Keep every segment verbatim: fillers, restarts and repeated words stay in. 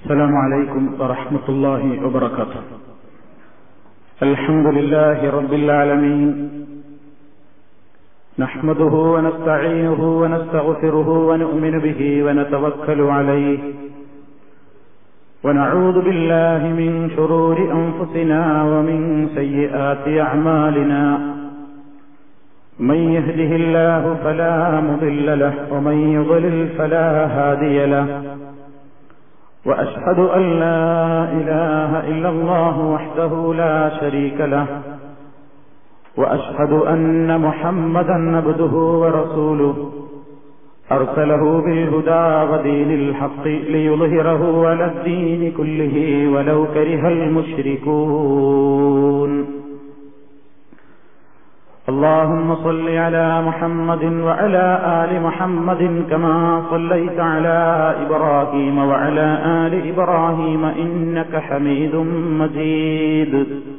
السلام عليكم ورحمة الله وبركاته. الحمد لله رب العالمين، نحمده ونستعينه ونستغفره ونؤمن به ونتوكل عليه، ونعوذ بالله من شرور أنفسنا ومن سيئات أعمالنا، من يهده الله فلا مضل له ومن يضلل فلا هادي له، وأشهد أن لا إله إلا الله وحده لا شريك له، وأشهد أن محمدا عبده ورسوله، أرسله بالهدى ودين الحق ليظهره على الدين كله ولو كره المشركون. اللهم صل على محمد وعلى آل محمد كما صليت على إبراهيم وعلى آل إبراهيم إنك حميد مجيد.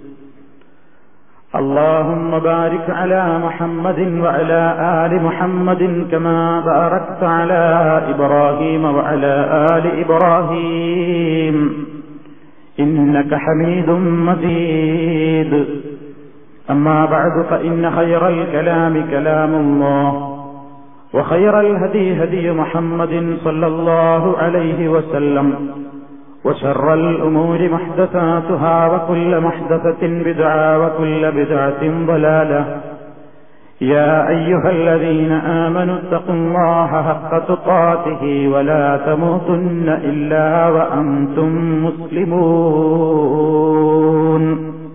اللهم بارك على محمد وعلى آل محمد كما باركت على إبراهيم وعلى آل إبراهيم إنك حميد مجيد. أما بعد، فإن خير الكلام كلام الله، وخير الهدي هدي محمد صلى الله عليه وسلم، وشر الأمور محدثاتها، وكل محدثة بدعة، وكل بدعة ضلالة. يا أيها الذين آمنوا اتقوا الله حق تقاته ولا تموتن إلا وأنتم مسلمون.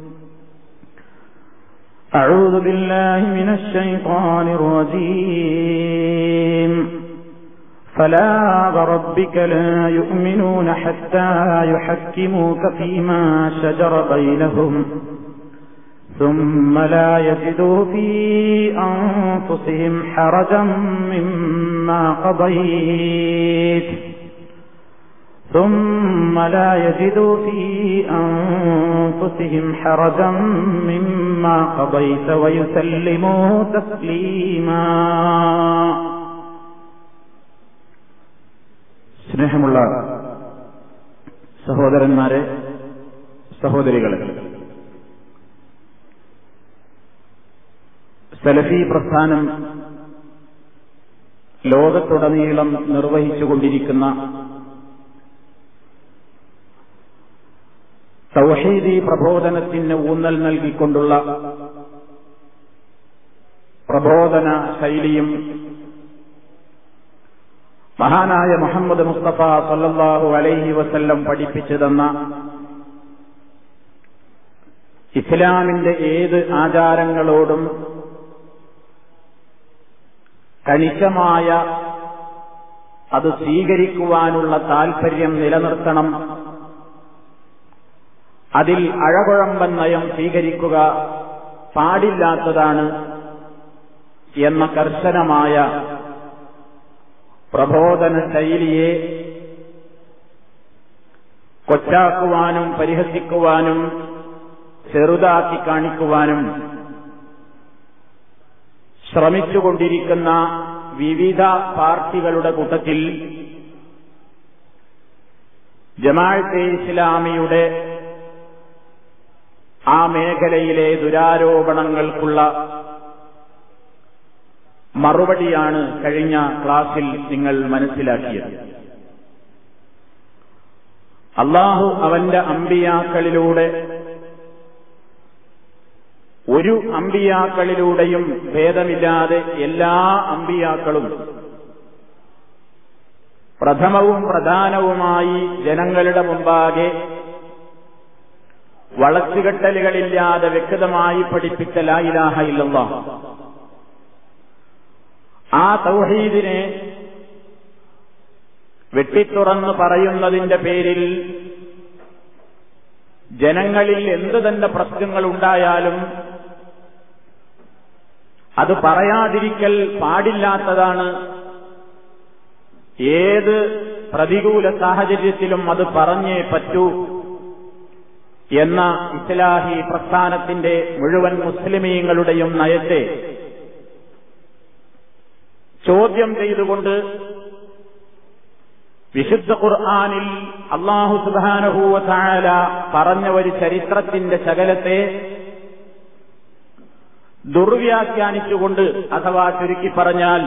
أعوذ بالله من الشيطان الرجيم. فلا وربك لا يؤمنون حتى يحكموك فيما شجر بينهم ثم لا يجدوا في أنفسهم حرجا مما قضيت ثم لا يجدوا في أنفسهم حرجا مما قضيت ويسلموا تسليما. സ്നേഹമുള്ള സഹോദരന്മാരെ, സഹോദരികളെ, സലഫി പ്രസ്ഥാനം ലോകത്തുടനീളം നിർവഹിച്ചുകൊണ്ടിരിക്കുന്ന തൗഹീദി പ്രബോധനത്തിന് ഊന്നൽ നൽകിക്കൊണ്ടുള്ള പ്രബോധന ശൈലിയും മഹാനായ മുഹമ്മദ് മുസ്തഫ സല്ലല്ലാഹു അലൈഹി വസല്ലം പഠിപ്പിച്ചു തന്ന ഇസ്ലാമിന്റെ ഏത് ആചാരങ്ങളോടും കണിശമായ അത് സ്വീകരിക്കുവാനുള്ള താൽപര്യം നിലനിർത്തണം, അതിൽ അഴകുഴമ്പൻ നയം സ്വീകരിക്കുക പാടില്ലാത്തതാണ് എന്ന കർശനമായ പ്രബോധന ശൈലിയെ കൊച്ചാക്കുവാനും പരിഹസിക്കുവാനും ചെറുതാക്കി കാണിക്കുവാനും ശ്രമിച്ചുകൊണ്ടിരിക്കുന്ന വിവിധ പാർട്ടികളുടെ കൂട്ടത്തിൽ ജമാഅത്തെ ഇസ്ലാമിയുടെ ആ മേഖലയിലെ ദുരാരോപണങ്ങൾക്കുള്ള മറുപടിയാണ് കഴിഞ്ഞ ക്ലാസിൽ നിങ്ങൾ മനസ്സിലാക്കിയത്. അല്ലാഹു അവന്റെ അമ്പിയാക്കളിലൂടെ ഒരു അമ്പിയാക്കളിലൂടെയും ഭേദമില്ലാതെ എല്ലാ അമ്പിയാക്കളും പ്രഥമവും പ്രധാനവുമായി ജനങ്ങളുടെ മുമ്പാകെ വളച്ചുകെട്ടലുകളില്ലാതെ വ്യക്തമായി പഠിപ്പിച്ച ലാ ഇലാഹ ഇല്ലല്ലാഹ്, ആ തൗഹീദിനെ വെട്ടിത്തുറന്ന് പറയുന്നതിന്റെ പേരിൽ ജനങ്ങളിൽ എന്ത് തന്നെ പ്രശ്നങ്ങൾ ഉണ്ടായാലും അത് പറയാതിരിക്കൽ പാടില്ലാത്തതാണ്. ഏത് പ്രതികൂല സാഹചര്യത്തിലും അത് പറഞ്ഞേ പറ്റൂ എന്ന ഇസ്ലാഹി പ്രസ്ഥാനത്തിന്റെ മുഴുവൻ മുസ്ലിമീങ്ങളുടെയും നയത്തെ ചോദ്യം ചെയ്തുകൊണ്ട് വിശുദ്ധ ഖുർആനിൽ അല്ലാഹു സുബ്ഹാനഹു വ തആല പറഞ്ഞ ഒരു ചരിത്രത്തിന്റെ ശകലത്തെ ദുർവ്യാഖ്യാനിച്ചുകൊണ്ട്, അഥവാ ചുരുക്കി പറഞ്ഞാൽ,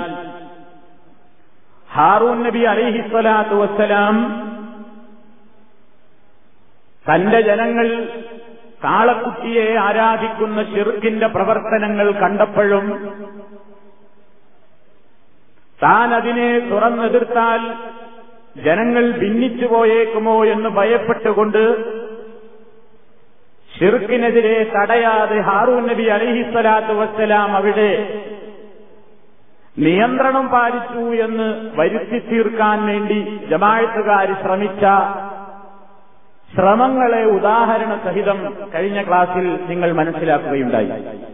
ഹാറൂൻ നബി അലൈഹിസ്സലാത്തു വസ്സലാം തന്റെ ജനങ്ങൾ കാളക്കുട്ടിയെ ആരാധിക്കുന്ന ശിർക്കിന്റെ പ്രവർത്തനങ്ങൾ കണ്ടപ്പോഴും താൻ അതിനെ തുറന്നെതിർത്താൽ ജനങ്ങൾ ഭിന്നിച്ചു പോയേക്കുമോ എന്ന് ഭയപ്പെട്ടുകൊണ്ട് ശിർക്കിനെതിരെ തടയാതെ ഹാറൂൻ നബി അലൈഹിസ്സലാത്തു വസ്സലാം അവിടെ നിയന്ത്രണം പാലിച്ചു എന്ന് വരുത്തി തീർക്കാൻ വേണ്ടി ജമാഅത്തുകാർ ശ്രമിച്ച ശ്രമങ്ങളെ ഉദാഹരണ സഹിതം കഴിഞ്ഞ ക്ലാസ്സിൽ നിങ്ങൾ മനസ്സിലാക്കുകയുണ്ടായി.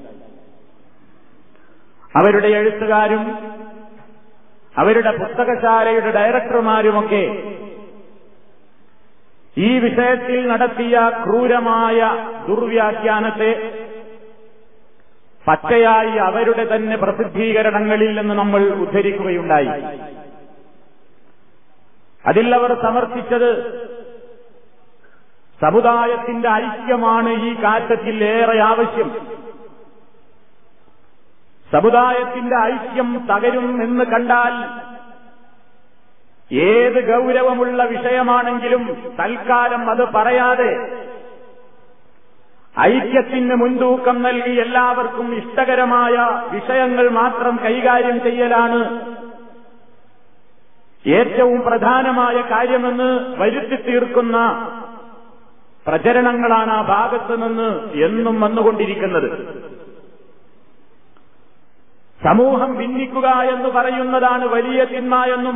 അവരുടെ എഴുത്തുകാരും അവരുടെ പുസ്തകശാലയുടെ ഡയറക്ടർമാരുമൊക്കെ ഈ വിഷയത്തിൽ നടത്തിയ ക്രൂരമായ ദുർവ്യാഖ്യാനത്തെ പച്ചയായി അവരുടെ തന്നെ പ്രസിദ്ധീകരണങ്ങളിൽ നിന്ന് നമ്മൾ ഉദ്ധരിക്കുകയുണ്ടായി. അതിൽ അവർ സമർത്ഥിച്ചത് സമുദായത്തിന്റെ ഐക്യമാണ് ഈ കാലത്തിൽ ഏറെ ആവശ്യം. സമുദായത്തിന്റെ ഐക്യം തകരും എന്ന് കണ്ടാൽ ഏത് ഗൗരവമുള്ള വിഷയമാണെങ്കിലും തൽക്കാലം അത് പറയാതെ ഐക്യത്തിന് മുൻതൂക്കം നൽകി എല്ലാവർക്കും ഇഷ്ടകരമായ വിഷയങ്ങൾ മാത്രം കൈകാര്യം ചെയ്യലാണ് ഏറ്റവും പ്രധാനമായ കാര്യമെന്ന് വരുത്തി തീർക്കുന്ന പ്രചരണങ്ങളാണ് ആ ഭാഗത്തു നിന്ന് എന്നും വന്നുകൊണ്ടിരിക്കുന്നത്. സമൂഹം ഭിന്നിക്കുക എന്ന് പറയുന്നതാണ് വലിയ തിന്മ എന്നും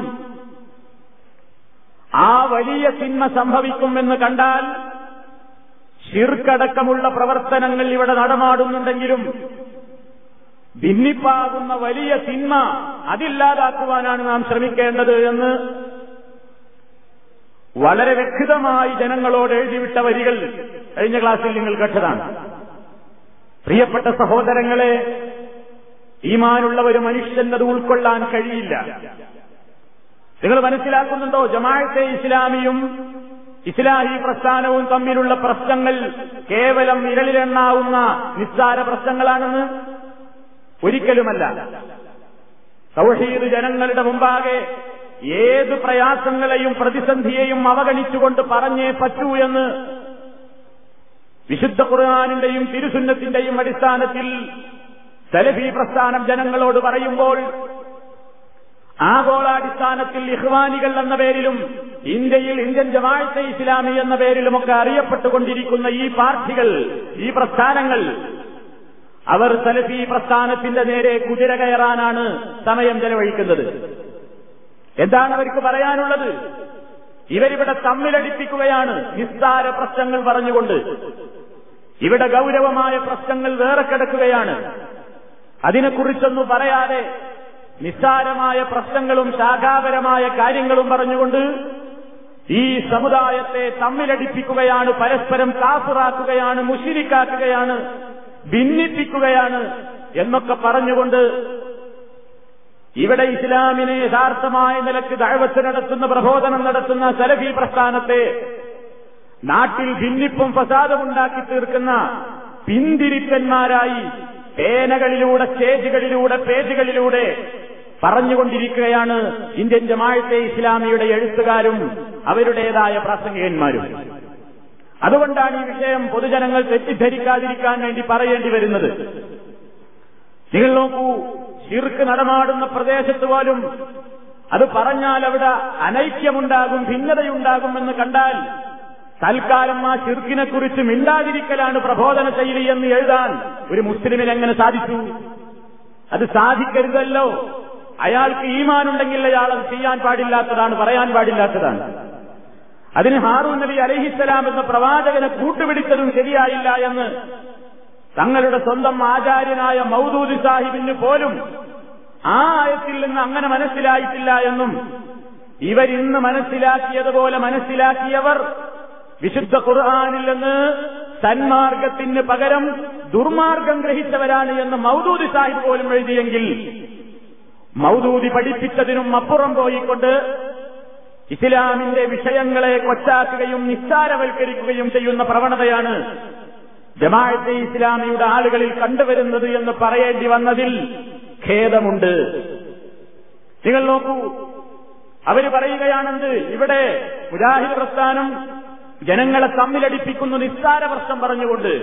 ആ വലിയ തിന്മ സംഭവിക്കുമെന്ന് കണ്ടാൽ ശിർക്കടക്കമുള്ള പ്രവർത്തനങ്ങൾ ഇവിടെ നടമാടുന്നുണ്ടെങ്കിലും ഭിന്നിപ്പാകുന്ന വലിയ തിന്മ അതില്ലാതാക്കുവാനാണ് നാം ശ്രമിക്കേണ്ടത് എന്ന് വളരെ വ്യക്തമായി ജനങ്ങളോട് എഴുതിവിട്ട വരികൾ കഴിഞ്ഞ ക്ലാസ്സിൽ നിങ്ങൾ കേട്ടതാണ്. പ്രിയപ്പെട്ട സഹോദരങ്ങളെ, ഈമാനുള്ള ഒരു മനുഷ്യനത് ഉൾക്കൊള്ളാൻ കഴിയില്ല. നിങ്ങൾ മനസ്സിലാക്കുന്നുണ്ടോ ജമാഅത്തെ ഇസ്ലാമിയും ഇസ്ലാഹി പ്രസ്ഥാനവും തമ്മിലുള്ള പ്രശ്നങ്ങൾ കേവലം വിരലിലെണ്ണാവുന്ന നിസ്സാര പ്രശ്നങ്ങളാണെന്ന്? ഒരിക്കലുമല്ല. തൗഹീദ് ജനങ്ങളുടെ മുമ്പാകെ ഏത് പ്രയാസങ്ങളെയും പ്രതിസന്ധിയെയും അവഗണിച്ചുകൊണ്ട് പറഞ്ഞേ പറ്റൂ എന്ന് വിശുദ്ധ ഖുർആനിന്റെയും തിരുസുന്നത്തിന്റെയും അടിസ്ഥാനത്തിൽ സലഫി പ്രസ്ഥാനം ജനങ്ങളോട് പറയുമ്പോൾ ആഗോളാടിസ്ഥാനത്തിൽ ഇഖ്വാനികൾ എന്ന പേരിലും ഇന്ത്യയിൽ ഇന്ത്യൻ ജമാഅത്തെ ഇസ്ലാമി എന്ന പേരിലുമൊക്കെ അറിയപ്പെട്ടുകൊണ്ടിരിക്കുന്ന ഈ പാർട്ടികൾ, ഈ പ്രസ്ഥാനങ്ങൾ, അവർ സലഫി പ്രസ്ഥാനത്തിന്റെ നേരെ കുതിര കയറാനാണ് സമയം ചെലവഴിക്കുന്നത്. എന്താണ് അവർക്ക് പറയാനുള്ളത്? ഇവരിവിടെ തമ്മിലടിപ്പിക്കുകയാണ് നിസ്സാര പ്രശ്നങ്ങൾ പറഞ്ഞുകൊണ്ട്. ഇവിടെ ഗൗരവമായ പ്രശ്നങ്ങൾ വേറെ കിടക്കുകയാണ്. അതിനെക്കുറിച്ചൊന്നും പറയാതെ നിസ്സാരമായ പ്രശ്നങ്ങളും ശാഖാപരമായ കാര്യങ്ങളും പറഞ്ഞുകൊണ്ട് ഈ സമുദായത്തെ തമ്മിലടിപ്പിക്കുകയാണ്, പരസ്പരം കാഫിറാക്കുകയാണ്, മുശ്രിക്കാക്കുകയാണ്, ഭിന്നിപ്പിക്കുകയാണ് എന്നൊക്കെ പറഞ്ഞുകൊണ്ട് ഇവിടെ ഇസ്ലാമിനെ യഥാർത്ഥമായ നിലക്ക് ദഅവത്ത് നടത്തുന്ന, പ്രബോധനം നടത്തുന്ന സലഫി പ്രസ്ഥാനത്തെ നാട്ടിൽ ഭിന്നിപ്പും ഫസാദുമുണ്ടാക്കി തീർക്കുന്ന പിന്തിരിപ്പന്മാരായി പേനകളിലൂടെ, സ്റ്റേജുകളിലൂടെ, പേജുകളിലൂടെ പറഞ്ഞുകൊണ്ടിരിക്കുകയാണ് ഇന്ത്യൻ ജമാഅത്തെ ഇസ്ലാമിയുടെ എഴുത്തുകാരും അവരുടേതായ പ്രാസംഗികന്മാരും. അതുകൊണ്ടാണ് ഈ വിഷയം പൊതുജനങ്ങൾ തെറ്റിദ്ധരിക്കാതിരിക്കാൻ വേണ്ടി പറയേണ്ടി വരുന്നത്. നിങ്ങൾ നോക്കൂ, ശിർക്ക് നടമാടുന്ന പ്രദേശത്ത് പോലും അത് പറഞ്ഞാൽ അവിടെ അനൈക്യമുണ്ടാകും, ഭിന്നതയുണ്ടാകുമെന്ന് കണ്ടാൽ തൽക്കാലം ആ ശിർക്കിനെ കുറിച്ച് മിണ്ടാതിരിക്കലാണ് പ്രബോധന ശൈലി എന്ന് എഴുതാൻ ഒരു മുസ്ലിമിന് എങ്ങനെ സാധിച്ചു? അത് സാധിക്കരുതല്ലോ. അയാൾക്ക് ഈമാനുണ്ടെങ്കിൽ അയാൾ അത് ചെയ്യാൻ പാടില്ലാത്തതാണ്, പറയാൻ പാടില്ലാത്തതാണ്. അതിന് ഹാറൂൻ നബി അലൈഹിസ്സലാം എന്ന പ്രവാചകനെ കൂട്ടുപിടിച്ചതും ശരിയായില്ല എന്ന് തങ്ങളുടെ സ്വന്തം ആചാര്യനായ മൗദൂദി സാഹിബിന് പോലും ആ ആയത്തിൽ നിന്ന് അങ്ങനെ മനസ്സിലായിട്ടില്ല എന്നും ഇവരിന്ന് മനസ്സിലാക്കിയതുപോലെ മനസ്സിലാക്കിയവർ വിശുദ്ധ ഖുർആനിൽ നിന്ന് സന്മാർഗത്തിന് പകരം ദുർമാർഗം ഗ്രഹിച്ചവരാണ് എന്ന് മൗദൂദി സാഹിബ് പോലും എഴുതിയെങ്കിൽ മൗദൂദി പഠിപ്പിച്ചതിനും അപ്പുറം പോയിക്കൊണ്ട് ഇസ്ലാമിന്റെ വിഷയങ്ങളെ കൊച്ചാക്കുകയും നിസ്സാരവൽക്കരിക്കുകയും ചെയ്യുന്ന പ്രവണതയാണ് ജമാഅത്തെ ഇസ്ലാമിയുടെ ആളുകളിൽ കണ്ടുവരുന്നത് എന്ന് പറയേണ്ടി വന്നതിൽ ഖേദമുണ്ട്. നിങ്ങൾ നോക്കൂ, അവര് പറയുകയാണെന്ത്, ഇവിടെ മുജാഹിദ് പ്രസ്ഥാനം ജനങ്ങളെ തമ്മിലടിപ്പിക്കുന്നു നിസ്സാര പ്രശ്നം പറഞ്ഞുകൊണ്ട്.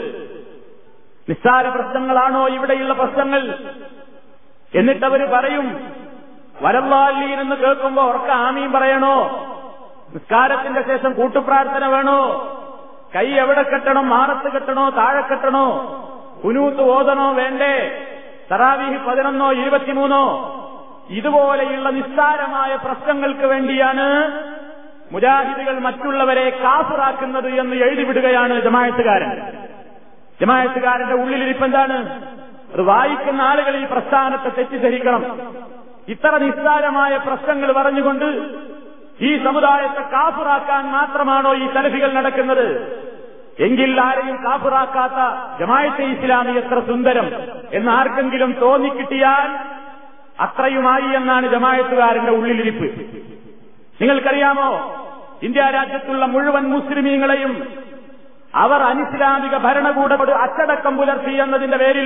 നിസ്സാര പ്രശ്നങ്ങളാണോ ഇവിടെയുള്ള പ്രശ്നങ്ങൾ? എന്നിട്ടവര് പറയും വലല്ലാഹീൻ എന്ന് കേൾക്കുമ്പോ ഉറക്ക ആമീൻ പറയണോ? നിസ്കാരത്തിന്റെ ശേഷം കൂട്ടുപ്രാർത്ഥന വേണോ? കൈ എവിടെ കെട്ടണം? മാറത്ത് കെട്ടണോ? താഴെ കെട്ടണോ? കുനൂത്ത് ഓതണോ വേണ്ടേ? തറാവീഹ് പതിനൊന്നോ ഇരുപത്തിമൂന്നോ? ഇതുപോലെയുള്ള നിസ്സാരമായ പ്രശ്നങ്ങൾക്ക് വേണ്ടിയാണ് മുജാഹിദുകൾ മറ്റുള്ളവരെ കാഫിറാക്കുന്നത് എന്ന് എഴുതിവിടുകയാണ് ജമാഅത്തുകാരൻ. ജമാഅത്തുകാരന്റെ ഉള്ളിലിരിപ്പെന്താണ്? അത് വായിക്കുന്ന ആളുകൾ ഈ പ്രസ്ഥാനത്തെ തെറ്റിദ്ധരിക്കണം. ഇത്ര നിസ്സാരമായ പ്രശ്നങ്ങൾ പറഞ്ഞുകൊണ്ട് ഈ സമുദായത്തെ കാഫിറാക്കാൻ മാത്രമാണോ ഈ സലഫികൾ നടക്കുന്നത്? എങ്കിൽ ആരെയും കാഫിറാക്കാത്ത ജമാഅത്തെ ഇസ്ലാമി എത്ര സുന്ദരം എന്ന് ആർക്കെങ്കിലും തോന്നിക്കിട്ടിയാൽ അത്രയുമായി എന്നാണ് ജമാഅത്തുകാരന്റെ ഉള്ളിലിരിപ്പ്. നിങ്ങൾക്കറിയാമോ, ഇന്ത്യ രാജ്യത്തുള്ള മുഴുവൻ മുസ്ലിമീങ്ങളെയും അവർ അനിസ്ലാമിക ഭരണകൂടത്തോട് അച്ചടക്കം പുലർത്തി എന്നതിന്റെ പേരിൽ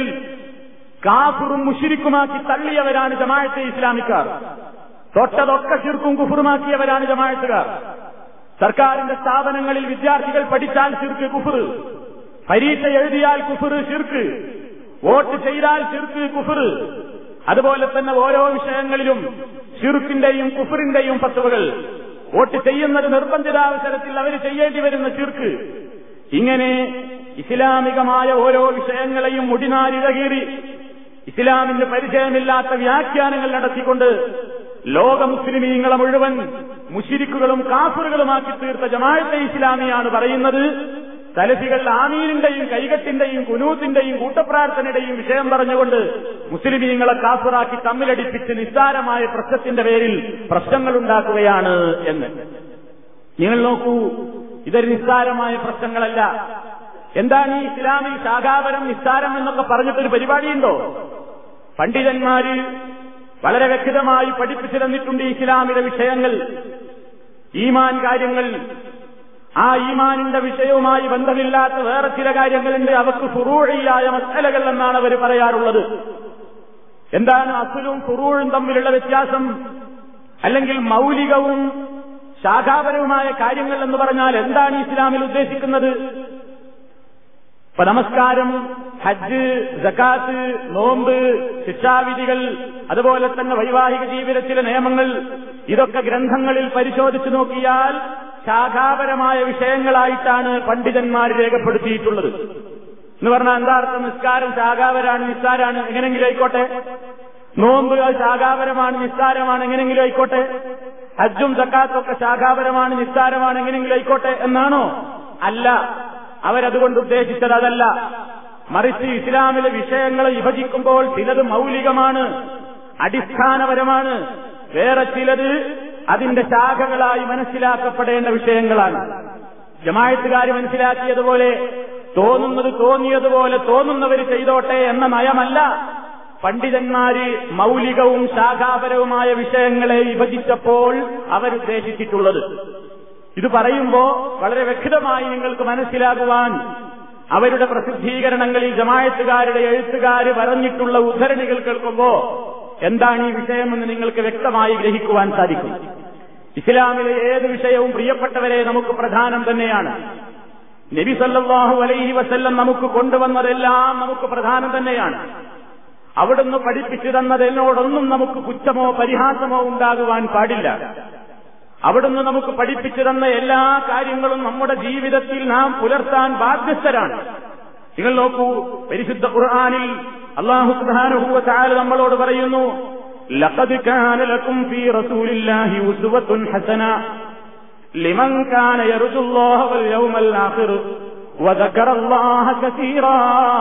കാഫിറും മുശ്രിക്കുമാക്കി തള്ളിയവരാണ് ജമാഅത്തെ ഇസ്ലാമിക്കാർ. തൊട്ടതൊക്കെ ശിർക്കും കുഫറുമാക്കിയവരാണ് ജമാഅത്തുകാർ. സർക്കാരിന്റെ സ്ഥാപനങ്ങളിൽ വിദ്യാർത്ഥികൾ പഠിച്ചാൽ ശിർക്ക് കുഫർ, പരീക്ഷ എഴുതിയാൽ കുഫർ ശിർക്ക്, വോട്ട് ചെയ്താൽ ശിർക്ക് കുഫർ, അതുപോലെ തന്നെ ഓരോ വിഷയങ്ങളിലും ശിർക്കിന്റെയും കുഫറിന്റെയും ഫത്വകൾ, വോട്ട് ചെയ്യുന്നത് നിർബന്ധിതാവസരത്തിൽ അവർ ചെയ്യേണ്ടി വരുന്ന ശിർക്ക്, ഇങ്ങനെ ഇസ്ലാമികമായ ഓരോ വിഷയങ്ങളെയും മുടിനാരിഴകീറി ഇസ്ലാമിന് പരിചയമില്ലാത്ത വ്യാഖ്യാനങ്ങൾ നടത്തിക്കൊണ്ട് ലോക മുസ്ലിമീങ്ങളെ മുഴുവൻ മുശ്രിക്കുകളും കാഫിറുകളുമാക്കി തീർത്ത ജമാഅത്തെ ഇസ്ലാമിയാണ് പറയുന്നത് സലഫികൾ ആമീനിന്റെയും കൈകെട്ടിന്റെയും കുനൂത്തിന്റെയും കൂട്ടപ്രാർത്ഥനയുടെയും വിഷയം പറഞ്ഞുകൊണ്ട് മുസ്ലിമീങ്ങളെ കാഫിറാക്കി തമ്മിലടിപ്പിച്ച് നിസ്സാരമായ പ്രശ്നത്തിന്റെ പേരിൽ പ്രശ്നങ്ങളുണ്ടാക്കുകയാണ് എന്ന്. നിങ്ങൾ നോക്കൂ, ഇതൊരു നിസ്സാരമായ പ്രശ്നങ്ങളല്ല. എന്താണ് ഈ ഇസ്ലാമിൽ ശാഖാപരം നിസ്സാരം എന്നൊക്കെ പറഞ്ഞിട്ടൊരു പരിപാടിയുണ്ടോ? പണ്ഡിതന്മാര് വളരെ വ്യക്തമായി പഠിപ്പിച്ചു തന്നിട്ടുണ്ട് ഇസ്ലാമിലെ വിഷയങ്ങൾ, ഈമാൻ കാര്യങ്ങൾ. ആ ഈമാനിന്റെ വിഷയവുമായി ബന്ധമില്ലാത്ത വേറെ ചില കാര്യങ്ങളുണ്ട്, അവർക്ക് ഫുറൂഇയായ മസ്അലകൾ എന്നാണ് അവർ പറയാറുള്ളത്. എന്താണ് അസ്ലും ഫുറൂഉം തമ്മിലുള്ള വ്യത്യാസം? അല്ലെങ്കിൽ മൗലികവും ശാഖാപരവുമായ കാര്യങ്ങൾ എന്ന് പറഞ്ഞാൽ എന്താണ് ഇസ്ലാമിൽ ഉദ്ദേശിക്കുന്നത്? ഇപ്പൊ നമസ്കാരം, ഹജ്ജ്, സകാത്ത്, നോമ്പ്, ശിക്ഷാവിധികൾ, അതുപോലെ തന്നെ വൈവാഹിക ജീവിതത്തിലെ നിയമങ്ങൾ, ഇതൊക്കെ ഗ്രന്ഥങ്ങളിൽ പരിശോധിച്ചു നോക്കിയാൽ ശാഖാപരമായ വിഷയങ്ങളായിട്ടാണ് പണ്ഡിതന്മാർ രേഖപ്പെടുത്തിയിട്ടുള്ളത്. എന്ന് പറഞ്ഞാൽ എന്താ അർത്ഥം? നിസ്കാരം ശാഖാപരാണ്, നിസ്സാരാണ്, എങ്ങനെങ്കിലും ആയിക്കോട്ടെ. നോമ്പ് ശാഖാപരമാണ്, നിസ്സാരമാണ്, എങ്ങനെങ്കിലും ആയിക്കോട്ടെ. ഹജ്ജും സക്കാത്തും ഒക്കെ ശാഖാപരമാണ്, നിസ്സാരമാണ്, എങ്ങനെങ്കിലും ആയിക്കോട്ടെ എന്നാണോ? അല്ല, അവരതുകൊണ്ട് ഉദ്ദേശിച്ചത് അതല്ല. മറിച്ച് ഇസ്ലാമിലെ വിഷയങ്ങളെ വിഭജിക്കുമ്പോൾ ചിലത് മൗലികമാണ്, അടിസ്ഥാനപരമാണ്, വേറെ ചിലത് അതിന്റെ ശാഖകളായി മനസ്സിലാക്കപ്പെടേണ്ട വിഷയങ്ങളാണ്. ജമാഅത്തുകാർ മനസ്സിലാക്കിയതുപോലെ തോന്നുന്നത് തോന്നിയതുപോലെ തോന്നുന്നവർ ചെയ്തോട്ടെ എന്ന നയമല്ല പണ്ഡിതന്മാര് മൗലികവും ശാഖാപരവുമായ വിഷയങ്ങളെ വിഭജിച്ചപ്പോൾ അവരുദ്ദേശിച്ചിട്ടുള്ളത്. ഇത് പറയുമ്പോ വളരെ വ്യക്തമായി നിങ്ങൾക്ക് മനസ്സിലാകുവാൻ അവരുടെ പ്രസിദ്ധീകരണങ്ങളിൽ ജമാഅത്തുകാരുടെ എഴുത്തുകാര് പറഞ്ഞിട്ടുള്ള ഉദ്ധരണികൾ കേൾക്കുമ്പോ എന്താണ് ഈ വിഷയമെന്ന് നിങ്ങൾക്ക് വ്യക്തമായി ഗ്രഹിക്കുവാൻ സാധിക്കും. ഇസ്ലാമിലെ ഏത് വിഷയവും പ്രിയപ്പെട്ടവരെ നമുക്ക് പ്രധാനം തന്നെയാണ്. നബി സല്ലല്ലാഹു അലൈഹി വസല്ലം നമുക്ക് കൊണ്ടുവന്നതെല്ലാം നമുക്ക് പ്രധാനം തന്നെയാണ്. അവിടുന്ന് പഠിപ്പിച്ചു തന്നതിനോടൊന്നും നമുക്ക് പുച്ഛമോ പരിഹാസമോ ഉണ്ടാകുവാൻ പാടില്ല. അവിടുന്ന് നമുക്ക് പഠിപ്പിച്ചു തന്ന എല്ലാ കാര്യങ്ങളും നമ്മുടെ ജീവിതത്തിൽ നാം പുലർത്താൻ ബാധ്യസ്ഥരാണ്. നിങ്ങൾ നോക്കൂ, പരിശുദ്ധ ഖുർആനിൽ അല്ലാഹു സുബ്ഹാനഹു വ തആല നമ്മളോട് പറയുന്നു, ലഖദ് കാന ലക്കും ഫീ റസൂലില്ലാഹി ഉസ്വത്തുൻ ഹസന ലിമൻ കാന യർജുല്ലാഹ വൽ യൗമൽ ആഖിർ വ ദക്കറല്ലാഹ കസീറാ.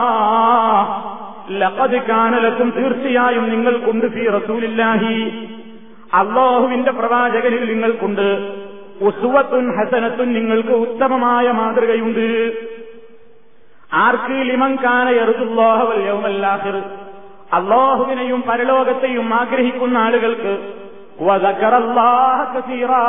ലഖദ് കാന ലക്കും, തീർച്ചയായും നിങ്ങൾക്കുണ്ട്, ഫീ റസൂലില്ലാഹി, അല്ലാഹുവിന്റെ പ്രവാചകനിൽ നിങ്ങൾക്കുണ്ട്, ഉസ്വത്തുൻ ഹസനത്തുൻ, നിങ്ങൾക്ക് ഉത്തമമായ മാതൃകയുണ്ട്. ആർക്ക്? ലിമൻ കാന യർജുല്ലാഹ വൽ യൗമൽ ആഖിർ, അല്ലാഹുവിനെയും പരലോകത്തെയും ആഗ്രഹിക്കുന്ന ആളുകൾക്ക്, വദക്കറല്ലാഹ കസീറാ,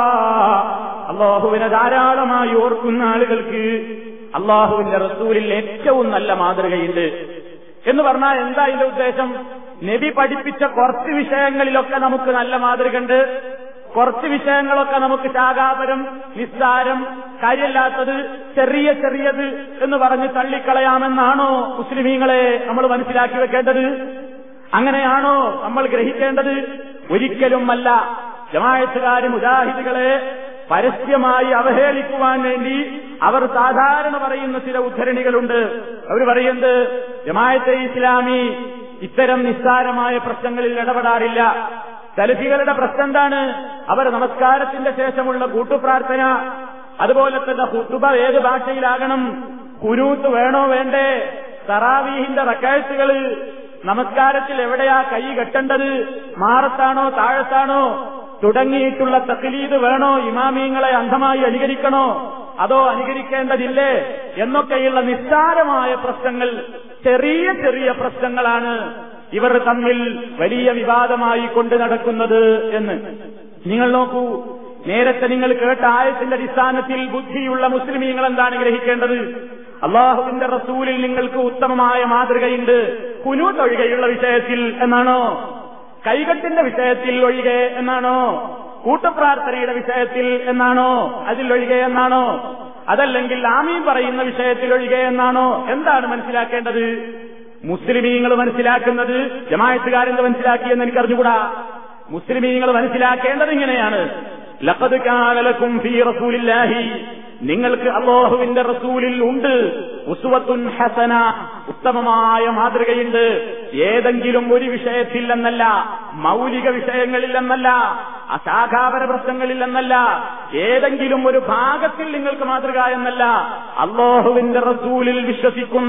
അല്ലാഹുവിനെ ധാരാളമായി ഓർക്കുന്ന ആളുകൾക്ക് അല്ലാഹുവിന്റെ റസൂലിൽ ഏറ്റവും നല്ല മാതൃകയുണ്ട് എന്ന് പറഞ്ഞാൽ എന്താ ഇതിന്റെ ഉദ്ദേശം? നബി പഠിപ്പിച്ച കുറച്ച് വിഷയങ്ങളിലൊക്കെ നമുക്ക് നല്ല മാതൃകയുണ്ട്, കുറച്ച് വിഷയങ്ങളൊക്കെ നമുക്ക് ശാകാപരം, നിസ്സാരം, കാര്യമില്ലാത്തത്, ചെറിയ ചെറിയത് എന്ന് പറഞ്ഞ് തള്ളിക്കളയാമെന്നാണോ മുസ്ലിമീങ്ങളെ നമ്മൾ മനസ്സിലാക്കി വെക്കേണ്ടത്? അങ്ങനെയാണോ നമ്മൾ ഗ്രഹിക്കേണ്ടത്? ഒരിക്കലുമല്ല. ജമാഅത്തുകാര് മുജാഹിദുകളെ പരസ്യമായി അവഹേളിക്കുവാൻ വേണ്ടി അവർ സാധാരണ പറയുന്ന ചില ഉദ്ധരണികളുണ്ട്. അവർ പറയുന്നത് ജമാഅത്തെ ഇസ്ലാമി ഇത്തരം നിസ്സാരമായ പ്രശ്നങ്ങളിൽ ഇടപെടാറില്ല. സലഫികളുടെ പ്രശ്നം എന്താണ്? അവർ നമസ്കാരത്തിന്റെ ശേഷമുള്ള കൂട്ടുപ്രാർത്ഥന, അതുപോലെ തന്നെ ഖുതുബ ഏത് ഭാഷയിലാകണം, ഖുനൂത്ത് വേണോ വേണ്ടേ, തറാവീഹിന്റെ റക്അത്തുകള് നമസ്കാരത്തിൽ എവിടെയാ കൈ കെട്ടേണ്ടത്, മാറത്താണോ താഴത്താണോ തുടങ്ങിയിട്ടുള്ള തഖ്ലീദ് വേണോ, ഇമാമീങ്ങളെ അന്ധമായി അനുകരിക്കണോ അതോ അനുകരിക്കേണ്ടതില്ലേ എന്നൊക്കെയുള്ള നിസ്സാരമായ പ്രശ്നങ്ങൾ, ചെറിയ ചെറിയ പ്രശ്നങ്ങളാണ് ഇവർ തമ്മിൽ വലിയ വിവാദമായി കൊണ്ടു നടക്കുന്നത് എന്ന് നിങ്ങൾ നോക്കൂ. നേരത്തെ നിങ്ങൾ കേട്ട ആയത്തിന്റെ അടിസ്ഥാനത്തിൽ ബുദ്ധിയുള്ള മുസ്ലിമീങ്ങൾ എന്താണ് ഗ്രഹിക്കേണ്ടത്? അള്ളാഹുവിന്റെ റസൂലിൽ നിങ്ങൾക്ക് ഉത്തമമായ മാതൃകയുണ്ട് ഖുനൂത്ത് ഒഴികെയുള്ള വിഷയത്തിൽ എന്നാണോ? കൈകെട്ടിന്റെ വിഷയത്തിൽ ഒഴികെ എന്നാണോ? കൂട്ടപ്രാർത്ഥനയുടെ വിഷയത്തിൽ എന്നാണോ? അതിൽ ഒഴികെ എന്നാണോ? അതല്ലെങ്കിൽ ആമീൻ പറയുന്ന വിഷയത്തിൽ ഒഴികെ എന്നാണോ? എന്താണ് മനസ്സിലാക്കേണ്ടത്? മുസ്ലിമീങ്ങൾ മനസ്സിലാക്കുന്നത് ജമാഅത്തുകാരെന്ന് മനസ്സിലാക്കിയെന്ന് എനിക്കറിഞ്ഞുകൂടാ. മുസ്ലിമീങ്ങൾ മനസ്സിലാക്കേണ്ടത് ഇങ്ങനെയാണ്: ലഖദ് കാന ലക്കും ഫീ റസൂലില്ലാഹി, നിങ്ങൾക്ക് അല്ലാഹുവിന്റെ റസൂലിൽ ഉണ്ട് ഉസ്വത്തുൻ ഹസന, ഉത്തമമായ മാതൃകയുണ്ട്. ഏതെങ്കിലും ഒരു വിഷയത്തിൽ എന്നല്ല, മൗലിക വിഷയങ്ങളിൽ എന്നല്ല, അശാഖാപര പ്രശ്നങ്ങളിൽ എന്നല്ല, ഏതെങ്കിലും ഒരു ഭാഗത്തിൽ നിങ്ങൾക്ക് മാതൃക എന്നല്ല, അല്ലാഹുവിന്റെ റസൂലിൽ വിശ്വസിക്കുന്ന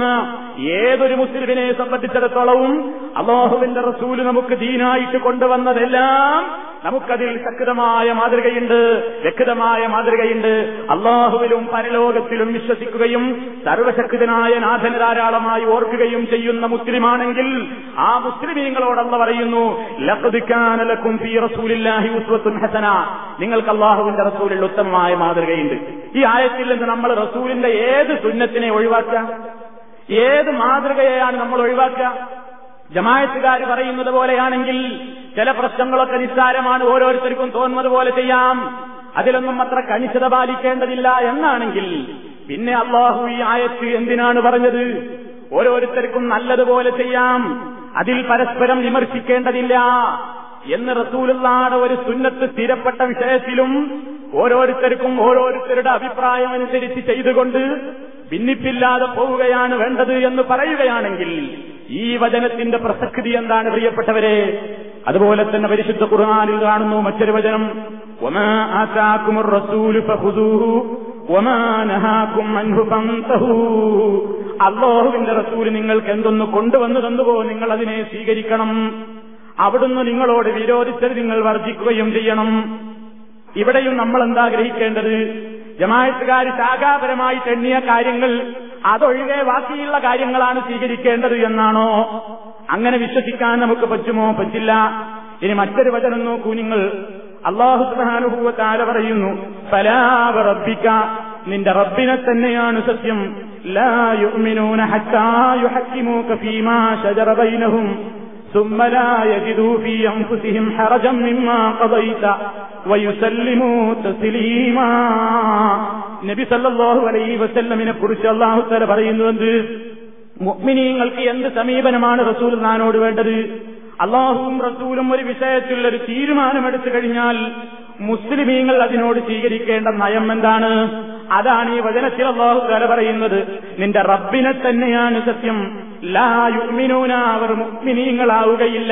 ഏതൊരു മുസ്ലിമിനെ സംബന്ധിച്ചിടത്തോളവും അല്ലാഹുവിന്റെ റസൂല് നമുക്ക് ദീനായിട്ട് കൊണ്ടുവന്നതെല്ലാം നമുക്കതിൽ ശക്തമായ മാതൃകയുണ്ട്, വ്യക്തമായ മാതൃകയുണ്ട്. അല്ലാഹുവിലും പരലോകത്തിലും വിശ്വസിക്കുകയും സർവശക്തനായ നാഥനെ ധാരാളമായി ഓർക്കുകയും ചെയ്യുന്ന മുസ്ലിമാണെങ്കിൽ ആ മുസ്ലിമീങ്ങളോടല്ല പറയുന്നു ലഖദ് കാന ലക്കും ഫീ റസൂലില്ലാഹി ഉസ്വത്തുൻ ഹസന, നിങ്ങൾക്ക് അല്ലാഹുവിന്റെ റസൂലിൽ ഉത്തമമായ മാതൃകയുണ്ട്. ഈ ആയത്തിൽ നിന്ന് നമ്മൾ റസൂലിന്റെ ഏത് സുന്നത്തിനെ ഒഴിവാക്കുക, ഏത് മാതൃകയെയാണ് നമ്മൾ ഒഴിവാക്കുക? ജമാഅത്തുകാർ പറയുന്നത് പോലെയാണെങ്കിൽ ചില പ്രശ്നങ്ങളൊക്കെ നിസ്സാരമാണ്, ഓരോരുത്തർക്കും തോന്നുന്നത് പോലെ ചെയ്യാം, അതിലൊന്നും അത്ര കണിശത പാലിക്കേണ്ടതില്ല എന്നാണെങ്കിൽ പിന്നെ അല്ലാഹു ഈ ആയത്ത് എന്തിനാണ് പറഞ്ഞത്? ഓരോരുത്തർക്കും നല്ലതുപോലെ ചെയ്യാം, അതിൽ പരസ്പരം വിമർശിക്കേണ്ടതില്ല എന്ന് റസൂലുള്ളാഹിയുടെ ഒരു സുന്നത്ത് സ്ഥിരപ്പെട്ട വിഷയത്തിലും ഓരോരുത്തർക്കും ഓരോരുത്തരുടെ അഭിപ്രായം അനുസരിച്ച് ചെയ്തുകൊണ്ട് ഭിന്നിപ്പില്ലാതെ പോവുകയാണ് വേണ്ടത് എന്ന് പറയുകയാണെങ്കിൽ ഈ വചനത്തിന്റെ പ്രസക്തി എന്താണ് പ്രിയപ്പെട്ടവരെ? അതുപോലെ തന്നെ പരിശുദ്ധ ഖുർആനിൽ കാണുന്നു മറ്റൊരു വചനം: വമാ ആതാകുമുർ റസൂലു ഫഖുദൂഹു വമാ നഹാകും അൻഹു ഫന്തഹൂ. അല്ലാഹുവിന്റെ റസൂൽ നിങ്ങൾക്ക് എന്തൊന്ന് കൊണ്ടുവന്നു തന്നുവോ നിങ്ങൾ അതിനെ സ്വീകരിക്കണം, അവിടുന്ന് നിങ്ങളോട് വിരോധിച്ചത് നിങ്ങൾ വർജിക്കുകയും ചെയ്യണം. ഇവിടെയും നമ്മൾ എന്താ ഗ്രഹിക്കേണ്ടത്? ജമാഅത്തുകാർ ശാഖാപരമായിട്ട് എണ്ണിയ കാര്യങ്ങൾ അതൊഴികെ ബാക്കിയുള്ള കാര്യങ്ങളാണ് സ്വീകരിക്കേണ്ടത് എന്നാണോ? അങ്ങനെ വിശ്വസിക്കാൻ നമുക്ക് പറ്റുമോ? പറ്റില്ല. ഇനി മറ്റൊരു വചനം നോക്കൂ നിങ്ങൾ. അല്ലാഹു സുബ്ഹാനഹു വ തആല പറയുന്നു ഫലാ വറബ്ബിക, നിന്റെ റബ്ബിനെ തന്നെയാണ് സത്യം, ലാ യുഅ്മിനൂന ഹത്താ യുഹക്കിമൂക ഫീമാ ശജറ ബൈനഹും ثم لا يجدوا في أنفسهم حرجا مما قضيت ويسلموا تسليما. നബി സല്ലല്ലാഹു അലൈഹി വസല്ലമിനെ കുറിച്ച് അല്ലാഹു തആല പറയുന്നുണ്ട്, മുഅ്മിനീങ്ങൾക്ക് എന്ത് സമീപനമാണ് റസൂലുള്ളാഹിനോട് വേണ്ടത്? അല്ലാഹുവും റസൂലും ഒരു വിഷയത്തിൽ ഒരു തീരുമാനമെടുത്തു കഴിഞ്ഞാൽ മുസ്ലിമീങ്ങൾ അതിനോട് സ്വീകരിക്കേണ്ട നയം എന്താണ്? അതാണ് ഈ വചനത്തിൽ അല്ലാഹു തആല പറയുന്നത്, നിന്റെ റബ്ബിനെ തന്നെയാണ് സത്യം, ലാ യുഅ്മിനൂന, അവർ മുഅ്മിനീങ്ങളാവുകയില്ല.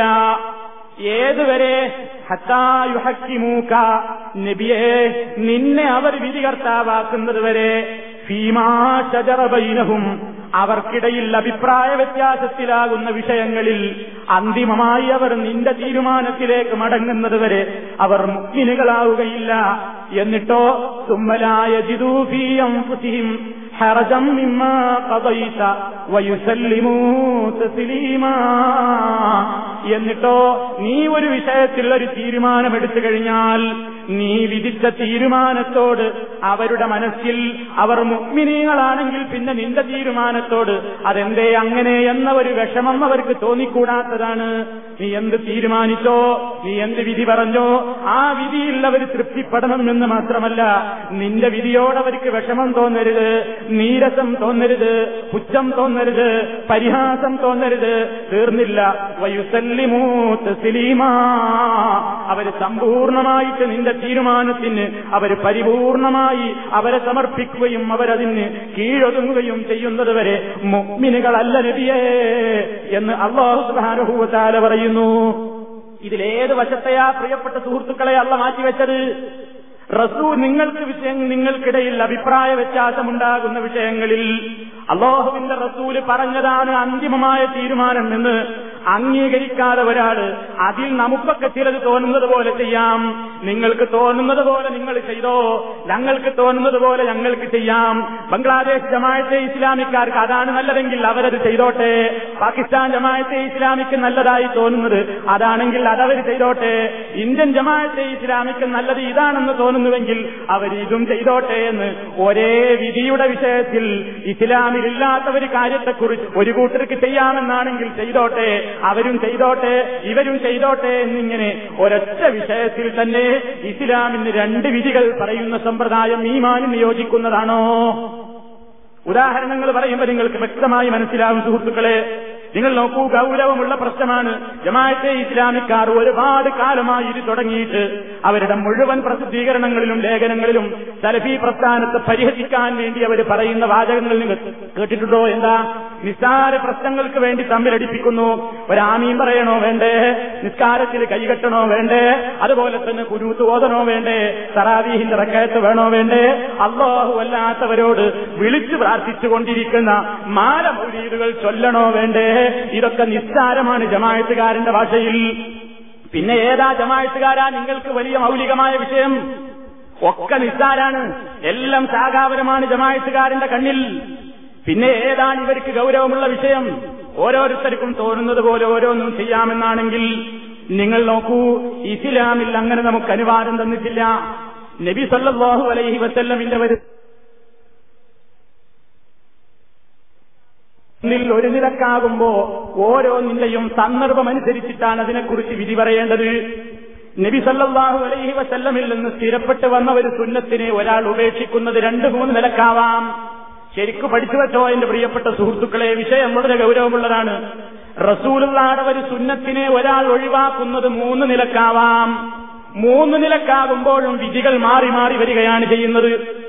ഏതുവരെ? ഹത്താ യുഹക്കിമൂക, നബിയേ നിന്നെ അവർ വിധികർത്താവാക്കുന്നത് വരെ, ഫീമാ ശജറ ബൈനഹും, അവർക്കിടയിൽ അഭിപ്രായ വ്യത്യാസത്തിലാകുന്ന വിഷയങ്ങളിൽ അന്തിമമായി അവർ നിന്റെ തീരുമാനത്തിലേക്ക് മടങ്ങുന്നത് വരെ അവർ മുഅ്മിനുകളാവുകയില്ല. എന്നിട്ടോ സുമ്മലാ യജിദൂ ഫീ അൻഫുസിഹിം ഹറജം മിമ്മാ ഖദൈത വയുസല്ലിമൂ തസ്ലീമാ. എന്നിട്ടോ നീ ഒരു വിഷയത്തിൽ ഒരു തീരുമാനമെടുത്തു കഴിഞ്ഞാൽ നീ വിധിച്ച തീരുമാനത്തോട് അവരുടെ മനസ്സിൽ അവർ മുഅ്മിനീങ്ങളാണെങ്കിൽ പിന്നെ നിന്റെ തീരുമാനത്തോട് അതെന്തേ അങ്ങനെ എന്ന ഒരു വിഷമം അവർക്ക് തോന്നിക്കൂടാത്തതാണ്. നീ എന്ത് തീരുമാനിച്ചോ, നീ എന്ത് വിധി പറഞ്ഞോ ആ വിധിയിൽ അവർ തൃപ്തിപ്പെടണം എന്ന് മാത്രമല്ല, നിന്റെ വിധിയോട് അവർക്ക് വിഷമം തോന്നരുത്, നീരസം തോന്നരുത്, പുച്ഛം തോന്നരുത്, പരിഹാസം തോന്നരുത്. തീർന്നില്ല, വയുസല്ലിമൂ തസ്ലീമാ. അവർ സമ്പൂർണമായിട്ട് നിന്റെ തീരുമാനത്തിന് അവർ പരിപൂർണമായി അവരെ സമർപ്പിക്കുകയും അവരതിന് കീഴൊതുങ്ങുകയും ചെയ്യുന്നത് വരെ മുഅ്മിനുകളല്ല നബിയേ എന്ന് അല്ലാഹു സുബ്ഹാനഹു വ തആല പറയുന്നു. ഇതിലേത് വശത്തെയാ പ്രിയപ്പെട്ട സുഹൃത്തുക്കളെ അല്ലാഹു മാറ്റിവെച്ചത്? റസൂൽ നിങ്ങൾക്ക് വിഷയം നിങ്ങൾക്കിടയിൽ അഭിപ്രായ വ്യത്യാസമുണ്ടാകുന്ന വിഷയങ്ങളിൽ അല്ലാഹുവിന്റെ റസൂല് പറഞ്ഞതാണ് അന്തിമമായ തീരുമാനം എന്ന് അംഗീകരിക്കാതെ ഒരാള് അതിൽ നമുക്കൊക്കെ ചിലത് തോന്നുന്നത് പോലെ ചെയ്യാം, നിങ്ങൾക്ക് തോന്നുന്നത് പോലെ നിങ്ങൾ ചെയ്തോ, ഞങ്ങൾക്ക് തോന്നുന്നത് പോലെ ഞങ്ങൾക്ക് ചെയ്യാം. ബംഗ്ലാദേശ് ജമാഅത്തെ ഇസ്ലാമിക്കാർക്ക് അതാണ് നല്ലതെങ്കിൽ അവരത് ചെയ്തോട്ടെ, പാകിസ്ഥാൻ ജമാഅത്തെ ഇസ്ലാമിക്ക് നല്ലതായി തോന്നുന്നത് അതാണെങ്കിൽ അതവർ ചെയ്തോട്ടെ, ഇന്ത്യൻ ജമാഅത്തെ ഇസ്ലാമിക്ക് നല്ലത് ഇതാണെന്ന് തോന്നുന്നുവെങ്കിൽ അവരിതും ചെയ്തോട്ടെ എന്ന് ഒരേ വിധിയുടെ വിഷയത്തിൽ ഇസ്ലാമിലില്ലാത്ത ഒരു കാര്യത്തെക്കുറിച്ച് ഒരു കൂട്ടർക്ക് ചെയ്യാമെന്നാണെങ്കിൽ ചെയ്തോട്ടെ, അവരും ചെയ്തോട്ടെ, ഇവരും ചെയ്തോട്ടെ എന്നിങ്ങനെ ഒരൊറ്റ വിഷയത്തിൽ തന്നെ ഇസ്ലാമിന് രണ്ട് വിധികൾ പറയുന്ന സമ്പ്രദായം ഈമാനിന് യോജിക്കുന്നതാണോ? ഉദാഹരണങ്ങൾ പറയുമ്പോൾ നിങ്ങൾക്ക് വ്യക്തമായി മനസ്സിലാവും സുഹൃത്തുക്കളെ. നിങ്ങൾ നോക്കൂ, ഗൗരവമുള്ള പ്രശ്നമാണ്. ജമാഅത്തെ ഇസ്ലാമിക്കാർ ഒരുപാട് കാലമായി ഇത് തുടങ്ങിയിട്ട് അവരുടെ മുഴുവൻ പ്രസിദ്ധീകരണങ്ങളിലും ലേഖനങ്ങളിലും സലഫി പ്രസ്ഥാനത്തെ പരിഹസിക്കാൻ വേണ്ടി അവർ പറയുന്ന വാചകങ്ങൾ നിങ്ങൾ കേട്ടിട്ടുണ്ടോ? എന്താ? നിസ്സാര പ്രശ്നങ്ങൾക്ക് വേണ്ടി തമ്മിലടിപ്പിക്കുന്നു. ഒരാമീൻ പറയണോ വേണ്ടേ, നിസ്കാരത്തിൽ കൈകെട്ടണോ വേണ്ടേ, അതുപോലെ തന്നെ കുനൂത്ത് ഓതണോ വേണ്ടേ, തറാവീഹിന്റെ റക്അത്ത് വേണോ വേണ്ടേ, അല്ലാഹു അല്ലാത്തവരോട് വിളിച്ചു പ്രാർത്ഥിച്ചുകൊണ്ടിരിക്കുന്ന മാല മൗലീദുകൾ ചൊല്ലണോ വേണ്ടേ, ഇതൊക്കെ നിസ്സാരമാണ് ജമാഅത്തുകാരന്റെ ഭാഷയിൽ. പിന്നെ ഏതാ ജമാഅത്തുകാരാ നിങ്ങൾക്ക് വലിയ മൗലികമായ വിഷയം? ഒക്കെ നിസ്സാരാണ്, എല്ലാം ശാഖാപരമാണ് ജമാഅത്തുകാരന്റെ കണ്ണിൽ. പിന്നെ ഏതാണ് ഇവർക്ക് ഗൗരവമുള്ള വിഷയം? ഓരോരുത്തർക്കും തോന്നുന്നത് പോലെ ഓരോന്നും ചെയ്യാമെന്നാണെങ്കിൽ നിങ്ങൾ നോക്കൂ, ഇസ്ലാമിൽ അങ്ങനെ നമുക്ക് അനുവാദം തന്നിട്ടില്ല. നബി സല്ലല്ലാഹു അലൈഹി വസല്ലമിന്റെ ഒരു ഒരു നിലക്കാകുമ്പോ ഓരോന്നിന്റെയും സന്ദർഭമനുസരിച്ചിട്ടാണ് അതിനെക്കുറിച്ച് വിധി പറയേണ്ടത്. നബി സല്ലല്ലാഹു അലൈഹി വസല്ലമിൽ നിന്ന് സ്ഥിരപ്പെട്ട് വന്ന ഒരു സുന്നത്തിനെ ഒരാൾ ഉപേക്ഷിക്കുന്നത് രണ്ട് മൂന്ന് നിലക്കാവാം. ശരിക്കു പഠിച്ചു വെച്ചോ എന്റെ പ്രിയപ്പെട്ട സുഹൃത്തുക്കളെ, വിഷയം വളരെ ഗൗരവമുള്ളതാണ്. റസൂലുള്ളാഹിയുടെ ഒരു സുന്നത്തിനെ ഒരാൾ ഒഴിവാക്കുന്നത് മൂന്ന് നിലക്കാവാം. മൂന്ന് നിലക്കാകുമ്പോഴും വിധികൾ മാറി മാറി വരികയാണ് ചെയ്യുന്നത്.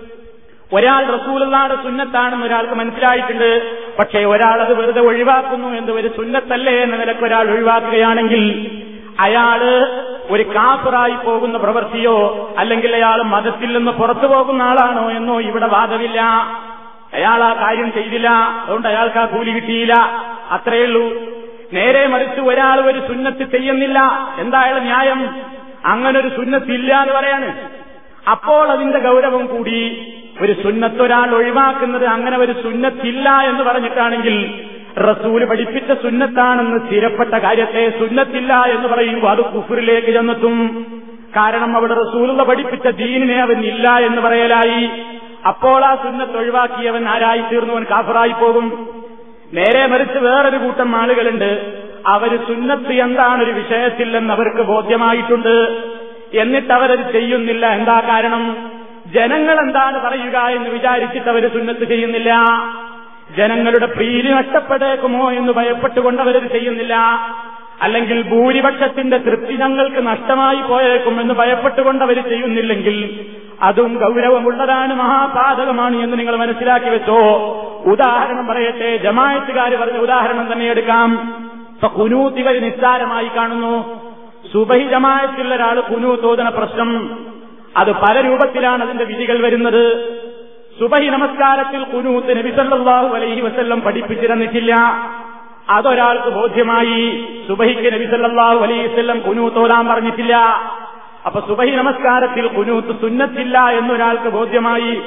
ഒരാൾ റസൂലുള്ളാഹിയുടെ സുന്നത്താണെന്ന് ഒരാൾക്ക് മനസ്സിലായിട്ടുണ്ട്, പക്ഷേ ഒരാൾ അത് വെറുതെ ഒഴിവാക്കുന്നു എന്ന് ഒരു സുന്നത്തല്ലേ എന്ന നിലക്ക് ഒരാൾ ഒഴിവാക്കുകയാണെങ്കിൽ അയാള് ഒരു കാഫിറായി പോകുന്ന പ്രവൃത്തിയോ അല്ലെങ്കിൽ അയാൾ മതത്തിൽ നിന്ന് പുറത്തു പോകുന്ന ആളാണോ എന്നോ ഇവിടെ വാദമില്ല. അയാൾ ആ കാര്യം ചെയ്തില്ല, അതുകൊണ്ട് അയാൾക്ക് ആ കൂലി കിട്ടിയില്ല, അത്രയുള്ളൂ. നേരെ മറിച്ച് ഒരാൾ ഒരു സുന്നത്ത് ചെയ്യുന്നില്ല, എന്തായാലും ന്യായം? അങ്ങനൊരു സുന്നത്തില്ല എന്ന് പറയാണ്. അപ്പോൾ അതിന്റെ ഗൗരവം കൂടി. ഒരു സുന്നത്ത് ഒരാൾ ഒഴിവാക്കുന്നത് അങ്ങനെ ഒരു സുന്നത്തില്ല എന്ന് പറഞ്ഞിട്ടാണെങ്കിൽ റസൂല് പഠിപ്പിച്ച സുന്നത്താണെന്ന് സ്ഥിരപ്പെട്ട കാര്യത്തെ സുന്നത്തില്ല എന്ന് പറയുമ്പോൾ അത് കുഫറിലേക്ക് ചെന്നെത്തും. കാരണം അവിടെ റസൂലുള്ള പഠിപ്പിച്ച ദീനിനെ അവൻ ഇല്ല എന്ന് പറയലായി. അപ്പോൾ ആ സുന്നത്ത് ഒഴിവാക്കിയവൻ ആരായി തീർന്നു? അവൻ കാഫിറായി പോകും. നേരെ മറിച്ച് വേറൊരു കൂട്ടം ആളുകളുണ്ട്, അവര് സുന്നത്ത് എന്താണൊരു വിഷയത്തില്ലെന്ന് അവർക്ക് ബോധ്യമായിട്ടുണ്ട്, എന്നിട്ട് അവരത് ചെയ്യുന്നില്ല. എന്താ കാരണം? ജനങ്ങൾ എന്താണ് പറയുക എന്ന് വിചാരിച്ചിട്ട് അവർ സുന്നത്ത് ചെയ്യുന്നില്ല. ജനങ്ങളുടെ പ്രീതി നഷ്ടപ്പെട്ടേക്കുമോ എന്ന് ഭയപ്പെട്ടുകൊണ്ട് അവരത് ചെയ്യുന്നില്ല. അല്ലെങ്കിൽ ഭൂരിപക്ഷത്തിന്റെ തൃപ്തി ഞങ്ങൾക്ക് നഷ്ടമായി പോയേക്കും എന്ന് ഭയപ്പെട്ടുകൊണ്ട് അവർ ചെയ്യുന്നില്ലെങ്കിൽ അതും ഗൗരവമുള്ളതാണ്, മഹാപാതകമാണ് എന്ന് നിങ്ങൾ മനസ്സിലാക്കി വെച്ചോ. ഉദാഹരണം പറയട്ടെ, ജമാഅത്തുകാർ പറഞ്ഞ ഉദാഹരണം തന്നെ എടുക്കാം. ഇപ്പൊ കുനൂത്ത് ഇവർ നിസ്സാരമായി കാണുന്നു. സുബഹി ജമാഅത്തിൽ ഒരാൾ കുനൂത്ത് ഓതുന്ന പ്രശ്നം അത് പല രൂപത്തിലാണ് അതിന്റെ വിധികൾ വരുന്നത്. സുബഹി നമസ്കാരത്തിൽ ഖുനൂത്ത് നബി സല്ലല്ലാഹു അലൈഹി വസല്ലം പഠിപ്പിച്ചിരുന്നിട്ടില്ല, അതൊരാൾക്ക് ബോധ്യമായി. സുബഹിക്ക് നബി സല്ലല്ലാഹു അലൈഹി വസല്ലം ഖുനൂത്ത് ഓതാൻ പറഞ്ഞിട്ടില്ല. അപ്പൊ സുബഹി നമസ്കാരത്തിൽ ഖുനൂത്ത് സുന്നത്തില്ല എന്നൊരാൾക്ക് ബോധ്യമായി.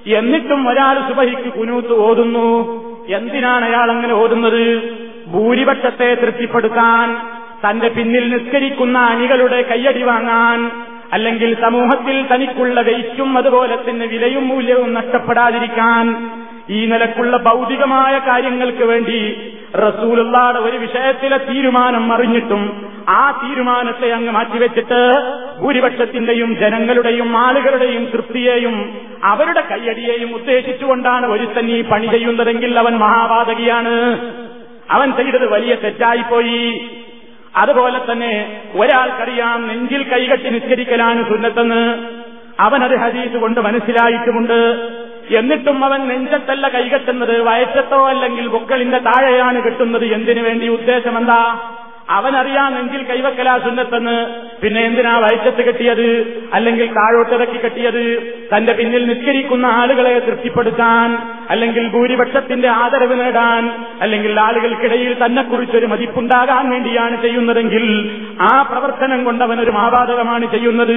എന്നിട്ടും ഒരാൾ സുബഹിക്ക് കുനൂത്ത് ഓതുന്നു. എന്തിനാണ് അയാൾ അങ്ങനെ ഓതുന്നത്? ഭൂരിപക്ഷത്തെ തൃപ്തിപ്പെടുത്താൻ, തന്റെ പിന്നിൽ നിസ്കരിക്കുന്ന അണികളുടെ കയ്യടി വാങ്ങാൻ, അല്ലെങ്കിൽ സമൂഹത്തിൽ തനിക്കുള്ള വെയിറ്റും അതുപോലെ തന്നെ വിലയും മൂല്യവും നഷ്ടപ്പെടാതിരിക്കാൻ, ഈ നിലക്കുള്ള ഭൗതികമായ കാര്യങ്ങൾക്ക് വേണ്ടി റസൂലുള്ളാഹിയുടെ ഒരു വിഷയത്തിലെ തീരുമാനം അറിഞ്ഞിട്ടും ആ തീരുമാനത്തെ അങ്ങ് മാറ്റിവെച്ചിട്ട് ഭൂരിപക്ഷത്തിന്റെയും ജനങ്ങളുടെയും ആളുകളുടെയും തൃപ്തിയെയും അവരുടെ കയ്യടിയെയും ഉദ്ദേശിച്ചുകൊണ്ടാണ് ഒരുത്തൻ ഈ പണി ചെയ്യുന്നതെങ്കിൽ അവൻ മഹാപാതകിയാണ്. അവൻ ചെയ്തത് വലിയ തെറ്റായിപ്പോയി. അതുപോലെ തന്നെ ഒരാൾക്കറിയാം നെഞ്ചിൽ കൈകെട്ടി നിസ്കരിക്കലാണ് സുന്നത്തെന്ന്, അവനത് ഹദീസ് കൊണ്ട് മനസ്സിലായിട്ടുമുണ്ട്. എന്നിട്ടും അവൻ നെഞ്ചത്തല്ല കൈകെട്ടുന്നത്, വയറ്റത്തോ അല്ലെങ്കിൽ പൊക്കളിന്റെ താഴെയാണ് കെട്ടുന്നത്. എന്തിനു വേണ്ടി? ഉദ്ദേശം എന്താ? അവനറിയാം നെഞ്ചിൽ കൈവക്കലാ സുന്നത്തെന്ന്, പിന്നെ എന്തിനാ വയറ്റത്ത് കെട്ടിയത് അല്ലെങ്കിൽ താഴോട്ടിറക്കി കെട്ടിയത്? തന്റെ പിന്നിൽ നിസ്കരിക്കുന്ന ആളുകളെ തൃപ്തിപ്പെടുത്താൻ, അല്ലെങ്കിൽ ഭൂരിപക്ഷത്തിന്റെ ആദരവ് നേടാൻ, അല്ലെങ്കിൽ ആളുകൾക്കിടയിൽ തന്നെക്കുറിച്ചൊരു മതിപ്പുണ്ടാകാൻ വേണ്ടിയാണ് ചെയ്യുന്നതെങ്കിൽ ആ പ്രവർത്തനം കൊണ്ടവനൊരു മഹാപാതകമാണ് ചെയ്യുന്നത്.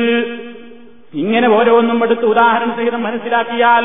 ഇങ്ങനെ ഓരോന്നും എടുത്ത് ഉദാഹരണ സഹിതം മനസ്സിലാക്കിയാൽ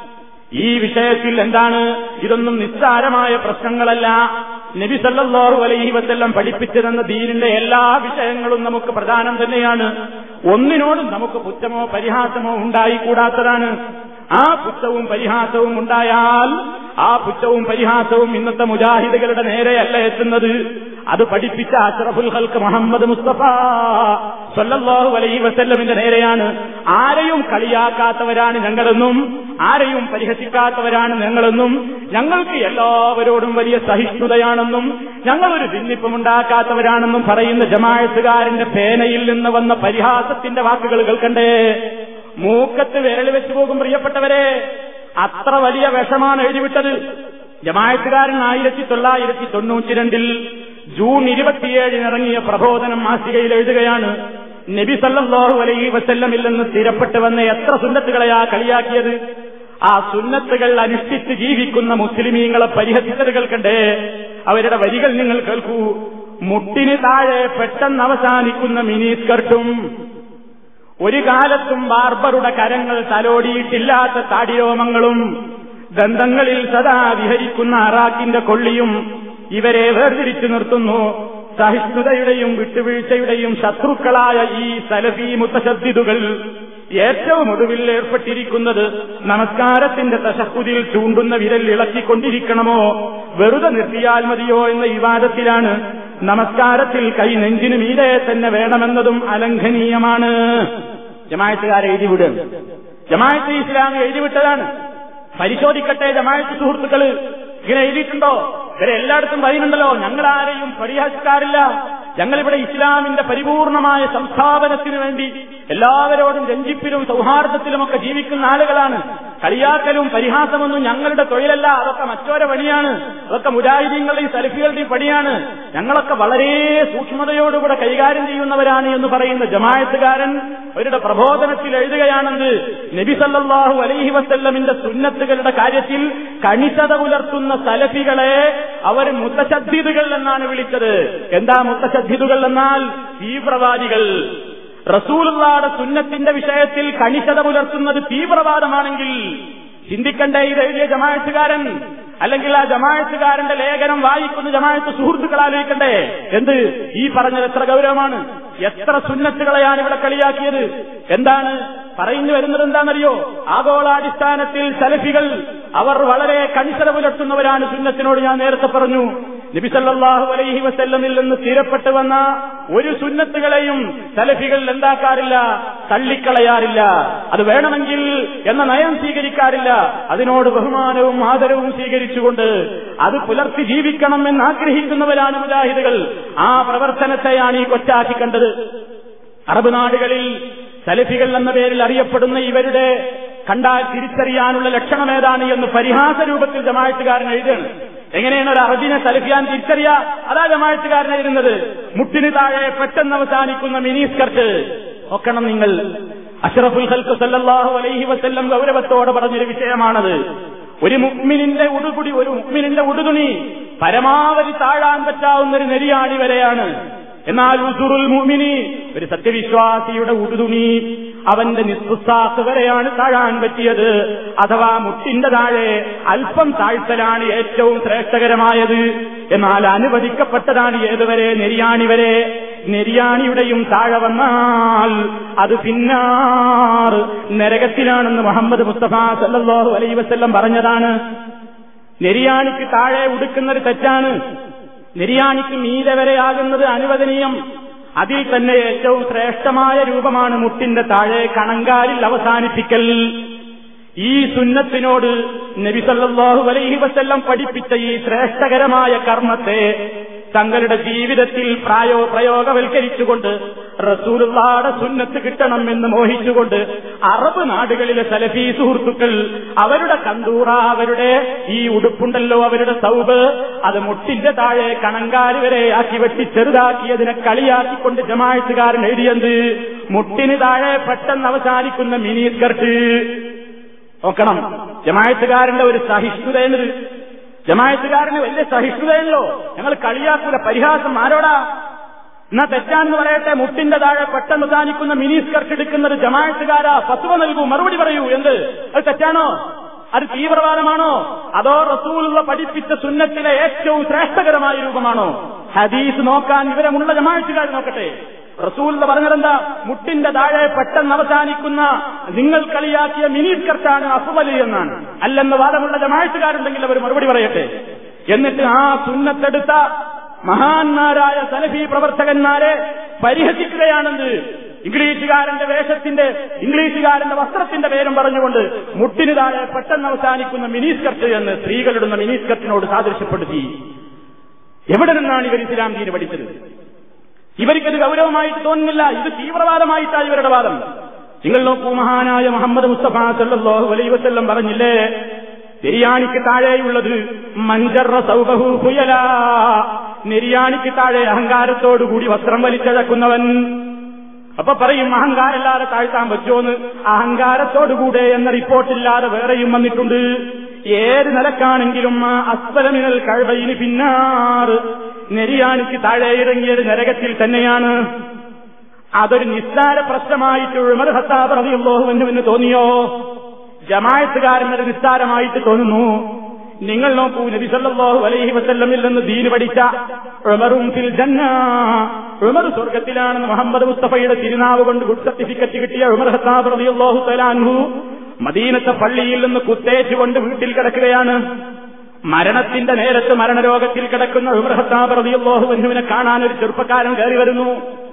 ഈ വിഷയത്തിൽ എന്താണ്? ഇതൊന്നും നിസ്സാരമായ പ്രശ്നങ്ങളല്ല. നബി സല്ലല്ലാഹു അലൈഹി വസല്ലം പഠിപ്പിച്ചു തന്ന ദീനിന്റെ എല്ലാ വിഷയങ്ങളും നമുക്ക് പ്രധാനം തന്നെയാണ്. ഒന്നിനോടും നമുക്ക് പുച്ഛമോ പരിഹാസമോ ഉണ്ടായിക്കൂടാത്തതാണ്. ആ പുച്ഛവും പരിഹാസവും ഉണ്ടായാൽ ആ പുച്ഛവും പരിഹാസവും ഇന്നത്തെ മുജാഹിദുകളുടെ നേരെയല്ല എത്തുന്നത്. അത് പഠിപ്പിച്ച അഷ്റഫുൽ ഖൽഖ് മുഹമ്മദ് മുസ്തഫ സല്ലല്ലാഹു അലൈഹി വസല്ലമിന്റെ നേരെയാണ്. ആരെയും കളിയാക്കാത്തവരാണ് ഞങ്ങളെന്നും ആരെയും പരിഹസിക്കാത്തവരാണ് ഞങ്ങളെന്നും ഞങ്ങൾക്ക് എല്ലാവരോടും വലിയ സഹിഷ്ണുതയാണെന്നും ഞങ്ങളൊരു ഭിന്നിപ്പുമുണ്ടാക്കാത്തവരാണെന്നും പറയുന്ന ജമാഅത്തുകാരന്റെ പേനയിൽ നിന്ന് വന്ന പരിഹാസത്തിന്റെ വാക്കുകൾ കേൾക്കണ്ടേ? മൂക്കത്ത് വിരൽ വെച്ചു പോകും പ്രിയപ്പെട്ടവരെ. അത്ര വലിയ വിഷമാണ് എഴുതിവിട്ടത്. ജമാഅത്തുകാരൻ ആയിരത്തി തൊള്ളായിരത്തി തൊണ്ണൂറ്റി രണ്ടിൽ ജൂൺ ഇരുപത്തിയേഴിന് ഇറങ്ങിയ പ്രബോധനം മാസികയിൽ എഴുതുകയാണ്, നബി സല്ലല്ലാഹു അലൈഹി വസല്ലമിൽ നിന്ന് സ്ഥിരപ്പെട്ടു വന്ന എത്ര സുന്നത്തുകളെയാ കളിയാക്കിയത്. ആ സുന്നത്തുകൾ അനുഷ്ഠിച്ച് ജീവിക്കുന്ന മുസ്ലിമീങ്ങളെ പരിഹസിച്ചത് കേൾക്കണ്ടേ? അവരുടെ വരികൾ നിങ്ങൾ കേൾക്കൂ. മുട്ടിന് താഴെ പെട്ടെന്ന് അവസാനിക്കുന്ന മിനി സ്കർട്ടും, ഒരു കാലത്തും ബാർബറുടെ കരങ്ങൾ തലോടിയിട്ടില്ലാത്ത താടിരോമങ്ങളും, ദന്തങ്ങളിൽ സദാ വിഹരിക്കുന്ന അറാക്കിന്റെ കൊള്ളിയും ഇവരെ വേർതിരിച്ചു നിർത്തുന്നു. സഹിഷ്ണുതയുടെയും വിട്ടുവീഴ്ചയുടെയും ശത്രുക്കളായ ഈ സലഫി മുത്തശദ്ദിദുകൾ ഏറ്റവും ഒടുവിൽ ഏർപ്പെട്ടിരിക്കുന്നത് നമസ്കാരത്തിന്റെ തശഹ്ഹുദിൽ ചൂണ്ടുന്ന വിരൽ ഇളക്കിക്കൊണ്ടിരിക്കണമോ വെറുതെ നിർത്തിയാൽ മതിയോ എന്ന വിവാദത്തിലാണ്. നമസ്കാരത്തിൽ കൈ നെഞ്ചിന് മീതെ തന്നെ വേണമെന്നതും അലംഘനീയമാണ്. ജമാഅത്തുകാരെ എഴുതിവിടും. ജമാഅത്ത് ഇസ്ലാമി എഴുതിവിട്ടതാണ്. പരിശോധിക്കട്ടെ ജമാഅത്ത് സുഹൃത്തുക്കള്, ഇങ്ങനെ എഴുതിയിട്ടുണ്ടോ? ഇവരെ എല്ലായിടത്തും പറയുന്നുണ്ടല്ലോ, ഞങ്ങൾ ആരെയും പരിഹസിക്കാറില്ല, ഞങ്ങളിവിടെ ഇസ്ലാമിന്റെ പരിപൂർണമായ സംസ്ഥാപനത്തിനു വേണ്ടി എല്ലാവരോടും രഞ്ജിപ്പിലും സൗഹാർദ്ദത്തിലുമൊക്കെ ജീവിക്കുന്ന ആളുകളാണ്. കളിയാക്കലും പരിഹാസമൊന്നും ഞങ്ങളുടെ തൊഴിലല്ല, അതൊക്കെ മറ്റോരെ പണിയാണ്, അതൊക്കെ മുജാഹിദീങ്ങളുടെയും സലഫികളുടെയും പണിയാണ്. ഞങ്ങളൊക്കെ വളരെ സൂക്ഷ്മതയോടുകൂടെ കൈകാര്യം ചെയ്യുന്നവരാണ് എന്ന് പറയുന്ന ജമാഅത്തുകാരൻ അവരുടെ പ്രബോധനത്തിൽ എഴുതുകയാണെന്ന് നബി സല്ലല്ലാഹു അലൈഹി വസല്ലമിന്റെ സുന്നത്തുകളുടെ കാര്യത്തിൽ കണിശത പുലർത്തുന്ന സലഫികളെ അവർ മുത്തശദ്ദിദുകൾ എന്നാണ് വിളിച്ചത്. എന്താ മുത്തശദ്ദിദുകൾ എന്നാൽ? തീവ്രവാദികൾ. റസൂലുള്ളാഹിയുടെ സുന്നത്തിന്റെ വിഷയത്തിൽ കണിശത പുലർത്തുന്നത് തീവ്രവാദമാണെങ്കിൽ ചിന്തിക്കണ്ടേ ഇത് എഴുതിയ ജമാഅത്തുകാരൻ? അല്ലെങ്കിൽ ആ ജമാഅത്തുകാരന്റെ ലേഖനം വായിക്കുന്ന ജമാഅത്ത് സുഹൃത്തുക്കൾ ആലോചിക്കണ്ടേ എന്ത് ഈ പറഞ്ഞത് എത്ര ഗൗരവമാണ്? എത്ര സുന്നത്തുകളെയാണ് ഇവിടെ കളിയാക്കിയത്? എന്താണ് പറഞ്ഞു വരുന്നത്? എന്താണെന്നറിയോ? ആഗോളാടിസ്ഥാനത്തിൽ സലഫികൾ അവർ വളരെ കണിശത പുലർത്തുന്നവരാണ് സുന്നത്തിനോട്. ഞാൻ നേരത്തെ പറഞ്ഞു, നബി സല്ലല്ലാഹു അലൈഹി വസല്ലമിൽ നിന്ന് സ്ഥിരപ്പെട്ടു വന്ന ഒരു സുന്നത്തുകളെയും സലഫികൾ എന്താക്കാറില്ല, തള്ളിക്കളയാറില്ല. അത് വേണമെങ്കിൽ എന്ന നയം സ്വീകരിക്കാറില്ല. അതിനോട് ബഹുമാനവും ആദരവും സ്വീകരിച്ചുകൊണ്ട് അത് പുലർത്തി ജീവിക്കണം എന്ന് ആഗ്രഹിക്കുന്നവരാണ് മുജാഹിദുകൾ. ആ പ്രവർത്തനത്തെയാണ് ഈ കൊച്ചാക്കി കണ്ടത്. അറബ് നാടുകളിൽ സലഫികൾ എന്ന പേരിൽ അറിയപ്പെടുന്ന ഇവരുടെ കണ്ടാൽ തിരിച്ചറിയാനുള്ള ലക്ഷണം ഏതാണ് എന്ന് പരിഹാസ രൂപത്തിൽ ജമാഅത്തുകാരൻ എഴുതുകയാണ്. എങ്ങനെയാണ് ഒരു അറബിനെ സലഫിയാൻ തിരിച്ചറിയാ? അതാ ജമാഅത്തുകാരൻ എഴുതുന്നത്. മുട്ടിന് താഴെ പെട്ടെന്ന് അവസാനിക്കുന്ന മിനി സ്കർട്ട് നോക്കണം നിങ്ങൾ. അഷ്റഫുൽ ഖൽഖ് സല്ലല്ലാഹു അലൈഹി വസല്ലം ഗൗരവത്തോടെ പറഞ്ഞൊരു വിഷയമാണത്. ഒരു മുഅ്മിനിന്റെ ഉടുതുണി ഒരു മുഅ്മിനിന്റെ ഉടുതുണി പരമാവധി താഴാൻ പറ്റാവുന്ന ഒരു നെരിയാണി വരെയാണ്. എന്നാൽ ഉസുറുൽ മുഅ്മിനി, ഒരു സത്യവിശ്വാസിയുടെ ഉടുതുണി അവന്റെ നിസ്സാക്ക് വരെയാണ് താഴാൻ പറ്റിയത്. അഥവാ മുട്ടിന്റെ താഴെ അല്പം താഴ്ത്തലാണ് ഏറ്റവും ശ്രേഷ്ഠകരമായത്. എന്നാൽ അനുവദിക്കപ്പെട്ടതാണ് ഏതുവരെ? നെരിയാണി വരെ. നെരിയാണിയുടെയും താഴെ വന്നാൽ അത് പിന്നാർ നരകത്തിലാണെന്ന് മുഹമ്മദ് മുസ്തഫ സല്ലല്ലാഹു അലൈഹി വസല്ലം പറഞ്ഞതാണ്. നെരിയാണിക്ക് താഴെ ഉടുക്കുന്നത് തെറ്റാണ്. നെരിയാണിക്ക് മീതെ വരെയാകുന്നത് അനുവദനീയം. അതിൽ തന്നെ ഏറ്റവും ശ്രേഷ്ഠമായ രൂപമാണ് മുട്ടിന്റെ താഴെ കണങ്കാലിൽ അവസാനിപ്പിക്കൽ. ഈ സുന്നത്തിനോട് നബി സല്ലല്ലാഹു അലൈഹി വസല്ലം പഠിപ്പിച്ച ഈ ശ്രേഷ്ഠകരമായ കർമ്മത്തെ തങ്ങളുടെ ജീവിതത്തിൽ പ്രായോ പ്രയോഗവൽക്കരിച്ചുകൊണ്ട് റസൂലുള്ളാഹിയുടെ സുന്നത്ത് കിട്ടണമെന്ന് മോഹിച്ചുകൊണ്ട് അറബ് നാടുകളിലെ സലഫി സുഹൃത്തുക്കൾ അവരുടെ കന്തൂറ, അവരുടെ ഈ ഉടുപ്പുണ്ടല്ലോ, അവരുടെ സൗബ്, അത് മുട്ടിന്റെ താഴെ കണങ്കാല് വരെ ആക്കി വെട്ടി ചെറുതാക്കിയതിനെ കളിയാക്കിക്കൊണ്ട് ജമാഅത്തുകാരൻ എഴുതിയത് മുട്ടിന് താഴെ പെട്ടെന്ന് അവസാനിക്കുന്ന മിനി സ്കർട്ട്. നോക്കണം, ജമാഅത്തുകാരന്റെ ഒരു സഹിഷ്ണുതയെന്നത്. ജമാഅത്തുകാരന് വലിയ സഹിഷ്ണുതയല്ലോ. ഞങ്ങൾ കളിയാക്കൂല, പരിഹാസം ആരോടാ? എന്നാ തെറ്റാണെന്ന് പറയട്ടെ, മുട്ടിന്റെ താഴെ പെട്ടെന്ന് അവസാനിക്കുന്ന മിനി സ്കർട്ട് എടുക്കുന്നത് ജമാഅത്തുകാരാ? ഫത്വ നൽകൂ, മറുപടി പറയൂ. എന്ത്, അത് തെറ്റാണോ? അത് തീവ്രവാദമാണോ? അതോ റസൂലുള്ള പഠിപ്പിച്ച സുന്നത്തിലെ ഏറ്റവും ശ്രേഷ്ഠകരമായ രൂപമാണോ? ഹദീസ് നോക്കാൻ വിവരമുള്ള ജമാഅത്തുകാർ നോക്കട്ടെ. റസൂലുള്ള പറഞ്ഞതെന്താ? മുട്ടിന്റെ താഴെ പെട്ടെന്ന് അവസാനിക്കുന്ന നിങ്ങൾ കളിയാക്കിയ മിനി സ്കർട്ടാണ് അഫ്ളൽ എന്നാണ്. അല്ലെന്ന് വാദമുള്ള ജമാഅത്തുകാരുണ്ടെങ്കിൽ അവർ മറുപടി പറയട്ടെ. എന്നിട്ട് ആ സുന്നത്തെടുത്ത മഹാന്മാരായ സലഫി പ്രവർത്തകന്മാരെ പരിഹസിക്കുകയാണെന്ന് ഇംഗ്ലീഷുകാരന്റെ വേഷത്തിന്റെ, ഇംഗ്ലീഷുകാരന്റെ വസ്ത്രത്തിന്റെ പേരും പറഞ്ഞുകൊണ്ട് മുട്ടിന് താഴെ പെട്ടെന്ന് അവസാനിക്കുന്ന മിനി സ്കർട്ട് എന്ന് സ്ത്രീകളിടുന്ന മിനി സ്കർട്ടിനോട് സാദൃശ്യപ്പെടുത്തി. എവിടെ നിന്നാണ് ഇവർ ഇസ്ലാം ദീന് പഠിച്ചത്? ഇവർക്കത് ഗൗരവമായിട്ട് തോന്നുന്നില്ല. ഇത് തീവ്രവാദമായിട്ടാണ് ഇവരുടെ വാദം. നിങ്ങൾ നോക്കൂ, മഹാനായ മുഹമ്മദ് മുസ്തഫ സല്ലല്ലാഹു അലൈഹി വസല്ലം പറഞ്ഞില്ലേ, നെരിയാണിക്ക് താഴെയുള്ളത് മഞ്ചറ സൗബഹു ഖുയല, നെരിയാണിക്ക് താഴെ അഹങ്കാരത്തോടുകൂടി വസ്ത്രം വലിച്ചഴക്കുന്നവൻ. അപ്പൊ പറയും അഹങ്കാരല്ലാതെ താഴ്ത്താൻ പറ്റുമോന്ന്. അഹങ്കാരത്തോടുകൂടെ എന്ന റിപ്പോർട്ടില്ലാതെ വേറെയും വന്നിട്ടുണ്ട്. ഏത് നിലക്കാണെങ്കിലും അസ്ഫലമിനൽ കഅബൈനി പിന്നാർ, നെരിയാണിക്ക് താഴെ ഇറങ്ങിയത് നരകത്തിൽ തന്നെയാണ്. അതൊരു നിസ്സാര പ്രശ്നമായിട്ട് ഉമർ ഖത്താബ് റളിയല്ലാഹു അൻഹുവിന് തോന്നിയോ? ജമാഅത്തുകാരനത് നിസ്സാരമായിട്ട് തോന്നുന്നു. നിങ്ങൾ നോക്കൂ, നബി സല്ലല്ലാഹു അലൈഹി വസല്ലമിൽ നിന്ന് ദീൻ പഠിച്ച ഉമറും ഫിൽ ജന്ന, ഉമർ സ്വർഗ്ഗത്തിലാണെന്ന് മുഹമ്മദ് മുസ്തഫയുടെ തിരുനാവ് കൊണ്ട് ഗുഡ് സർട്ടിഫിക്കറ്റ് കിട്ടിയ ഉമർ ഖത്താബ് റളിയല്ലാഹു തആല അൻഹു മദീനത്തെ പള്ളിയിൽ നിന്ന് കുത്തേറ്റുകൊണ്ട് വീട്ടിൽ കിടക്കുകയാണ്. മരണത്തിന്റെ നേരത്ത് മരണരോഗത്തിൽ കിടക്കുന്ന ഉമർ ഖത്താബ് റളിയല്ലാഹു അൻഹുവിനെ കാണാൻ ഒരു ചെറുപ്പക്കാരൻ കയറി വരുന്നു.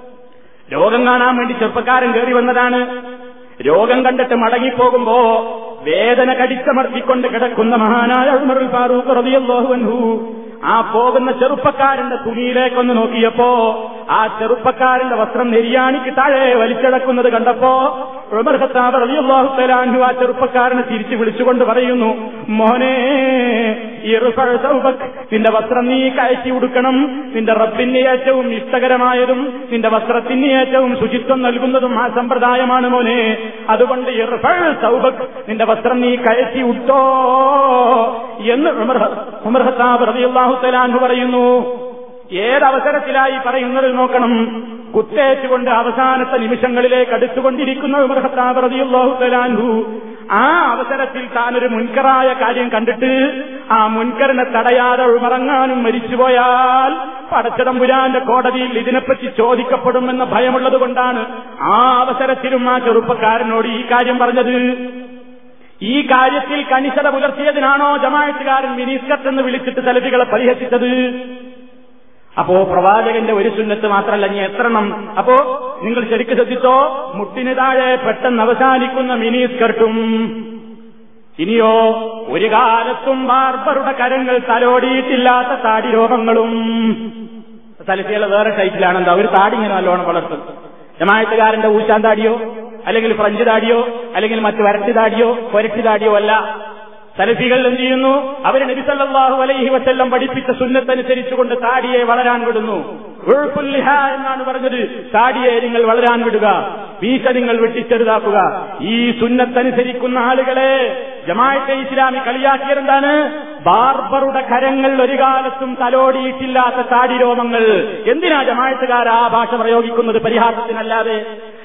രോഗം കാണാൻ വേണ്ടി ചെറുപ്പക്കാരൻ കയറി വന്നതാണ്. രോഗം കണ്ടിട്ട് മടങ്ങിപ്പോകുമ്പോ വേദന കടിച്ചമർത്തിക്കൊണ്ട് കിടക്കുന്ന മഹാനായ ഉമറുൽ ഫാറൂഖ് റളിയല്ലാഹു അൻഹു ആ പോകുന്ന ചെറുപ്പക്കാരന്റെ തുണിയിലേക്കൊന്ന് നോക്കിയപ്പോ ആ ചെറുപ്പക്കാരന്റെ വസ്ത്രം നെരിയാണിക്ക് താഴെ വലിച്ചടക്കുന്നത് കണ്ടപ്പോ ഉമർ ഖത്താബ് റളിയല്ലാഹു തആല അൻഹു ആ ചെറുപ്പക്കാരനെ തിരിച്ചു വിളിച്ചുകൊണ്ട് പറയുന്നു, മോനെ ഇർഫഅ സൗബക്, നിന്റെ വസ്ത്രം നീ കയറ്റി ഉടുക്കണം. നിന്റെ റബ്ബിന് ഏറ്റവും ഇഷ്ടകരമായതും നിന്റെ വസ്ത്രത്തിന് ഏറ്റവും ശുചിത്വം നൽകുന്നതും ആ സമ്പ്രദായമാണ് മോനെ. അതുകൊണ്ട് ഇർഫഅ സൗബക്, നിന്റെ വസ്ത്രം നീ കയറ്റി ഉട്ടോ എന്ന് ഉമർ ഖത്താബ് റളിയല്ലാഹു തആല അൻഹു പറയുന്നു. ഏതവസരത്തിലായി പറയുന്നത് നോക്കണം. കുത്തേറ്റുകൊണ്ട് അവസാനത്തെ നിമിഷങ്ങളിലേക്ക് അടുത്തുകൊണ്ടിരിക്കുന്ന ഉമർ ഖത്താബ് റളിയല്ലാഹു തആല അൻഹു ആ അവസരത്തിൽ താനൊരു മുൻകറായ കാര്യം കണ്ടിട്ട് ആ മുൻകറിനെ തടയാതെ ഉമറങ്ങാനും മരിച്ചുപോയാൽ പടച്ചതമ്പുരാന്റെ കോടതിയിൽ ഇതിനെപ്പറ്റി ചോദിക്കപ്പെടുമെന്ന ഭയമുള്ളത് കൊണ്ടാണ് ആ അവസരത്തിലും ആ ചെറുപ്പക്കാരനോട് ഈ കാര്യം പറഞ്ഞത്. ഈ കാര്യത്തിൽ കണിശത പുലർത്തിയതിനാണോ ജമാഅത്തുകാരൻ മിനിസ്കത്ത് എന്ന് വിളിച്ചിട്ട് സലഫികളെ പരിഹസിച്ചത്? അപ്പോ പ്രവാചകന്റെ ഒരു സുന്നത്ത് മാത്രമല്ല, ഇനി എത്രണ്ണം. അപ്പോ നിങ്ങൾ ശരിക്കും ശ്രദ്ധിച്ചോ, മുട്ടിന് താഴെ പെട്ടെന്ന് അവസാനിക്കുന്ന മിനി സ്കർട്ടും, ഇനിയോ ഒരു കാലത്തും ബാർബറുടെ കരങ്ങൾ തലോടിയിട്ടില്ലാത്ത താടി രോഗങ്ങളും. സലഫികളെ വേറെ ടൈറ്റിലാണെന്താ, ഒരു താടി ഇങ്ങനെ നല്ലോണം വളർത്തും. ജമാഅത്തുകാരന്റെ ഊശാൻ താടിയോ അല്ലെങ്കിൽ ഫ്രഞ്ച് താടിയോ അല്ലെങ്കിൽ മറ്റു വരട്ടി താടിയോ കൊരട്ടി താടിയോ അല്ല. സലഫികൾ എന്ത് ചെയ്യുന്നു? അവർ നബി സല്ലല്ലാഹു അലൈഹി വസല്ലം പഠിപ്പിച്ച സുന്നത്തനുസരിച്ചുകൊണ്ട് താടിയെ വളരാൻ വിടുന്നു. ഉൾഫുല്ലിഹ എന്നാണ് പറഞ്ഞത്. താടിയെ നിങ്ങൾ വളരാൻ വിടുക, വീശ നിങ്ങൾ വെട്ടിച്ചെറുതാക്കുക. ഈ സുന്നത്തനുസരിക്കുന്ന ആളുകളെ ജമാഅത്തെ ഇസ്ലാമി കളിയാക്കിയതെന്താണ്? ബാർബറുടെ കരങ്ങൾ ഒരു കാലത്തും തലോടിയിട്ടില്ലാത്ത താടി രോമങ്ങൾ. എന്തിനാ ജമാഅത്തുകാർ ആ ഭാഷ പ്രയോഗിക്കുന്നത്? പരിഹാസത്തിനല്ലാതെ.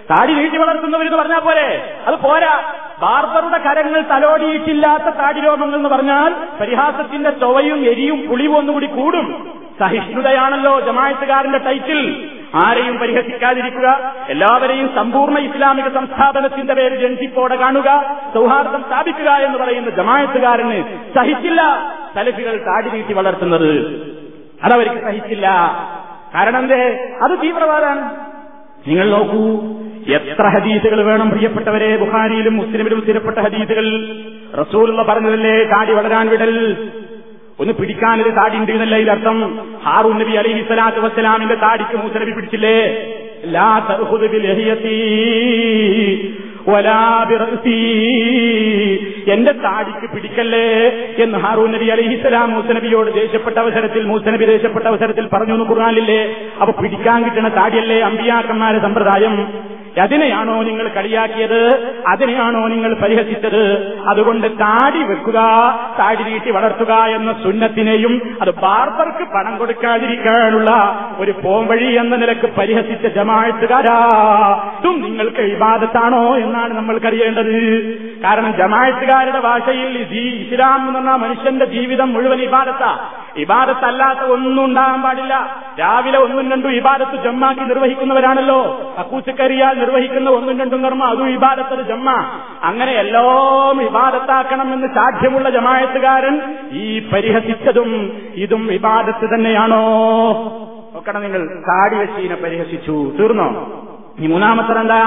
താടി നീട്ടി വളർത്തുന്നവരെന്ന് പറഞ്ഞാൽ പോരെ? അത് പോരാ. ബാർബറുടെ കരങ്ങൾ തലോടിയിട്ടില്ലാത്ത താടിരോമങ്ങൾ എന്ന് പറഞ്ഞാൽ പരിഹാസത്തിന്റെ ചൊവയും എരിയും പുളിയും ഒന്നുകൂടി കൂടും. സഹിഷ്ണുതയാണല്ലോ ജമാഅത്തുകാരന്റെ ടൈറ്റിൽ. ആരെയും പരിഹസിക്കാതിരിക്കുക, എല്ലാവരെയും സമ്പൂർണ്ണ ഇസ്ലാമിക സംസ്ഥാപനത്തിന്റെ പേര് ജൻസിപ്പോടെ കാണുക, സൗഹാർദ്ദം സ്ഥാപിക്കുക എന്ന് പറയുന്ന ജമാഅത്തുകാരന് സഹിച്ചില്ല സലഫികൾ താടി നീട്ടി വളർത്തുന്നത്. അതവർക്ക് സഹിച്ചില്ല. കാരണം എന്തേ? അത് തീവ്രവാദമാണ്. നിങ്ങൾ നോക്കൂ, എത്ര ഹദീസുകൾ വേണം പ്രിയപ്പെട്ടവരെ? ബുഖാരിയിലും മുസ്ലിമിലും സ്ഥിരപ്പെട്ട ഹദീസുകൾ. റസൂലുള്ള പറഞ്ഞതല്ലേ താടി വളരാൻ വിടൽ. ഒന്ന് പിടിക്കാനൊരു താടി ഉണ്ട് എന്നല്ല ഇതിനർത്ഥം. ഹാറൂൻ നബി അലൈഹി സ്വലാത്തു വസ്സലാമിന്റെ താടിക്ക് മൂസ നബി പിടിച്ചില്ലേ? ലാ തഅഖുദു ബിൽഹിയതി വലാ ബിറഅസി, എന്റെ താടിക്ക് പിടിക്കല്ലേ എന്ന് ഹാറൂൻ നബി അലൈഹി സ്വലാം മൂസ നബിയോട് ദേഷ്യപ്പെട്ട അവസരത്തിൽ മൂസ നബി ദേഷ്യപ്പെട്ട അവസരത്തിൽ പറഞ്ഞു എന്ന് ഖുർആനിലില്ലേ? അപ്പൊ പിടിക്കാൻ കിട്ടുന്ന താടിയല്ലേ അമ്പിയാക്കന്മാരുടെ സമ്പ്രദായം? അതിനെയാണോ നിങ്ങൾ കളിയാക്കിയത്? അതിനെയാണോ നിങ്ങൾ പരിഹസിച്ചത്? അതുകൊണ്ട് താടി വെക്കുക, താടി നീട്ടി വളർത്തുക എന്ന സുന്നത്തിനെയും അത് ബാർബർക്ക് പണം കൊടുക്കാതിരിക്കാനുള്ള ഒരു പോംവഴി എന്ന നിലക്ക് പരിഹസിച്ച ജമാഅത്തുകാരാ, ഇതും നിങ്ങൾക്ക് ഇബാദത്താണോ എന്നാണ് നമ്മൾക്കറിയേണ്ടത്. കാരണം ജമാഅത്തുകാരുടെ ഭാഷയിൽ ഇസ്ലാം എന്ന് പറഞ്ഞാൽ മനുഷ്യന്റെ ജീവിതം മുഴുവൻ ഇബാദത്താ. ഇബാദത്തല്ലാത്ത ഒന്നും ഉണ്ടാകാൻ പാടില്ല. രാവിലെ ഒന്നും രണ്ടും ഇബാദത്ത് ജമ്മാക്കി നിർവഹിക്കുന്നവരാണല്ലോ. അക്കൂച്ചക്കരിയാൽ നിർവഹിക്കുന്ന ഒന്നും രണ്ടും കർമ്മ അതും ഇബാദത്ത് ജമ്മ. അങ്ങനെ എല്ലാം ഇബാദത്താക്കണം എന്ന് സാധ്യമുള്ള ജമാഅത്തുകാരൻ ഈ പരിഹസിച്ചതും ഇതും ഇബാദത്ത് തന്നെയാണോ? നോക്കണം നിങ്ങൾ. താടി വെച്ചീനെ പരിഹസിച്ചു, തീർന്നോ? ഈ മൂന്നാമത്തെ എന്താ?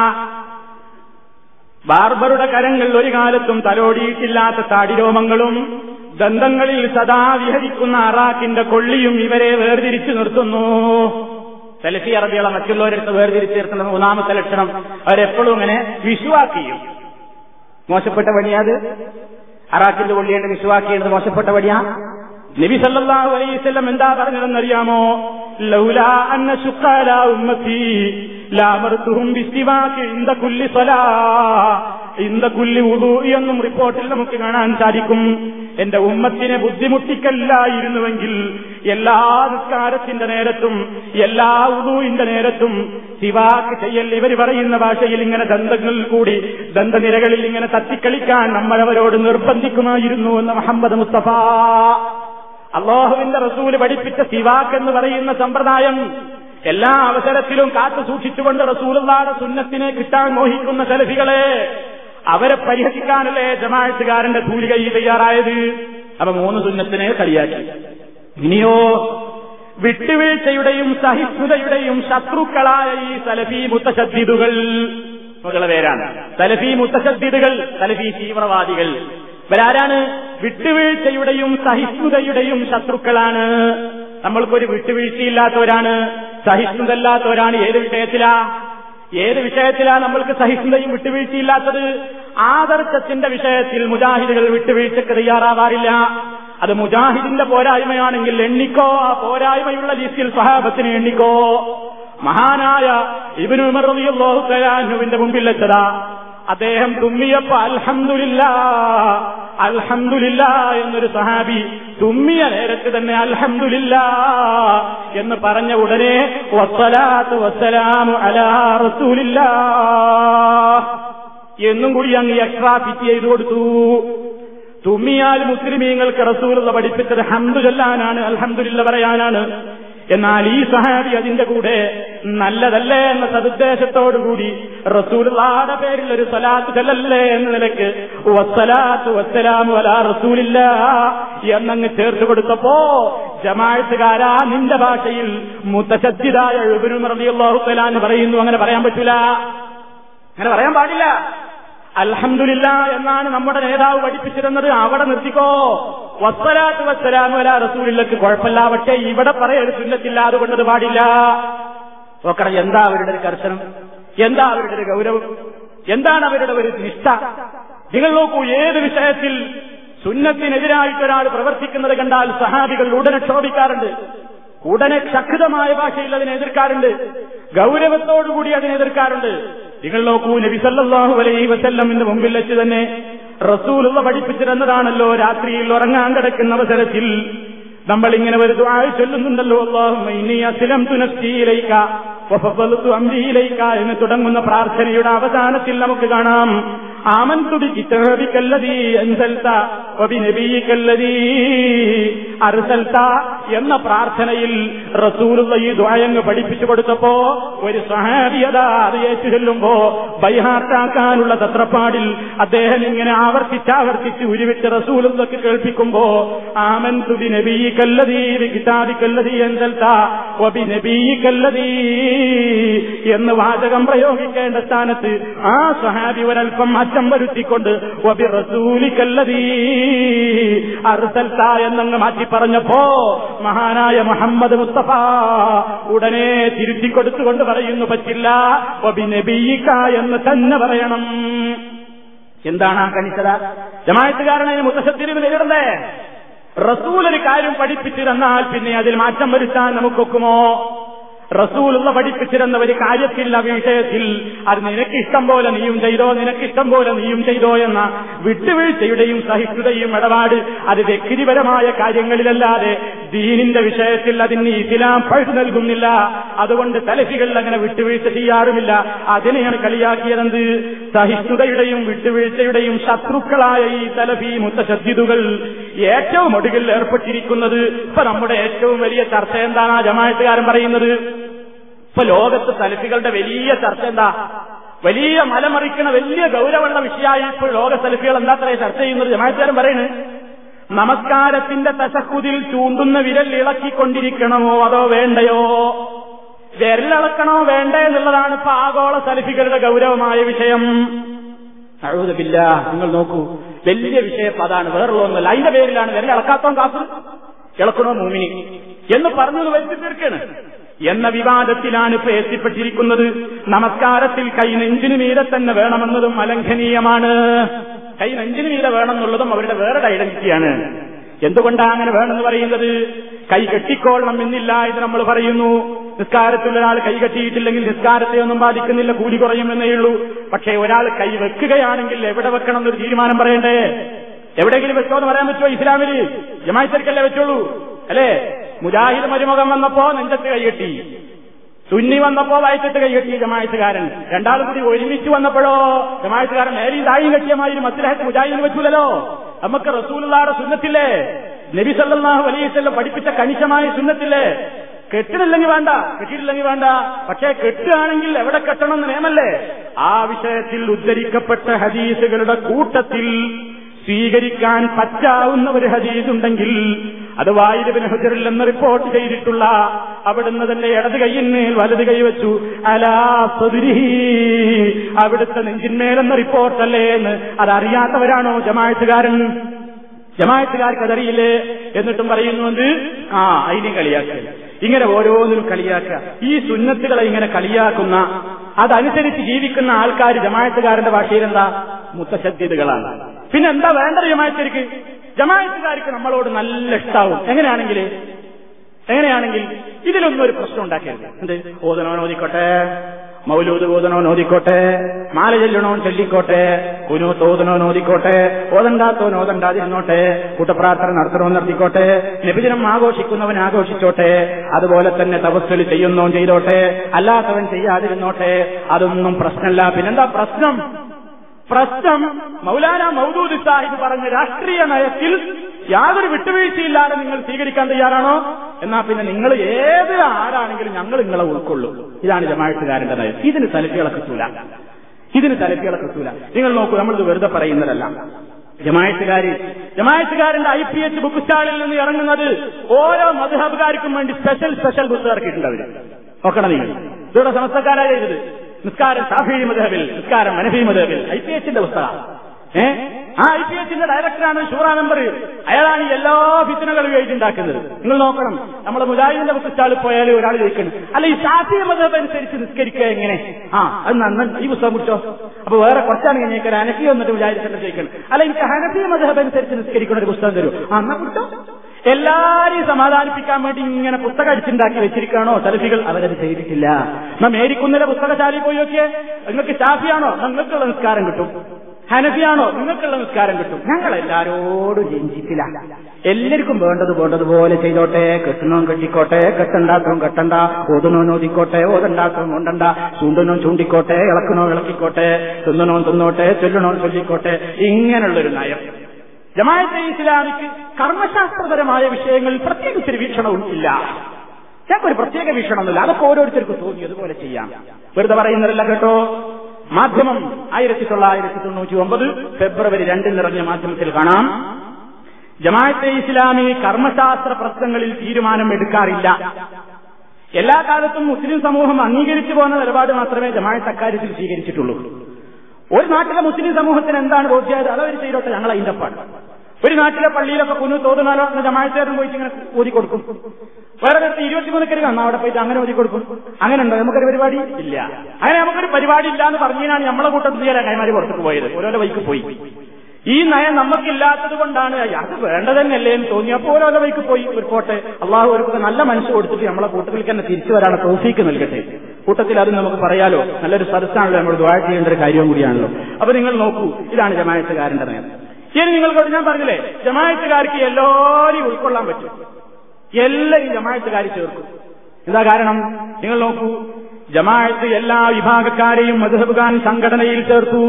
ബാർബറുടെ കരങ്ങൾ ഒരു കാലത്തും തലോടിയിട്ടില്ലാത്ത താടിരോമങ്ങളും ദന്തങ്ങളിൽ സദാ വിഹരിക്കുന്ന അറാഖിന്റെ കൊള്ളിയും ഇവരെ വേർതിരിച്ചു നിർത്തുന്നു. സലഫി അറബികളെ മറ്റുള്ളവരെടുത്ത് വേർതിരിച്ചു നിർത്തുന്ന മൂന്നാമത്തെ ലക്ഷണം, അവരെപ്പോഴും ഇങ്ങനെ വിശ്വാക്കിയും. മോശപ്പെട്ട പണിയാത്. അറാഖിന്റെ കൊള്ളിയേണ്ട വിശ്വാക്കിയത് മോശപ്പെട്ട പണിയാ. നബി സല്ലല്ലാഹു അലൈഹി വസല്ലം എന്താ പറഞ്ഞതെന്നറിയാമോ? ലൗലാ അന്ന ശുഖാല ഉമ്മത്തി ലാമർതുഹും ബിസ്തിവാകി ഇൻദ കുല്ലി സ്വലാ ഇൻദ കുല്ലി വുദൂ എന്നും റിപ്പോർട്ടിൽ നമുക്ക് കാണാൻ സാധിക്കും. എന്റെ ഉമ്മത്തിനെ ബുദ്ധിമുട്ടിക്കല്ലായിരുന്നുവെങ്കിൽ എല്ലാ നിസ്കാരത്തിന്റെ നേരത്തും എല്ലാ വുദൂഇന്റെ നേരത്തും സിവാക്ക് ചെയ്യൽ, ഇവർ പറയുന്ന ഭാഷയിൽ ഇങ്ങനെ ദന്തങ്ങളിൽ കൂടി ദന്തനിരകളിൽ ഇങ്ങനെ തത്തിക്കളിക്കാൻ നമ്മളവരോട് നിർബന്ധിക്കുമായിരുന്നു എന്ന് മുഹമ്മദ് മുസ്തഫ. അല്ലാഹുവിന്റെ റസൂല് പഠിപ്പിച്ച സിവാക്ക് എന്ന് പറയുന്ന സമ്പ്രദായം എല്ലാ അവസരത്തിലും കാത്തു സൂക്ഷിച്ചുകൊണ്ട് റസൂലുള്ളാഹിയുടെ സുന്നത്തിനെ കിട്ടാൻ മോഹിക്കുന്ന സലഫികളെ അവരെ പരിഹസിക്കാനല്ലേ ജമാഅത്തുകാരന്റെ തൂലികൈ തയ്യാറായത്? അപ്പൊ മൂന്ന് സുന്നത്തിനെ കളിയാക്കി. ഇനിയോ വിട്ടുവീഴ്ചയുടെയും സഹിഷ്ണുതയുടെയും ശത്രുക്കളായ ഈ സലഫി മുത്തശദ്ദിദുകൾ, മകളെ പേരാണ് സലഫി മുത്തശദ്ദിദുകൾ, സലഫി തീവ്രവാദികൾ. ഇവരാരാണ്? വിട്ടുവീഴ്ചയുടെയും സഹിഷ്ണുതയുടെയും ശത്രുക്കളാണ്. നമ്മൾക്കൊരു വിട്ടുവീഴ്ചയില്ലാത്തവരാണ്, സഹിഷ്ണുതല്ലാത്തവരാണ്. ഏത് വിഷയത്തിലാ? ഏത് വിഷയത്തിലാ നമ്മൾക്ക് സഹിഷ്ണുതയും വിട്ടുവീഴ്ചയില്ലാത്തത്? ആദർശത്തിന്റെ വിഷയത്തിൽ മുജാഹിദുകൾ വിട്ടുവീഴ്ചക്ക് തയ്യാറാവാറില്ല. അത് മുജാഹിദിന്റെ പോരായ്മയാണെങ്കിൽ എണ്ണിക്കോ, ആ പോരായ്മയുള്ള ലിസ്റ്റിൽ സ്വഹാബത്തിനെ എണ്ണിക്കോ. മഹാനായ ഇബ്നു ഉമർ റളിയല്ലാഹു തആല അൻഹുവിന്റെ മുമ്പിൽ വെച്ചതാ അദ്ദേഹം തുമ്മിയപ്പോ അൽഹംദുലില്ലാഹ് അൽഹംദുലില്ലാഹ് എന്നൊരു സഹാബി തുമ്മിയ നേരത്ത് തന്നെ അൽഹംദുലില്ലാഹ് എന്ന് പറഞ്ഞ ഉടനെ വസ്സലാത്തു വസ്സലാമു അലാ റസൂലില്ലാഹ് എന്നും കൂടി അങ്ങ് എക്സ്ട്രാ ഫിറ്റ് ചെയ്തു കൊടുത്തു. തുമ്മിയാൽ മുസ്ലിമീങ്ങൾക്ക് റസൂലുള്ള പഠിപ്പിച്ചത് ഹംദ് ചൊല്ലാനാണ്, അൽഹംദുലില്ലാഹ് പറയാനാണ്. എന്നാൽ ഈ സഹാബി അതിന്റെ കൂടെ നല്ലതല്ലേ എന്ന സദുദ്ദേശത്തോടുകൂടി റസൂലുള്ളാഹിയുടെ പേരിൽ ഒരു സ്വലാത്ത് ചൊല്ലല്ലേ എന്ന നിലക്ക് വസ്സലാത്തു വസ്സലാമു അലാ റസൂലില്ലാഹ് എന്നങ്ങ് ചേർത്ത് കൊടുത്തപ്പോ ജമാഅത്തുകാരാ നിന്റെ ഭാഷയിൽ മുത്തശദ്ദിദായ ഇബ്നു ഉമർ റളിയല്ലാഹു തആല എന്ന് പറയുന്നു. അങ്ങനെ പറയാൻ പറ്റൂല, അങ്ങനെ പറയാൻ പാടില്ല. അൽഹംദുലില്ലാഹ് എന്നാണ് നമ്മുടെ നേതാവ് പഠിപ്പിച്ചിരുന്നത്. അവിടെ നിർത്തിക്കോ. വസ്സലാത്തു വസ്സലാമു അലാ റസൂലില്ലക്ക് കുഴപ്പമില്ല, പക്ഷേ ഇവിടെ പറയൊരു സുന്നത്തില്ല, അതുകൊണ്ടത് പാടില്ല. നോക്കണം, എന്താ അവരുടെ ഒരു കർശനം, എന്താ അവരുടെ ഒരു ഗൗരവം, എന്താണ് അവരുടെ ഒരു നിഷ്ഠ. നിങ്ങൾ നോക്കൂ, ഏത് വിഷയത്തിൽ സുന്നത്തിനെതിരായിട്ടൊരാൾ പ്രവർത്തിക്കുന്നത് കണ്ടാൽ സഹാബികൾ ഉടനെ ക്ഷോഭിക്കാറുണ്ട്, ഉടനെ ശക്തമായ ഭാഷയിൽ അതിനെ എതിർക്കാറുണ്ട്, ഗൗരവത്തോടുകൂടി അതിനെ എതിർക്കാറുണ്ട്. നിങ്ങൾ നോക്കൂ, നബി സല്ലല്ലാഹു അലൈഹി വസല്ലമിന്റെ മുമ്പിൽ വെച്ച് തന്നെ റസൂലുള്ള പഠിപ്പിച്ചിരുന്നതാണല്ലോ രാത്രിയിൽ ഉറങ്ങാൻ കിടക്കുന്ന അവസരത്തിൽ നമ്മൾ ഇങ്ങനെ ഒരു ദുആ ചൊല്ലുന്നുണ്ടല്ലോ, അല്ലാഹുമ്മ ഇന്നി അസ്ലംതു നഫ്സി ഇലൈക വഫവ്വൽതു അംരി ഇലൈക എന്ന് തുടങ്ങുന്ന പ്രാർത്ഥനയുടെ അവസാനത്തിൽ നമുക്ക് കാണാം, ആമന്തു ബികിതാബികല്ലദീ അൻസൽത വബിനബിയികല്ലദീ അർസൽത എന്ന പ്രാർത്ഥനയിൽ റസൂലുള്ളാഹി ഈ ദുആ അങ്ങ് പഠിപ്പിച്ചു കൊടുത്തപ്പോ ഒരു സ്വഹാബി അതാ അത് ഏറ്റു ചൊല്ലുമ്പോ ബൈഹാർട്ടാക്കാനുള്ള തത്രപ്പാടിൽ അദ്ദേഹം ഇങ്ങനെ ആവർത്തിച്ച് ആവർത്തിച്ച് ഉരുവിട്ട് റസൂലുള്ളാഹിക്ക് കേൾപ്പിക്കുമ്പോ ആമന്തു ബിനബിയികല്ലദീ ബികിതാബികല്ലദീ അൻസൽത വബിനബിയികല്ലദീ എന്ന് വാചകം പ്രയോഗിക്കേണ്ട സ്ഥാനത്ത് ആ സ്വഹാബി ഒരൽപ്പം മാറ്റം വരുത്തിക്കൊണ്ട് വബി റസൂലികല്ലദീ അർസൽത എന്നങ്ങ് മാറ്റി പറഞ്ഞപ്പോ മഹാനായ മുഹമ്മദ് മുസ്തഫ ഉടനെ തിരുത്തിക്കൊടുത്തുകൊണ്ട് പറയുന്നു, പറ്റില്ല, വബി നബിയിക എന്ന് തന്നെ പറയണം. എന്താണ് ആ കണിച്ചത? ജമാഅത്തുകാരനെ മുത്തശദ്ദിദിന് നേരിടണ്ടേ? റസൂൽ ഒരു കാര്യം പഠിപ്പിച്ചു തന്നാൽ പിന്നെ അതിൽ മാറ്റം വരുത്താൻ നമുക്കൊക്കുമോ? റസൂലുള്ള പഠിപ്പിച്ചിരുന്ന ഒരു കാര്യത്തില്ല വിഷയത്തിൽ അത് നിനക്കിഷ്ടം പോലെ നീയും ചെയ്തോ നിനക്കിഷ്ടം പോലെ നീയും ചെയ്തോ എന്ന വിട്ടുവീഴ്ചയുടെയും സഹിഷ്ണുതയും ഇടപാട് അത് വ്യക്തിപരമായ കാര്യങ്ങളിലല്ലാതെ ദീനിന്റെ വിഷയത്തിൽ അതിന് ഇസ്ലാം പഴുതു നൽകുന്നില്ല. അതുകൊണ്ട് സലഫികൾ അങ്ങനെ വിട്ടുവീഴ്ച ചെയ്യാറുമില്ല. അതിനെയാണ് കളിയാക്കിയതെന്ത്? സഹിഷ്ണുതയുടെയും വിട്ടുവീഴ്ചയുടെയും ശത്രുക്കളായ ഈ സലഫി മുത്തശദ്ദിദുകൾ ഏറ്റവും ഒടുവിൽ ഏർപ്പെട്ടിരിക്കുന്നത്. ഇപ്പൊ നമ്മുടെ ഏറ്റവും വലിയ ചർച്ച എന്താണ് ജമാഅത്തുകാരൻ പറയുന്നത്? ഇപ്പൊ ലോകത്ത് സലഫികളുടെ വലിയ ചർച്ച എന്താ? വലിയ മലമറിക്കുന്ന വലിയ ഗൗരവമുള്ള വിഷയമായി ഇപ്പോൾ ലോക സലഫികൾ എന്താ അത്ര ചർച്ച ചെയ്യുന്നത്? ജമാഅത്തുകാരൻ പറയുന്നത് നമസ്കാരത്തിന്റെ തശഹുദിൽ ചൂണ്ടുന്ന വിരൽ ഇളക്കിക്കൊണ്ടിരിക്കണമോ അതോ വേണ്ടയോ? വിരലിളക്കണോ വേണ്ടേ എന്നുള്ളതാണ് ഇപ്പൊ ആഗോള സലഫികളുടെ ഗൗരവമായ വിഷയം. അഊദു ബില്ലാഹ്. നിങ്ങൾ നോക്കൂ, വലിയ വിഷയം അതാണ്, വേറുള്ളതൊന്നുമല്ല. അതിന്റെ പേരിലാണ് വിരലിളക്കാത്തോ കാസു ഇളക്കണോ മൂമിനി എന്ന് പറഞ്ഞത് വരുത്തി തീർക്കാണ് എന്ന വിവാദത്തിലാണ് ഇപ്പൊ എത്തിപ്പെട്ടിരിക്കുന്നത്. നമസ്കാരത്തിൽ കൈ നെഞ്ചിന് മീതെ തന്നെ വേണമെന്നതും അലംഘനീയമാണ്. കൈ നെഞ്ചിന് മീതെ വേണമെന്നുള്ളതും അവരുടെ വേറെ ഐഡന്റിറ്റിയാണ്. എന്തുകൊണ്ടാണ് അങ്ങനെ വേണമെന്ന് പറയുന്നത്? കൈ കെട്ടിക്കോളണം എന്നില്ല ഇത് നമ്മൾ പറയുന്നു. നിസ്കാരത്തിൽ ഒരാൾ കൈ കെട്ടിയിട്ടില്ലെങ്കിൽ നിസ്കാരത്തെ ഒന്നും ബാധിക്കുന്നില്ല, കൂലി കുറയുമെന്നേ ഉള്ളൂ. പക്ഷേ ഒരാൾ കൈ വെക്കുകയാണെങ്കിൽ എവിടെ വെക്കണം എന്നൊരു തീരുമാനം പറയണ്ടേ? എവിടെയെങ്കിലും വെച്ചോ എന്ന് പറയാൻ പറ്റുമോ? ഇസ്ലാമിൽ ജമാഅത്തിൽക്കല്ലേ വെച്ചോളൂ, അല്ലേ? മുജാഹിദ് മരുമുഖം വന്നപ്പോ നെഞ്ചത്ത് കൈകെട്ടി, സുന്നി വന്നപ്പോ വയറ്റത്ത് കൈകെട്ടി ജമാഅത്തുകാരൻ. രണ്ടാളും കൂടി ഒരുമിച്ച് വന്നപ്പോഴോ ജമാഅത്തുകാരൻ നേരെയും താഴെയും കെട്ടിയമാതിരി മസ്ലഹത്ത് മുജാഹിദിന് വെച്ചൂലല്ലോ. നമുക്ക് റസൂലുള്ളാഹിയുടെ സുന്നത്തില്ലേ, നബി സല്ലല്ലാഹു അലൈഹി വസല്ലം പഠിപ്പിച്ച കണിശമായ സുന്നത്തില്ലേ? കെട്ടിട്ടില്ലെങ്കിൽ വേണ്ട, കെട്ടിയിട്ടില്ലെങ്കിൽ വേണ്ട. പക്ഷേ കെട്ടുകയാണെങ്കിൽ എവിടെ കെട്ടണം എന്ന് നിയമല്ലേ? ആ വിഷയത്തിൽ ഉദ്ധരിക്കപ്പെട്ട ഹദീസുകളുടെ കൂട്ടത്തിൽ സ്വീകരിക്കാൻ പറ്റാവുന്ന ഒരു ഹദീസ് ഉണ്ടെങ്കിൽ അത് വായിദ് ഇബ്നു ഹുജറിൽ എന്ന് റിപ്പോർട്ട് ചെയ്തിട്ടുള്ള അവിടുന്ന് തന്നെ ഇടത് കൈയിന്മേൽ വലത് കൈ വെച്ചു അലാ സദ്രിഹി, അവിടുത്തെ നെഞ്ചിന്മേലെന്ന റിപ്പോർട്ടല്ലേ എന്ന് അതറിയാത്തവരാണോ ജമാഅത്തുകാരൻ? ജമാഅത്തുകാർക്ക് അതറിയില്ലേ? എന്നിട്ടും പറയുന്നുണ്ട് ആ അതിനെയും കളിയാക്കുക. ഇങ്ങനെ ഓരോന്നിനും കളിയാക്കുക. ഈ സുന്നത്തുകളെ ഇങ്ങനെ കളിയാക്കുന്ന അതനുസരിച്ച് ജീവിക്കുന്ന ആൾക്കാർ ജമാഅത്തുകാരന്റെ ഭാഷയിൽ എന്താ? മുത്തശദ്ദിദുകളാണ്. പിന്നെ എന്താ വേണ്ടത് ജമാഅത്തുകാർക്ക്? ജമാഅത്തുകാർക്ക് നമ്മളോട് നല്ല ഇഷ്ടാവും. എങ്ങനെയാണെങ്കിൽ എങ്ങനെയാണെങ്കിൽ ഇതിലൊന്നും ഒരു പ്രശ്നം ഉണ്ടാക്കരുത്. എന്ത് ഓതനോ ഓതിക്കോട്ടെ, മൗലൂദ് ഓതനോ ഓതിക്കോട്ടെ, മാല ചൊല്ലണോ ചൊല്ലിക്കോട്ടെ, കുനൂത്ത് ഓതനോ ഓതിക്കോട്ടെ, ഓതണ്ടാത്തോ ഓതണ്ടാതിരുന്നോട്ടെ, കൂട്ടപ്രാർത്ഥന നടത്തണോ നടത്തിക്കോട്ടെ, നബിദിനം ആഘോഷിക്കുന്നവൻ ആഘോഷിച്ചോട്ടെ, അതുപോലെ തന്നെ തവസ്സുൽ ചെയ്യുന്നോ ചെയ്തോട്ടെ, അല്ലാത്തവൻ ചെയ്യാതിരുന്നോട്ടെ, അതൊന്നും പ്രശ്നമല്ല. പിന്നെന്താ പ്രശ്നം? പ്രശ്നം മൗലാന മൗദൂദ് സാഹിബ് പറഞ്ഞ രാഷ്ട്രീയ നയത്തിൽ യാതൊരു വിട്ടുവീഴ്ചയില്ലാതെ നിങ്ങൾ സ്വീകരിക്കാൻ തയ്യാറാണോ? എന്നാ പിന്നെ നിങ്ങൾ ഏത് ആരാണെങ്കിലും ഞങ്ങൾ നിങ്ങളെ ഉൾക്കൊള്ളൂ. ഇതാണ് ജമാഅത്തുകാരന്റെ നയം. ഇതിന് സലഫികളെ കിട്ടൂല, ഇതിന് സലഫികളെ കിട്ടൂല. നിങ്ങൾ നോക്കൂ, നമ്മളിത് വെറുതെ പറയുന്നതല്ല. ജമാഅത്തുകാര് ജമാഅത്തുകാരന്റെ ഐ പി എച്ച് ബുക്ക് സ്റ്റാളിൽ നിന്ന് ഇറങ്ങുന്നത് ഓരോ മദ്ഹബുകാർക്കും വേണ്ടി സ്പെഷ്യൽ സ്പെഷ്യൽ ബുക്ക് ഇറക്കിയിട്ടുണ്ട് അവര്. നോക്കണം നിങ്ങൾ, ഇതോടെ സമസ്തക്കാരായ ചെയ്തത്. നിസ്കാരം ശാഫിഈ മദ്ഹബിൽ, നിസ്കാരം ഹനഫി മദ്ഹബിൽ ഐ പി എച്ചിന്റെ പുസ്തകം. ഏഹ് ആ ഐ പി എച്ചിന്റെ ഡയറക്ടറാണ് ഷൂറ മെമ്പർ. അയാളാണ് ഈ എല്ലാ ഫിത്നകളും എഴുതിണ്ടാക്കുന്നത്. നിങ്ങൾ നോക്കണം, നമ്മൾ മുജാഹിദിന്റെ ബുക്ക് സ്റ്റാളിൽ പോയാൽ ഒരാൾ ചോദിക്കണം, അല്ല ഈ ശാഫിഈ മദ്ഹബ് അനുസരിച്ച് നിസ്കരിക്കുക എങ്ങനെ? ആ അത് നന്ന ഈ പുസ്തകം കുറിച്ചോ? അപ്പൊ വേറെ കുറച്ചാണ് കഴിഞ്ഞേക്കാൻ ഹനഫി വന്നിട്ട് മുജാഹിദ് സെന്റർ ചോദിക്കണം, അല്ല എനിക്ക് ഹനഫി മദ്ഹബ് അനുസരിച്ച് നിസ്കരിക്കുന്ന ഒരു പുസ്തകം തരൂ. ആ എന്നാ കുട്ടോ. എല്ലാരെയും സമാധാനിപ്പിക്കാൻ വേണ്ടി ഇങ്ങനെ പുസ്തകം അടിച്ചുണ്ടാക്കി വെച്ചിരിക്കുകയാണോ സലഫികൾ? അവരത് ചെയ്തിട്ടില്ല. നാം മേരിക്കുന്നിലെ പുസ്തകശാലയിൽ പോയി നോക്കിയേ, നിങ്ങൾക്ക് ശാഫിയാണോ? നിങ്ങൾക്കുള്ള നിസ്കാരം കിട്ടും. ഹനഫിയാണോ? നിങ്ങൾക്കുള്ള നിസ്കാരം കിട്ടും. ഞങ്ങൾ എല്ലാരോടും രഞ്ജിക്കില്ല. എല്ലാവർക്കും വേണ്ടത് വേണ്ടതുപോലെ ചെയ്തോട്ടെ. കെട്ടണോൻ കെട്ടിക്കോട്ടെ, കെട്ടണ്ടാത്തോ കെട്ടണ്ട, ഓതുനോ നോദിക്കോട്ടെ, ഓതണ്ടാത്തോ കൊണ്ടണ്ട, ചൂണ്ടനോ ചൂണ്ടിക്കോട്ടെ, ഇളക്കണോ ഇളക്കിക്കോട്ടെ, തിന്നണോ തിന്നോട്ടെ, ചൊല്ലണോ ചൊല്ലിക്കോട്ടെ. ഇങ്ങനെയുള്ളൊരു നയം. ജമാഅത്തെ ഇസ്ലാമിക്ക് കർമ്മശാസ്ത്രപരമായ വിഷയങ്ങളിൽ പ്രത്യേകിച്ചൊരു വീക്ഷണവും ഇല്ല. ഞങ്ങൾക്കൊരു പ്രത്യേക വീക്ഷണമൊന്നുമില്ല. അതൊക്കെ ഓരോരുത്തർക്കും തോന്നിയതുപോലെ ചെയ്യാം. വെറുതെ പറയുന്നതല്ല കേട്ടോ. മാധ്യമം ആയിരത്തി തൊള്ളായിരത്തി തൊണ്ണൂറ്റി ഒമ്പത് ഫെബ്രുവരി രണ്ടിന് നിറഞ്ഞ മാധ്യമത്തിൽ കാണാം, ജമാഅത്തെ ഇസ്ലാമി കർമ്മശാസ്ത്ര പ്രശ്നങ്ങളിൽ തീരുമാനം എടുക്കാറില്ല. എല്ലാ കാലത്തും മുസ്ലിം സമൂഹം അംഗീകരിച്ചു പോകുന്ന നിലപാട് മാത്രമേ ജമാഅത്ത് അക്കാര്യത്തിൽ സ്വീകരിച്ചിട്ടുള്ളൂ. ഒരു നാട്ടിലെ മുസ്ലിം സമൂഹത്തിന് എന്താണ് ബോധ്യമായത് അതവർ ചെയ്തോട്ടെ, ഞങ്ങൾ അതിന്റെ പാട്. ഒരു നാട്ടിലെ പള്ളിയിലൊക്കെ കുഞ്ഞു തോന്നുന്നാലോ ജമാഅത്തുകാരും പോയിട്ട് ഇങ്ങനെ ഓതി കൊടുക്കും. വേറെ നേരത്തെ ഇരുപത്തിമൂന്ന് കരുതാണ് അവിടെ പോയിട്ട് അങ്ങനെ ഓതി കൊടുക്കും. അങ്ങനെ ഉണ്ടോ നമുക്കൊരു പരിപാടി? ഇല്ല. അങ്ങനെ നമുക്കൊരു പരിപാടി ഇല്ല എന്ന് പറഞ്ഞാണ് നമ്മളെ കൂട്ടത്തിൽ ചെയ്യാൻ കൈമാറി പുറത്തേക്ക് പോയത്. ഓരോ വഴിക്ക് പോയി. ഈ നയം നമുക്കില്ലാത്തത് കൊണ്ടാണ് അത് വേണ്ടത് തന്നെയല്ലേ എന്ന് തോന്നി. അപ്പോൾ ഓരോ വഴിക്ക് പോയി. ഒരു പോട്ടെ, അള്ളാഹു ഒരു നല്ല മനസ്സ് കൊടുത്തിട്ട് നമ്മളെ കൂട്ടത്തിലേക്ക് തന്നെ തിരിച്ചു വരാനുള്ള തൗഫീക്ക് നൽകട്ടെ. കൂട്ടത്തിൽ അത് നമുക്ക് പറയാലോ, നല്ലൊരു സദസ്സാണല്ലോ, നമ്മൾ ദുആ ചെയ്യേണ്ട ഒരു കാര്യം കൂടിയാണല്ലോ. അപ്പൊ നിങ്ങൾ നോക്കൂ, ഇതാണ് ജമാഅത്തുകാരന്റെ നയം. ഇനി നിങ്ങൾക്ക് ഞാൻ പറഞ്ഞില്ലേ, ജമാഅത്തുകാർക്ക് എല്ലാവരെയും ഉൾക്കൊള്ളാൻ പറ്റും. എല്ലാവരും ജമാഅത്തുകാർ ചേർക്കും. എന്താ കാരണം? നിങ്ങൾ നോക്കൂ, ജമാഅത്ത് എല്ലാ വിഭാഗക്കാരെയും മദ്ഹബുകാൻ സംഘടനയിൽ ചേർത്തു.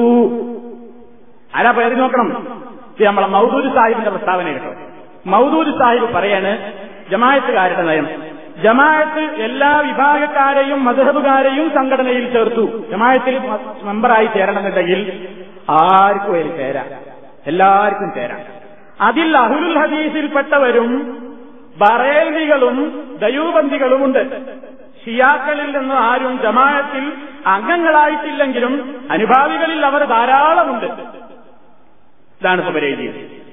ആരാ പേര് നോക്കണം? ഇത് നമ്മളെ മൗദൂദ് സാഹിബിന്റെ പ്രസ്താവന കേട്ടോ. മൗദൂദ് സാഹിബ് പറയാണ് ജമാഅത്തുകാരുടെ നയം. ജമാഅത്ത് എല്ലാ വിഭാഗക്കാരെയും മദ്ഹബുകാരെയും സംഘടനയിൽ ചേർത്തു. ജമാഅത്തിൽ മെമ്പറായി ചേരണമെന്നുണ്ടെങ്കിൽ ആർക്കും അതിൽ ചേരാം, എല്ലാവർക്കും ചേരാം. അതിൽ അഹ്ലുൽ ഹദീസിൽപ്പെട്ടവരും ബറേൽവികളും ദയൂബന്ദികളുമുണ്ട്. ഷിയാക്കളിൽ നിന്ന് ആരും ജമാഅത്തിൽ അംഗങ്ങളായിട്ടില്ലെങ്കിലും അനുഭാവികളിൽ അവർ ധാരാളമുണ്ട്. ഇതാണ് ഇപ്പൊ പേര്.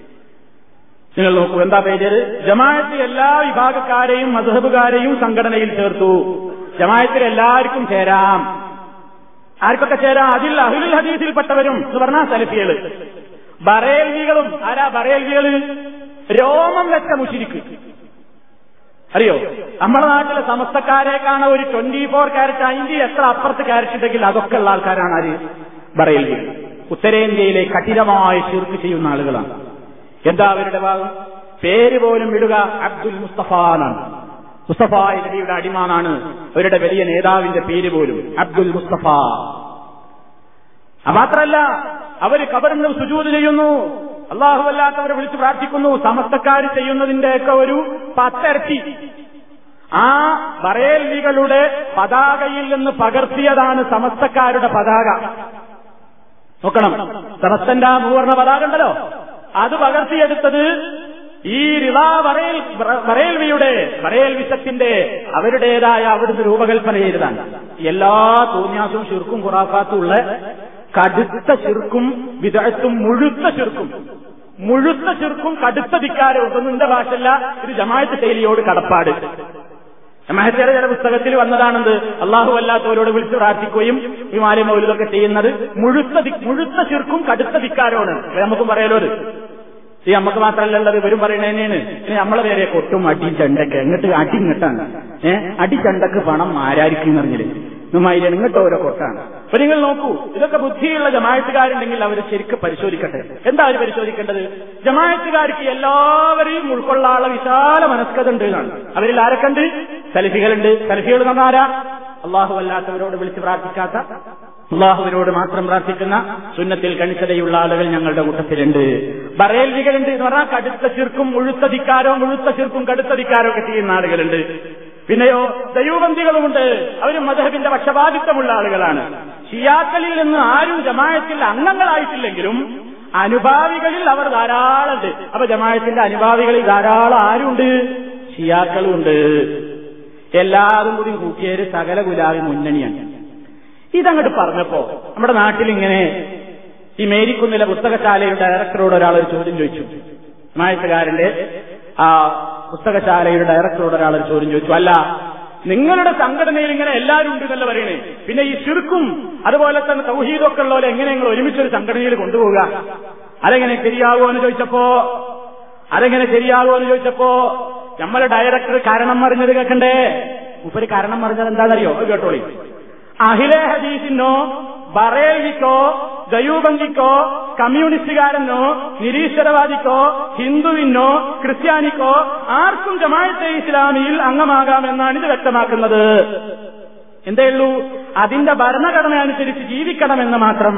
നിങ്ങൾ നോക്കൂ, എന്താ പേര്? ജമാഅത്ത് എല്ലാ വിഭാഗക്കാരെയും മദ്ഹബുകാരെയും സംഘടനയിൽ ചേർത്തു. ജമാഅത്തിൽ എല്ലാവർക്കും ചേരാം. ആർക്കൊക്കെ ചേരാം? അതിൽ അഹ്ലുൽ ഹദീസിൽപ്പെട്ടവരും എന്ന് പറഞ്ഞാൽ സലഫികള്, ബറേൽവികളും. ആരാ ബറേൽവികള്? രോമം വെച്ച മുശ്രിക്ക്. അറിയോ? നമ്മുടെ നാട്ടിലെ സമസ്തക്കാരെക്കാണ് ഒരു ട്വന്റി ഫോർ ക്യാരറ്റ് അതിന്റെ എത്ര അപ്പുറത്ത് ക്യാരറ്റ് ഉണ്ടെങ്കിൽ അതൊക്കെ ഉള്ള ആൾക്കാരാണ് ആര്? ബറേൽവികൾ. ഉത്തരേന്ത്യയിലെ കഠിനമായ ശിർക്ക് ചെയ്യുന്ന ആളുകളാണ്. എന്താ അവരുടെ ഭാഗം? പേര് പോലും ഇടുക അബ്ദുൽ മുസ്തഫ എന്നാണ്. മുസ്തഫ നബിയുടെ അടിമാനാണ് അവരുടെ വലിയ നേതാവിന്റെ പേര് പോലും അബ്ദുൽ മുസ്തഫ. മാത്രല്ല അവര് ഖബറിന് സുജൂദ് ചെയ്യുന്നു, അല്ലാഹു അല്ലാത്തവരെ വിളിച്ച് പ്രാർത്ഥിക്കുന്നു. സമസ്തക്കാർ ചെയ്യുന്നതിന്റെയൊക്കെ ഒരു പത്തരട്ടി ആ ബറേൽവികളുടെ പതാകയിൽ നിന്ന് പകർത്തിയതാണ് സമസ്തക്കാരുടെ പതാക. നോക്കണം, സമസ്തന്റെ മൂവർണ്ണ പതാക ഉണ്ടല്ലോ, അത് പകർത്തിയെടുത്തത് ഈ റിള ബറേൽ ബറേൽവിയുടെ ബറേൽവിസത്തിന്റെ അവരുടേതായ അവിടുന്ന് രൂപകൽപ്പന ചെയ്തതാണ്. എല്ലാ തോന്നിയാസും ശിർക്കും ഖുറാഫാത്തും ഉള്ള കടുത്ത ശിർക്കും വിദഅത്തും മുഴുത്ത ശിർക്കും മുഴുത്ത ശിർക്കും കടുത്ത ധിക്കാരവും ഒന്നും എന്റെ ഭാഷയല്ല, ഇത് ജമാഅത്ത് ശൈലിയോട് കടപ്പാട്. ജമാഅത്തിന്റെ ചില പുസ്തകത്തിൽ വന്നതാണെന്ത്, അള്ളാഹു അല്ലാത്തവരോട് വിളിച്ച് പ്രാർത്ഥിക്കുകയും ഈ മാല മൗലിദൊക്കെ ചെയ്യുന്നത് മുഴുത്ത മുഴുത്ത ശിർക്കും കടുത്ത ധിക്കാരമാണ്. നമുക്കും പറയാലോ, അത് ഈ നമുക്ക് മാത്രമല്ലത് ഇവരും പറയണേ തന്നെയാണ്. ഇനി നമ്മളെ പേരെ കൊട്ടും അടി ചണ്ടക്ക് എന്നിട്ട് അടി ഇങ്ങട്ടാണ്. ഏഹ് അടി ചണ്ടക്ക് പണം ആരായിരിക്കും എന്നറിഞ്ഞില്ലേ, നുമായിരം ഇങ്ങോട്ട് ഓരോ കൊട്ടാണ്. അപ്പൊ നിങ്ങൾ നോക്കൂ, ഇതൊക്കെ ബുദ്ധിയുള്ള ജമാഅത്തുകാരുണ്ടെങ്കിൽ അവർ ശരിക്കും പരിശോധിക്കട്ടെ. എന്താ അവർ പരിശോധിക്കേണ്ടത്? ജമാഅത്തുകാർക്ക് എല്ലാവരെയും ഉൾക്കൊള്ളാനുള്ള വിശാല മനസ്കത ഉണ്ട് എന്നാണ്. അവരിൽ ആരൊക്കെയുണ്ട്? സലഫികളുണ്ട്. സലഫികൾ എന്നാരാ? അള്ളാഹു അല്ലാത്തവരോട് വിളിച്ച് പ്രാർത്ഥിക്കാത്ത, അള്ളാഹുവിനോട് മാത്രം പ്രാർത്ഥിക്കുന്ന സുന്നത്തിൽ കണിശതയുള്ള ആളുകൾ ഞങ്ങളുടെ കൂട്ടത്തിലുണ്ട്. ബറേൽവികളുണ്ട് എന്ന് പറഞ്ഞാൽ കടുത്ത ശിർക്കും മുഴുത്ത ധിക്കാരവും മുഴുത്ത ശിർക്കും കടുത്ത ധിക്കാരവും ഒക്കെ ചെയ്യുന്ന ആളുകളുണ്ട്. പിന്നെയോ ദയൂബന്ദികളുമുണ്ട്. അവരും മദ്ഹബിന്റെ പക്ഷപാതിത്വമുള്ള ആളുകളാണ്. ഷിയാക്കളിൽ നിന്ന് ആരും ജമാഅത്തിൽ അംഗങ്ങളായിട്ടില്ലെങ്കിലും അനുഭാവികളിൽ അവർ ധാരാളമുണ്ട്. അപ്പൊ ജമാഅത്തിന്റെ അനുഭാവികളിൽ ധാരാളം ആരുണ്ട്? ഷിയാക്കളുണ്ട്. എല്ലാവരും കൂടി കൂട്ടിയൊരു സകല ഗുലാബി മുന്നണിയാണ്. ഇതങ്ങോട്ട് പറഞ്ഞപ്പോ നമ്മുടെ നാട്ടിൽ ഇങ്ങനെ ഈ മേരിക്കുന്നിലെ പുസ്തകശാലയുടെ ഡയറക്ടറോട് ഒരാൾ ഒരു ചോദ്യം ചോദിച്ചു. ജമാഅത്തുകാരന്റെ ആ പുസ്തകശാലയുടെ ഡയറക്ടറോട് ഒരാൾ ഒരു ചോദ്യം ചോദിച്ചു, അല്ല നിങ്ങളുടെ സംഘടനയിൽ ഇങ്ങനെ എല്ലാവരും ഉണ്ട് എന്നല്ല പറയണേ, പിന്നെ ഈ ശിർക്കും അതുപോലെ തന്നെ തൗഹീദൊക്കെ ഉള്ളവരെ എങ്ങനെ നിങ്ങൾ ഒരുമിച്ചൊരു സംഘടനയിൽ കൊണ്ടുപോവുക, അതെങ്ങനെ ശരിയാകുമോ എന്ന് ചോദിച്ചപ്പോ അതെങ്ങനെ ശരിയാകുമോ എന്ന് ചോദിച്ചപ്പോ നമ്മളെ ഡയറക്ടർ കാരണം അറിഞ്ഞത് കേൾക്കണ്ടേ? മുപ്പര് കാരണം അറിഞ്ഞത് എന്താണെന്നറിയോ? കേട്ടോളി. അഹിലെ ഹദീസിനോ ബറേലിക്കോ ദയൂബന്ദിക്കോ കമ്മ്യൂണിസ്റ്റുകാരനോ നിരീശ്വരവാദിക്കോ ഹിന്ദുവിനോ ക്രിസ്ത്യാനിക്കോ ആർക്കും ജമാഅത്തെ ഇസ്ലാമിയിൽ അംഗമാകാമെന്നാണ് ഇത് വ്യക്തമാക്കുന്നത്. എന്തേ ഉള്ളൂ, അതിന്റെ ഭരണഘടന അനുസരിച്ച് ജീവിക്കണമെന്ന് മാത്രം.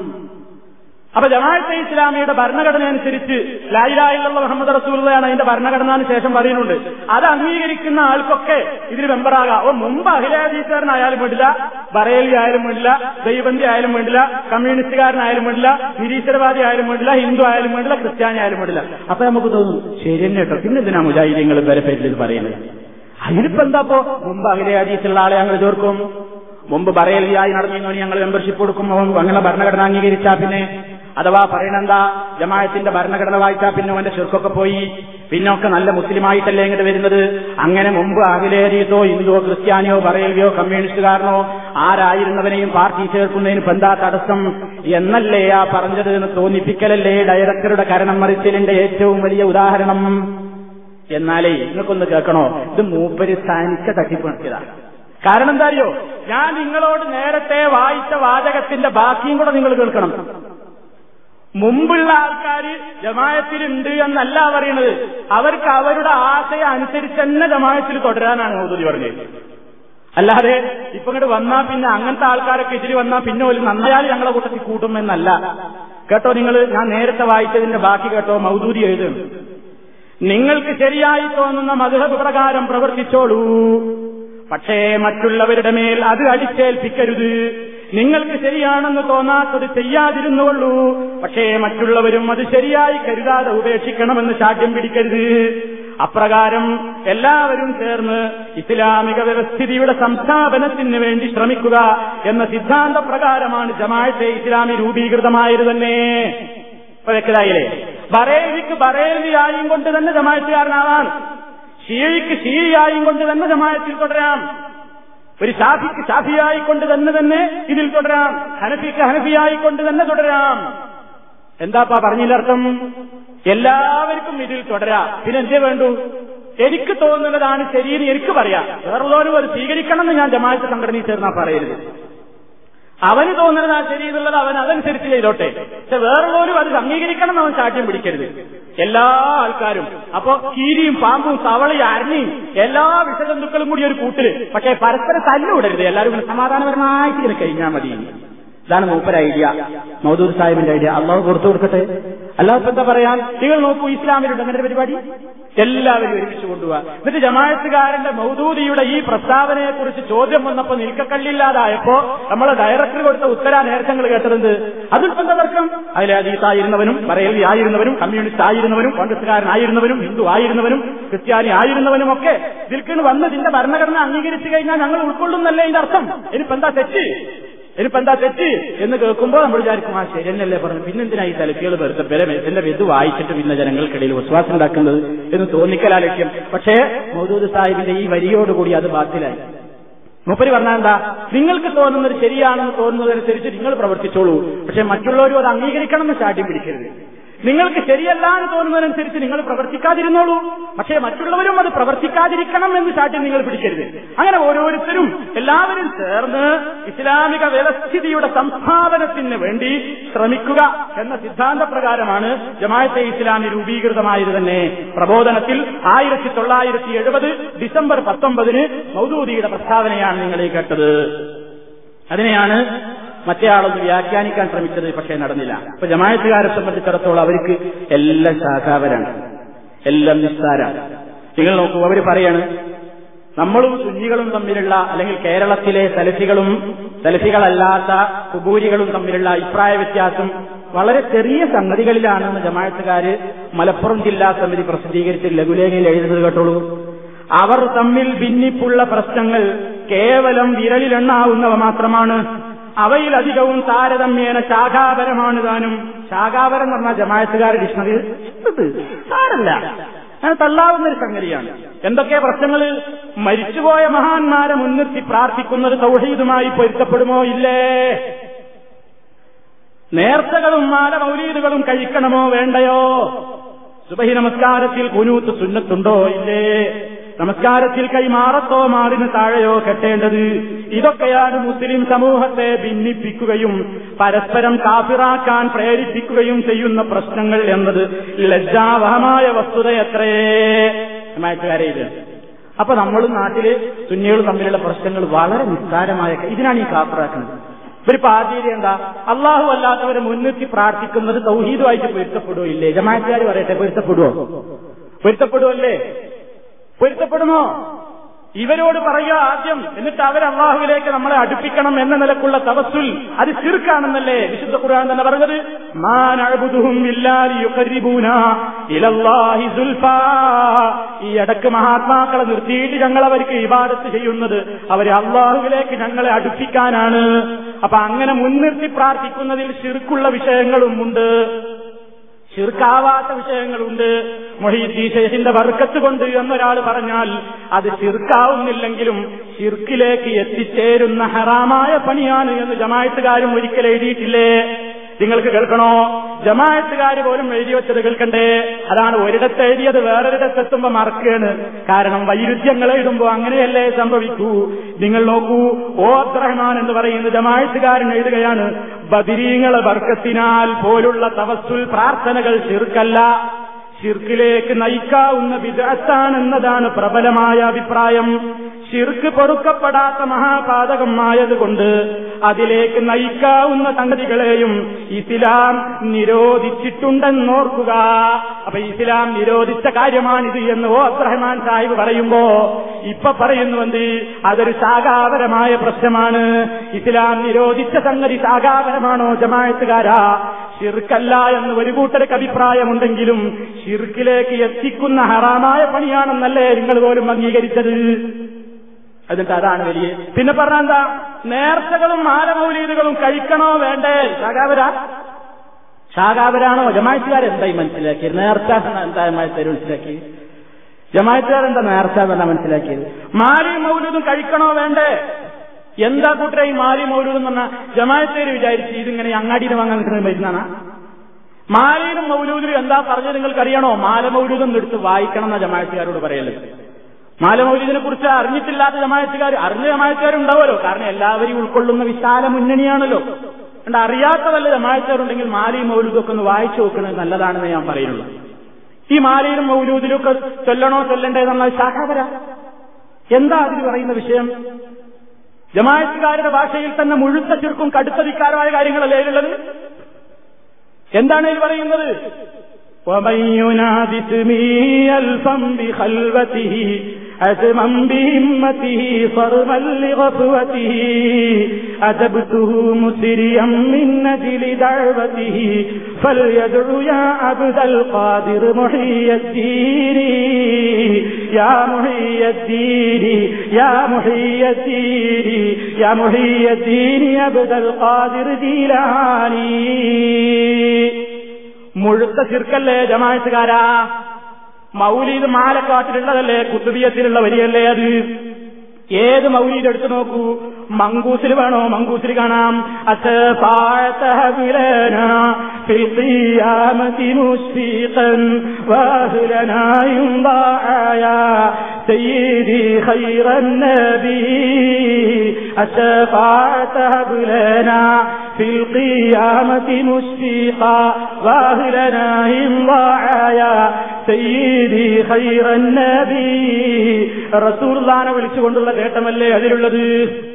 അപ്പൊ ജമാഅത്തെ ഇസ്ലാമിയുടെ ഭരണഘടന അനുസരിച്ച് ലാ ഇലാഹ ഇല്ലല്ലാഹ് മുഹമ്മദ് റസൂലുള്ളാഹിയാണ് അതിന്റെ ഭരണഘടന ശേഷം പറയുന്നുണ്ട്. അത് അംഗീകരിക്കുന്ന ആൾക്കൊക്കെ ഇതിൽ മെമ്പറാകാം. ഓ മുമ്പ് അഹ്ലെ ഹദീസുകാരനായാലും വേണ്ടില്ല, ബറേലി ആയാലും വേണ്ടില്ല, ദൈവബന്ധി ആയാലും വേണ്ടില്ല, കമ്മ്യൂണിസ്റ്റുകാരനായാലും വേണ്ടില്ല, നിരീശ്വരവാദി ആയാലും വേണ്ടില്ല, ഹിന്ദു ആയാലും വേണ്ടില്ല, ക്രിസ്ത്യാനി ആയാലും വേണ്ടില്ല. അപ്പൊ നമുക്ക് തോന്നും ശരി തന്നെ കേട്ടോ, പിന്നെ എന്തിനാ മുജാഹിദീങ്ങൾ വരെ പേരിൽ ഇത് പറയുന്നത്? അതിലിപ്പോ എന്താപ്പോ മുമ്പ് അഹ്ലെ ഹദീസുള്ള ആളെ ഞങ്ങൾ ചേർക്കും, മുമ്പ് ബറേലിയായി നടന്നിരുന്നോ ഞങ്ങൾ മെമ്പർഷിപ്പ് കൊടുക്കുമ്പോ അങ്ങനെ ഭരണഘടന അംഗീകരിച്ചാ പിന്നെ, അഥവാ പറയണെന്താ ജമാഅത്തിന്റെ ഭരണഘടന വായിച്ചാ പിന്നെ അവന്റെ ശിർക്കൊക്കെ പോയി, പിന്നൊക്കെ നല്ല മുസ്ലിമായിട്ടല്ലേ ഇങ്ങോട്ട് വരുന്നത്. അങ്ങനെ മുമ്പ് അഹ്ലെ ഹദീസോ ഹിന്ദുവോ ക്രിസ്ത്യാനിയോ ബറേലിയോ കമ്മ്യൂണിസ്റ്റുകാരനോ ആരായിരുന്നവനെയും പാർട്ടി ചേർക്കുന്നതിന് എന്താ തടസ്സം എന്നല്ലേ ആ പറഞ്ഞത് എന്ന് തോന്നിപ്പിക്കലല്ലേ ഡയറക്ടറുടെ കരണം മറിച്ചിലിന്റെ ഏറ്റവും വലിയ ഉദാഹരണം. എന്നാലേ നിങ്ങൾക്കൊന്ന് കേൾക്കണോ, ഇത് മൂപ്പര് തനിച്ച തട്ടിപ്പ് നടത്തിയതാണ്. കാരണം എന്താ അറിയോ, ഞാൻ നിങ്ങളോട് നേരത്തെ വായിച്ച വാചകത്തിന്റെ ബാക്കിയും കൂടെ നിങ്ങൾ കേൾക്കണം. മുമ്പുള്ള ആൾക്കാർ ജമാഅത്തിലുണ്ട് എന്നല്ല പറയുന്നത്, അവർക്ക് അവരുടെ ആശയം അനുസരിച്ച് തന്നെ ജമാഅത്തിൽ തുടരാനാണ് മൗദൂദി പറഞ്ഞത്. അല്ലാതെ ഇപ്പൊ ഇങ്ങോട്ട് വന്നാ പിന്നെ അങ്ങനത്തെ ആൾക്കാരൊക്കെ ഇതിൽ വന്നാ പിന്നെ ഒരു നന്നായാൽ ഞങ്ങളെ കൂട്ടത്തിൽ കൂട്ടും എന്നല്ല. കേട്ടോ നിങ്ങൾ, ഞാൻ നേരത്തെ വായിച്ചതിന്റെ ബാക്കി കേട്ടോ. മൗദൂദി എഴുതുന്നു, നിങ്ങൾക്ക് ശരിയായി തോന്നുന്ന മദ്ഹബ് പ്രകാരം പ്രവർത്തിച്ചോളൂ, പക്ഷേ മറ്റുള്ളവരുടെ മേൽ അത് അടിച്ചേൽപ്പിക്കരുത്. നിങ്ങൾക്ക് ശരിയാണെന്ന് തോന്നാത്തത് ചെയ്യാതിരുന്നുകൊള്ളൂ, പക്ഷേ മറ്റുള്ളവരും അത് ശരിയായി കരുതാതെ ഉപേക്ഷിക്കണമെന്ന് ശാഠ്യം പിടിക്കരുത്. അപ്രകാരം എല്ലാവരും ചേർന്ന് ഇസ്ലാമിക വ്യവസ്ഥിതിയുടെ സംസ്ഥാപനത്തിന് വേണ്ടി ശ്രമിക്കുക എന്ന സിദ്ധാന്ത പ്രകാരമാണ് ജമാഅത്തെ ഇസ്ലാമി രൂപീകൃതമായത് തന്നെ. ഇപ്പൊ വ്യക്തമായില്ലേ? ബറേലിക്ക് ബറേലിയായും കൊണ്ട് തന്നെ ജമാഅത്തുകാരനാവാൻ, ഷിയയ്ക്ക് ഷിയയായും കൊണ്ട് തന്നെ ജമാഅത്തിൽ തുടരാം, ഒരു ഷാഫിക്ക് ഷാഫിയായിക്കൊണ്ട് തന്നെ തന്നെ ഇതിൽ തുടരാം, ഹനഫിക്ക് ഹനഫിയായിക്കൊണ്ട് തന്നെ തുടരാം. എന്താപ്പാ പറഞ്ഞതിലർത്ഥം? എല്ലാവർക്കും ഇതിൽ തുടരാം. പിന്നെ എന്തേ വേണ്ടു? എനിക്ക് തോന്നുന്നതാണ് ശരിയെന്ന് എനിക്ക് പറയാം, വേറുള്ളവരും അത് സ്വീകരിക്കണം എന്ന് ഞാൻ ജമാഅത്ത് സംഘടനയിൽ ചേർന്നാ പറയരുത്. അവന് തോന്നുന്നതാ ശരി എന്നുള്ളത് അവൻ അതനുസരിച്ച് ചെയ്തോട്ടെ, പക്ഷെ വേറുള്ളവരും അത് അംഗീകരിക്കണം എന്ന് അവൻ സാഠ്യം പിടിക്കരുത്. എല്ലാ ആൾക്കാരും അപ്പോ കീരിയും പാമ്പും തവളയും അരണിയും എല്ലാ വിഷജന്തുക്കളും കൂടി ഒരു കൂട്ടില്, പക്ഷെ പരസ്പരം തല്ലുവിടരുത്, എല്ലാവരും സമാധാനപരമായിട്ട് ഇങ്ങനെ കഴിഞ്ഞാൽ മതി. ഇതാണ് മൂപ്പര ഐഡിയ, മൗദൂദ് സാഹിബിന്റെ ഐഡിയ. അള്ളാഹു പുറത്തു കൊടുക്കട്ടെ. അല്ലാതെ എന്താ പറയാൻ? നിങ്ങൾ നോക്കൂ, ഇസ്ലാമിലുണ്ട് അങ്ങനെ പരിപാടി, എല്ലാവരും ഒരുമിച്ച് കൊണ്ടുപോവാ. എന്നിട്ട് ജമാഅത്തുകാരന്റെ മൗദൂദിയുടെ ഈ പ്രസ്താവനയെക്കുറിച്ച് ചോദ്യം വന്നപ്പോ നിൽക്കക്കല്ലില്ലാതായപ്പോ നമ്മളെ ഡയറക്ടർ കൊടുത്ത ഉത്തര നേരത്തങ്ങൾ കേട്ടത് അതിൽ എന്താ തർക്കം? അതിലെ ഹദീസായിരുന്നവനും ബറേലി ആയിരുന്നവനും കമ്മ്യൂണിസ്റ്റ് ആയിരുന്നവനും കോൺഗ്രസ്സുകാരനായിരുന്നവനും ഹിന്ദു ആയിരുന്നവനും ക്രിസ്ത്യാനി ആയിരുന്നവനും ഒക്കെ ഇതിൽക്ക് വന്ന് ഇതിന്റെ ഭരണഘടന അംഗീകരിച്ചു കഴിഞ്ഞാൽ ഞങ്ങൾ ഉൾക്കൊള്ളുന്നല്ലേ ഇതിന്റെ അർത്ഥം? ഇനിയിപ്പോ എന്താ തെറ്റ് ഇനിയിപ്പോ എന്താ തെറ്റ് എന്ന് കേൾക്കുമ്പോൾ നമ്മൾ വിചാരിക്കും ആ ശരി എന്നല്ലേ പറഞ്ഞു, പിന്നെന്തിനാ ഈ തലക്കുകൾ വെറുതെ പേരെ എന്റെ ഇത് വായിച്ചിട്ട് പിന്നെ ജനങ്ങൾക്കിടയിൽ വിശ്വാസം ഉണ്ടാക്കുന്നത് എന്ന് തോന്നിക്കലാ ലക്ഷ്യം. പക്ഷേ മൗദൂദ് സാഹിബിന്റെ ഈ വരിയോടുകൂടി അത് ബാത്തിലായി. മൂപ്പര് പറഞ്ഞാൽ എന്താ? നിങ്ങൾക്ക് തോന്നുന്നത് ശരിയാണെന്ന് തോന്നുന്നതനുസരിച്ച് നിങ്ങൾ പ്രവർത്തിച്ചോളൂ, പക്ഷെ മറ്റുള്ളവരും അത് അംഗീകരിക്കണം എന്ന് ശാഠ്യം പിടിക്കരുത്. നിങ്ങൾക്ക് ശരിയല്ല എന്ന് തോന്നുന്നതനുസരിച്ച് നിങ്ങൾ പ്രവർത്തിക്കാതിരുന്നോളൂ, പക്ഷേ മറ്റുള്ളവരും അത് പ്രവർത്തിക്കാതിരിക്കണം എന്ന് ശാഠ്യം നിങ്ങൾ പിടിക്കരുത്. അങ്ങനെ ഓരോരുത്തരും എല്ലാവരും ചേർന്ന് ഇസ്ലാമിക വ്യവസ്ഥിതിയുടെ സംസ്ഥാപനത്തിന് വേണ്ടി ശ്രമിക്കുക എന്ന സിദ്ധാന്ത പ്രകാരമാണ് ജമാഅത്തെ ഇസ്ലാമി രൂപീകൃതമായത് തന്നെ. പ്രബോധനത്തിൽ ആയിരത്തി തൊള്ളായിരത്തി എഴുപത് ഡിസംബർ പത്തൊമ്പതിന് മൗദൂദിയുടെ പ്രസ്താവനയാണ് നിങ്ങൾ ഈ കേട്ടത്. അതിനെയാണ് മറ്റേ ആളൊന്ന് വ്യാഖ്യാനിക്കാൻ ശ്രമിച്ചത്, പക്ഷേ നടന്നില്ല. ഇപ്പൊ ജമാഅത്തുകാരെ സംബന്ധിച്ചിടത്തോളം അവർക്ക് എല്ലാം ശാഖാപരാണ്, എല്ലാം നിസ്സാരാണ്. നിങ്ങൾ നോക്കൂ, അവർ പറയാണ് നമ്മളും സുന്നികളും തമ്മിലുള്ള, അല്ലെങ്കിൽ കേരളത്തിലെ സലഫികളും സലഫികളല്ലാത്ത കുബൂരികളും തമ്മിലുള്ള അഭിപ്രായ വ്യത്യാസം വളരെ ചെറിയ സംഗതികളിലാണെന്ന് ജമാഅത്തുകാര് മലപ്പുറം ജില്ലാ സമിതി പ്രസിദ്ധീകരിച്ച് ലഘുലേഖയിൽ എഴുതുന്നത് കേട്ടോളൂ. അവർ തമ്മിൽ ഭിന്നിപ്പുള്ള പ്രശ്നങ്ങൾ കേവലം വിരലിലെണ്ണാവുന്നവ മാത്രമാണ്. അവയിലധികവും താരതമ്യേന ശാഖാപരമാണ് താനും. ശാഖാപരം എന്ന് പറഞ്ഞാൽ ജമാഅത്തുകാരുടെ ഡിക്ഷണറി സാരല്ല, അങ്ങനെ തള്ളാവുന്ന ഒരു സംഗതിയാണ്. എന്തൊക്കെ പ്രശ്നങ്ങൾ? മരിച്ചുപോയ മഹാന്മാരെ മുൻനിർത്തി പ്രാർത്ഥിക്കുന്നത് തൗഹീദുമായി പൊരുത്തപ്പെടുമോ ഇല്ലേ? നേർച്ചകളും മാല മൗലീദുകളും കഴിക്കണമോ വേണ്ടയോ? സുബഹി നമസ്കാരത്തിൽ ഖുനൂത്ത് സുന്നത്തുണ്ടോ ഇല്ലേ? നമസ്കാരത്തിൽ കൈമാറത്തോ മാറിന് താഴെയോ കെട്ടേണ്ടത്? ഇതൊക്കെയാണ് മുസ്ലിം സമൂഹത്തെ ഭിന്നിപ്പിക്കുകയും പരസ്പരം കാഫിറാക്കാൻ പ്രേരിപ്പിക്കുകയും ചെയ്യുന്ന പ്രശ്നങ്ങൾ എന്നത് ലജ്ജാവഹമായ വസ്തുതയത്രേ. മാറ്റുകാരയില്ല. അപ്പൊ നമ്മൾ നാട്ടില് സുന്നികളും തമ്മിലുള്ള പ്രശ്നങ്ങൾ വളരെ നിസ്സാരമായ, ഇതിനാണ് ഈ കാഫിറാക്കുന്നത്. ഇവരിപ്പോ ആദ്യം എന്താ, അള്ളാഹു അല്ലാത്തവരെ മുൻനിർത്തി പ്രാർത്ഥിക്കുന്നത് തൗഹീദുമായിട്ട് പൊരുത്തപ്പെടുവോ ഇല്ലേ? ജമാഅത്തുകാർ പറയട്ടെ, പൊരുത്തപ്പെടുവോ? പൊരുത്തപ്പെടുവല്ലേ? പൊരുത്തപ്പെടുമോ? ഇവരോട് പറയുക ആദ്യം, എന്നിട്ട് അവർ അള്ളാഹുവിലേക്ക് നമ്മളെ അടുപ്പിക്കണം എന്ന നിലക്കുള്ള തവസ്സുൽ, അത് ശിർക്കാണെന്നല്ലേ വിശുദ്ധ ഖുർആൻ തന്നെ പറഞ്ഞത്? മാ നഅ്ബുദുഹും ഇല്ലാ ലിയുഖർരിബൂനാ ഇലല്ലാഹി സുൽഫാ. ഈ ഇടക്ക് മഹാത്മാക്കളെ നിർത്തിയിട്ട് ഞങ്ങൾ അവർക്ക് ഇബാദത്ത് ചെയ്യുന്നത് അവരെ അള്ളാഹുവിലേക്ക് ഞങ്ങളെ അടുപ്പിക്കാനാണ്. അപ്പൊ അങ്ങനെ മുൻനിർത്തി പ്രാർത്ഥിക്കുന്നതിൽ ശിർക്കുള്ള വിഷയങ്ങളും ഉണ്ട്, ശിർക്കാവാത്ത വിഷയങ്ങളുണ്ട്. മുഹീദ്ദീൻ ശൈഖിന്റെ ബർക്കത്ത് കൊണ്ട് എന്നൊരാൾ പറഞ്ഞാൽ അത് ശിർക്കാവുന്നില്ലെങ്കിലും ശിർക്കിലേക്ക് എത്തിച്ചേരുന്ന ഹറാമായ പണിയാണ് എന്ന് ജമാഅത്തുകാരും ഒരിക്കൽ എഴുതിയിട്ടില്ലേ? നിങ്ങൾക്ക് കേൾക്കണോ? ജമാഅത്തുകാർ പോലും എഴുതി വെച്ചത് കേൾക്കണ്ടേ? അതാണ് ഒരിടത്ത് എഴുതിയത് വേറൊരിടത്തെത്തുമ്പോ മറക്കുകയാണ്. കാരണം വൈരുദ്ധ്യങ്ങൾ എഴുതുമ്പോ അങ്ങനെയല്ലേ സംഭവിക്കൂ. നിങ്ങൾ നോക്കൂ, ഓ അബ്ദുറഹ്മാൻ എന്ന് പറയുന്ന ജമാഅത്തുകാരൻ എഴുതുകയാണ്, ബദരീങ്ങളെ ബർക്കത്തിനാൽ പോലുള്ള തവസ്സുൽ പ്രാർത്ഥനകൾ ശിർക്കല്ല, ശിർക്കിലേക്ക് നയിക്കാവുന്ന ബിദ്അത്താണെന്നതാണ് പ്രബലമായ അഭിപ്രായം. ശിർക്ക് പൊറുക്കപ്പെടാത്ത മഹാപാതകമായതുകൊണ്ട് അതിലേക്ക് നയിക്കാവുന്ന സംഗതികളെയും ഇസ്ലാം നിരോധിച്ചിട്ടുണ്ടെന്നോർക്കുക. അപ്പൊ ഇസ്ലാം നിരോധിച്ച കാര്യമാണിത് എന്ന് ഓ അബ്ദുറഹ്മാൻ സാഹിബ് പറയുമ്പോ ഇപ്പൊ പറയുന്നുവെന്ത്, അതൊരു ശാഖാപരമായ പ്രശ്നമാണ്. ഇസ്ലാം നിരോധിച്ച സംഗതി ശാഖാപരമാണോ ജമാഅത്തുകാരാ? ശിർക്കല്ല എന്ന് ഒരു കൂട്ടർക്ക് അഭിപ്രായമുണ്ടെങ്കിലും ശിർക്കിലേക്ക് എത്തിക്കുന്ന ഹറാമായ പണിയാണെന്നല്ലേ നിങ്ങൾ പോലും അംഗീകരിച്ചത്? എന്നിട്ട് അതാണ് വലിയ. പിന്നെ പറഞ്ഞ എന്താ, നേർച്ചകളും മാലമൗലീദുകളും കഴിക്കണോ വേണ്ടേ? ശാഖാപര ശാഖാപരാണോ? ജമാഅത്തുകാരെന്തായി മനസ്സിലാക്കിയത്? നേർച്ച എന്താ ജമാഅത്തുകാർ മനസ്സിലാക്കി? ജമാഅത്തുകാരെന്താ നേർച്ച എന്നാ മനസ്സിലാക്കിയത്? മാലി മൗലൂദും കഴിക്കണോ വേണ്ടേ? എന്താ കൂട്ടരെ ഈ മാലി മൗലൂദ് എന്ന് പറഞ്ഞാൽ ജമാഅത്തുകാർ വിചാരിച്ച് ഇതിങ്ങനെ അങ്ങാടിയിൽ വാങ്ങാൻ കിട്ടുന്ന മരുന്നാണ്. മാലിയിലും മൗലൂദിലും എന്താ പറഞ്ഞത് നിങ്ങൾക്കറിയണോ? മാല മൗലൂദും എടുത്ത് വായിക്കണം എന്നാ ജമാഅത്തുകാരോട് പറയല്. മാലമൗലിദിനെ കുറിച്ച് അറിഞ്ഞിട്ടില്ലാത്ത ജമാഅത്തുകാർ, അറിഞ്ഞ ജമാഅത്തുകാരുണ്ടാവുമല്ലോ, കാരണം എല്ലാവരെയും ഉൾക്കൊള്ളുന്ന വിശാല മുന്നണിയാണല്ലോ. അതുകൊണ്ട് അറിയാത്ത വല്ല ജമാഅത്തുകാരുണ്ടെങ്കിൽ മാലയും മൗലൂദൊക്കെ ഒന്ന് വായിച്ചു നോക്കുന്നത് നല്ലതാണെന്ന് ഞാൻ പറയുള്ളൂ. ഈ മാലയിലും മൗലൂദിലും ഒക്കെ ചൊല്ലണോ ചൊല്ലണ്ടേതെന്നാൽ ശാഖാപര. എന്താ അതിന് പറയുന്ന വിഷയം? ജമാഅത്തുകാരുടെ ഭാഷയിൽ തന്നെ മുഴുത്ത ശിർക്കും കടുത്ത ധിക്കാരമായ കാര്യങ്ങളല്ലേ ഇതിലുള്ളത്? എന്താണ് ഇത് പറയുന്നത്? ومن ينادي اسمي ألفا بخلوته عزما بهمته صرما لغفوته أجبته مسريا من أجل دعوته فليدع يا عبد القادر محي الدين يا محي الدين يا محي الدين يا محي الدين يا عبد القادر جيلاني. മുഴുത്ത ശിർക്കല്ലേ ജമാഅത്തുകാരാ? മൗലീദ് മാലക്കാട്ടിലുള്ളതല്ലേ, കുത്തുബിയത്തിലുള്ള വരിയല്ലേ അത്? ഏത് മൗലീദ് എടുത്തു നോക്കൂ, മങ്കൂസിൽ വേണോ? മങ്കൂസിൽ കാണാം سيدي خير النبي الشفاعة هب لنا في القيامة مشفقا واهلنا هم ضاعيا سيدي خير النبي. റസൂലുള്ളാഹിനെ വിളിച്ചുകൊണ്ടുള്ള നേട്ടമല്ലേ അതിലുള്ളത്?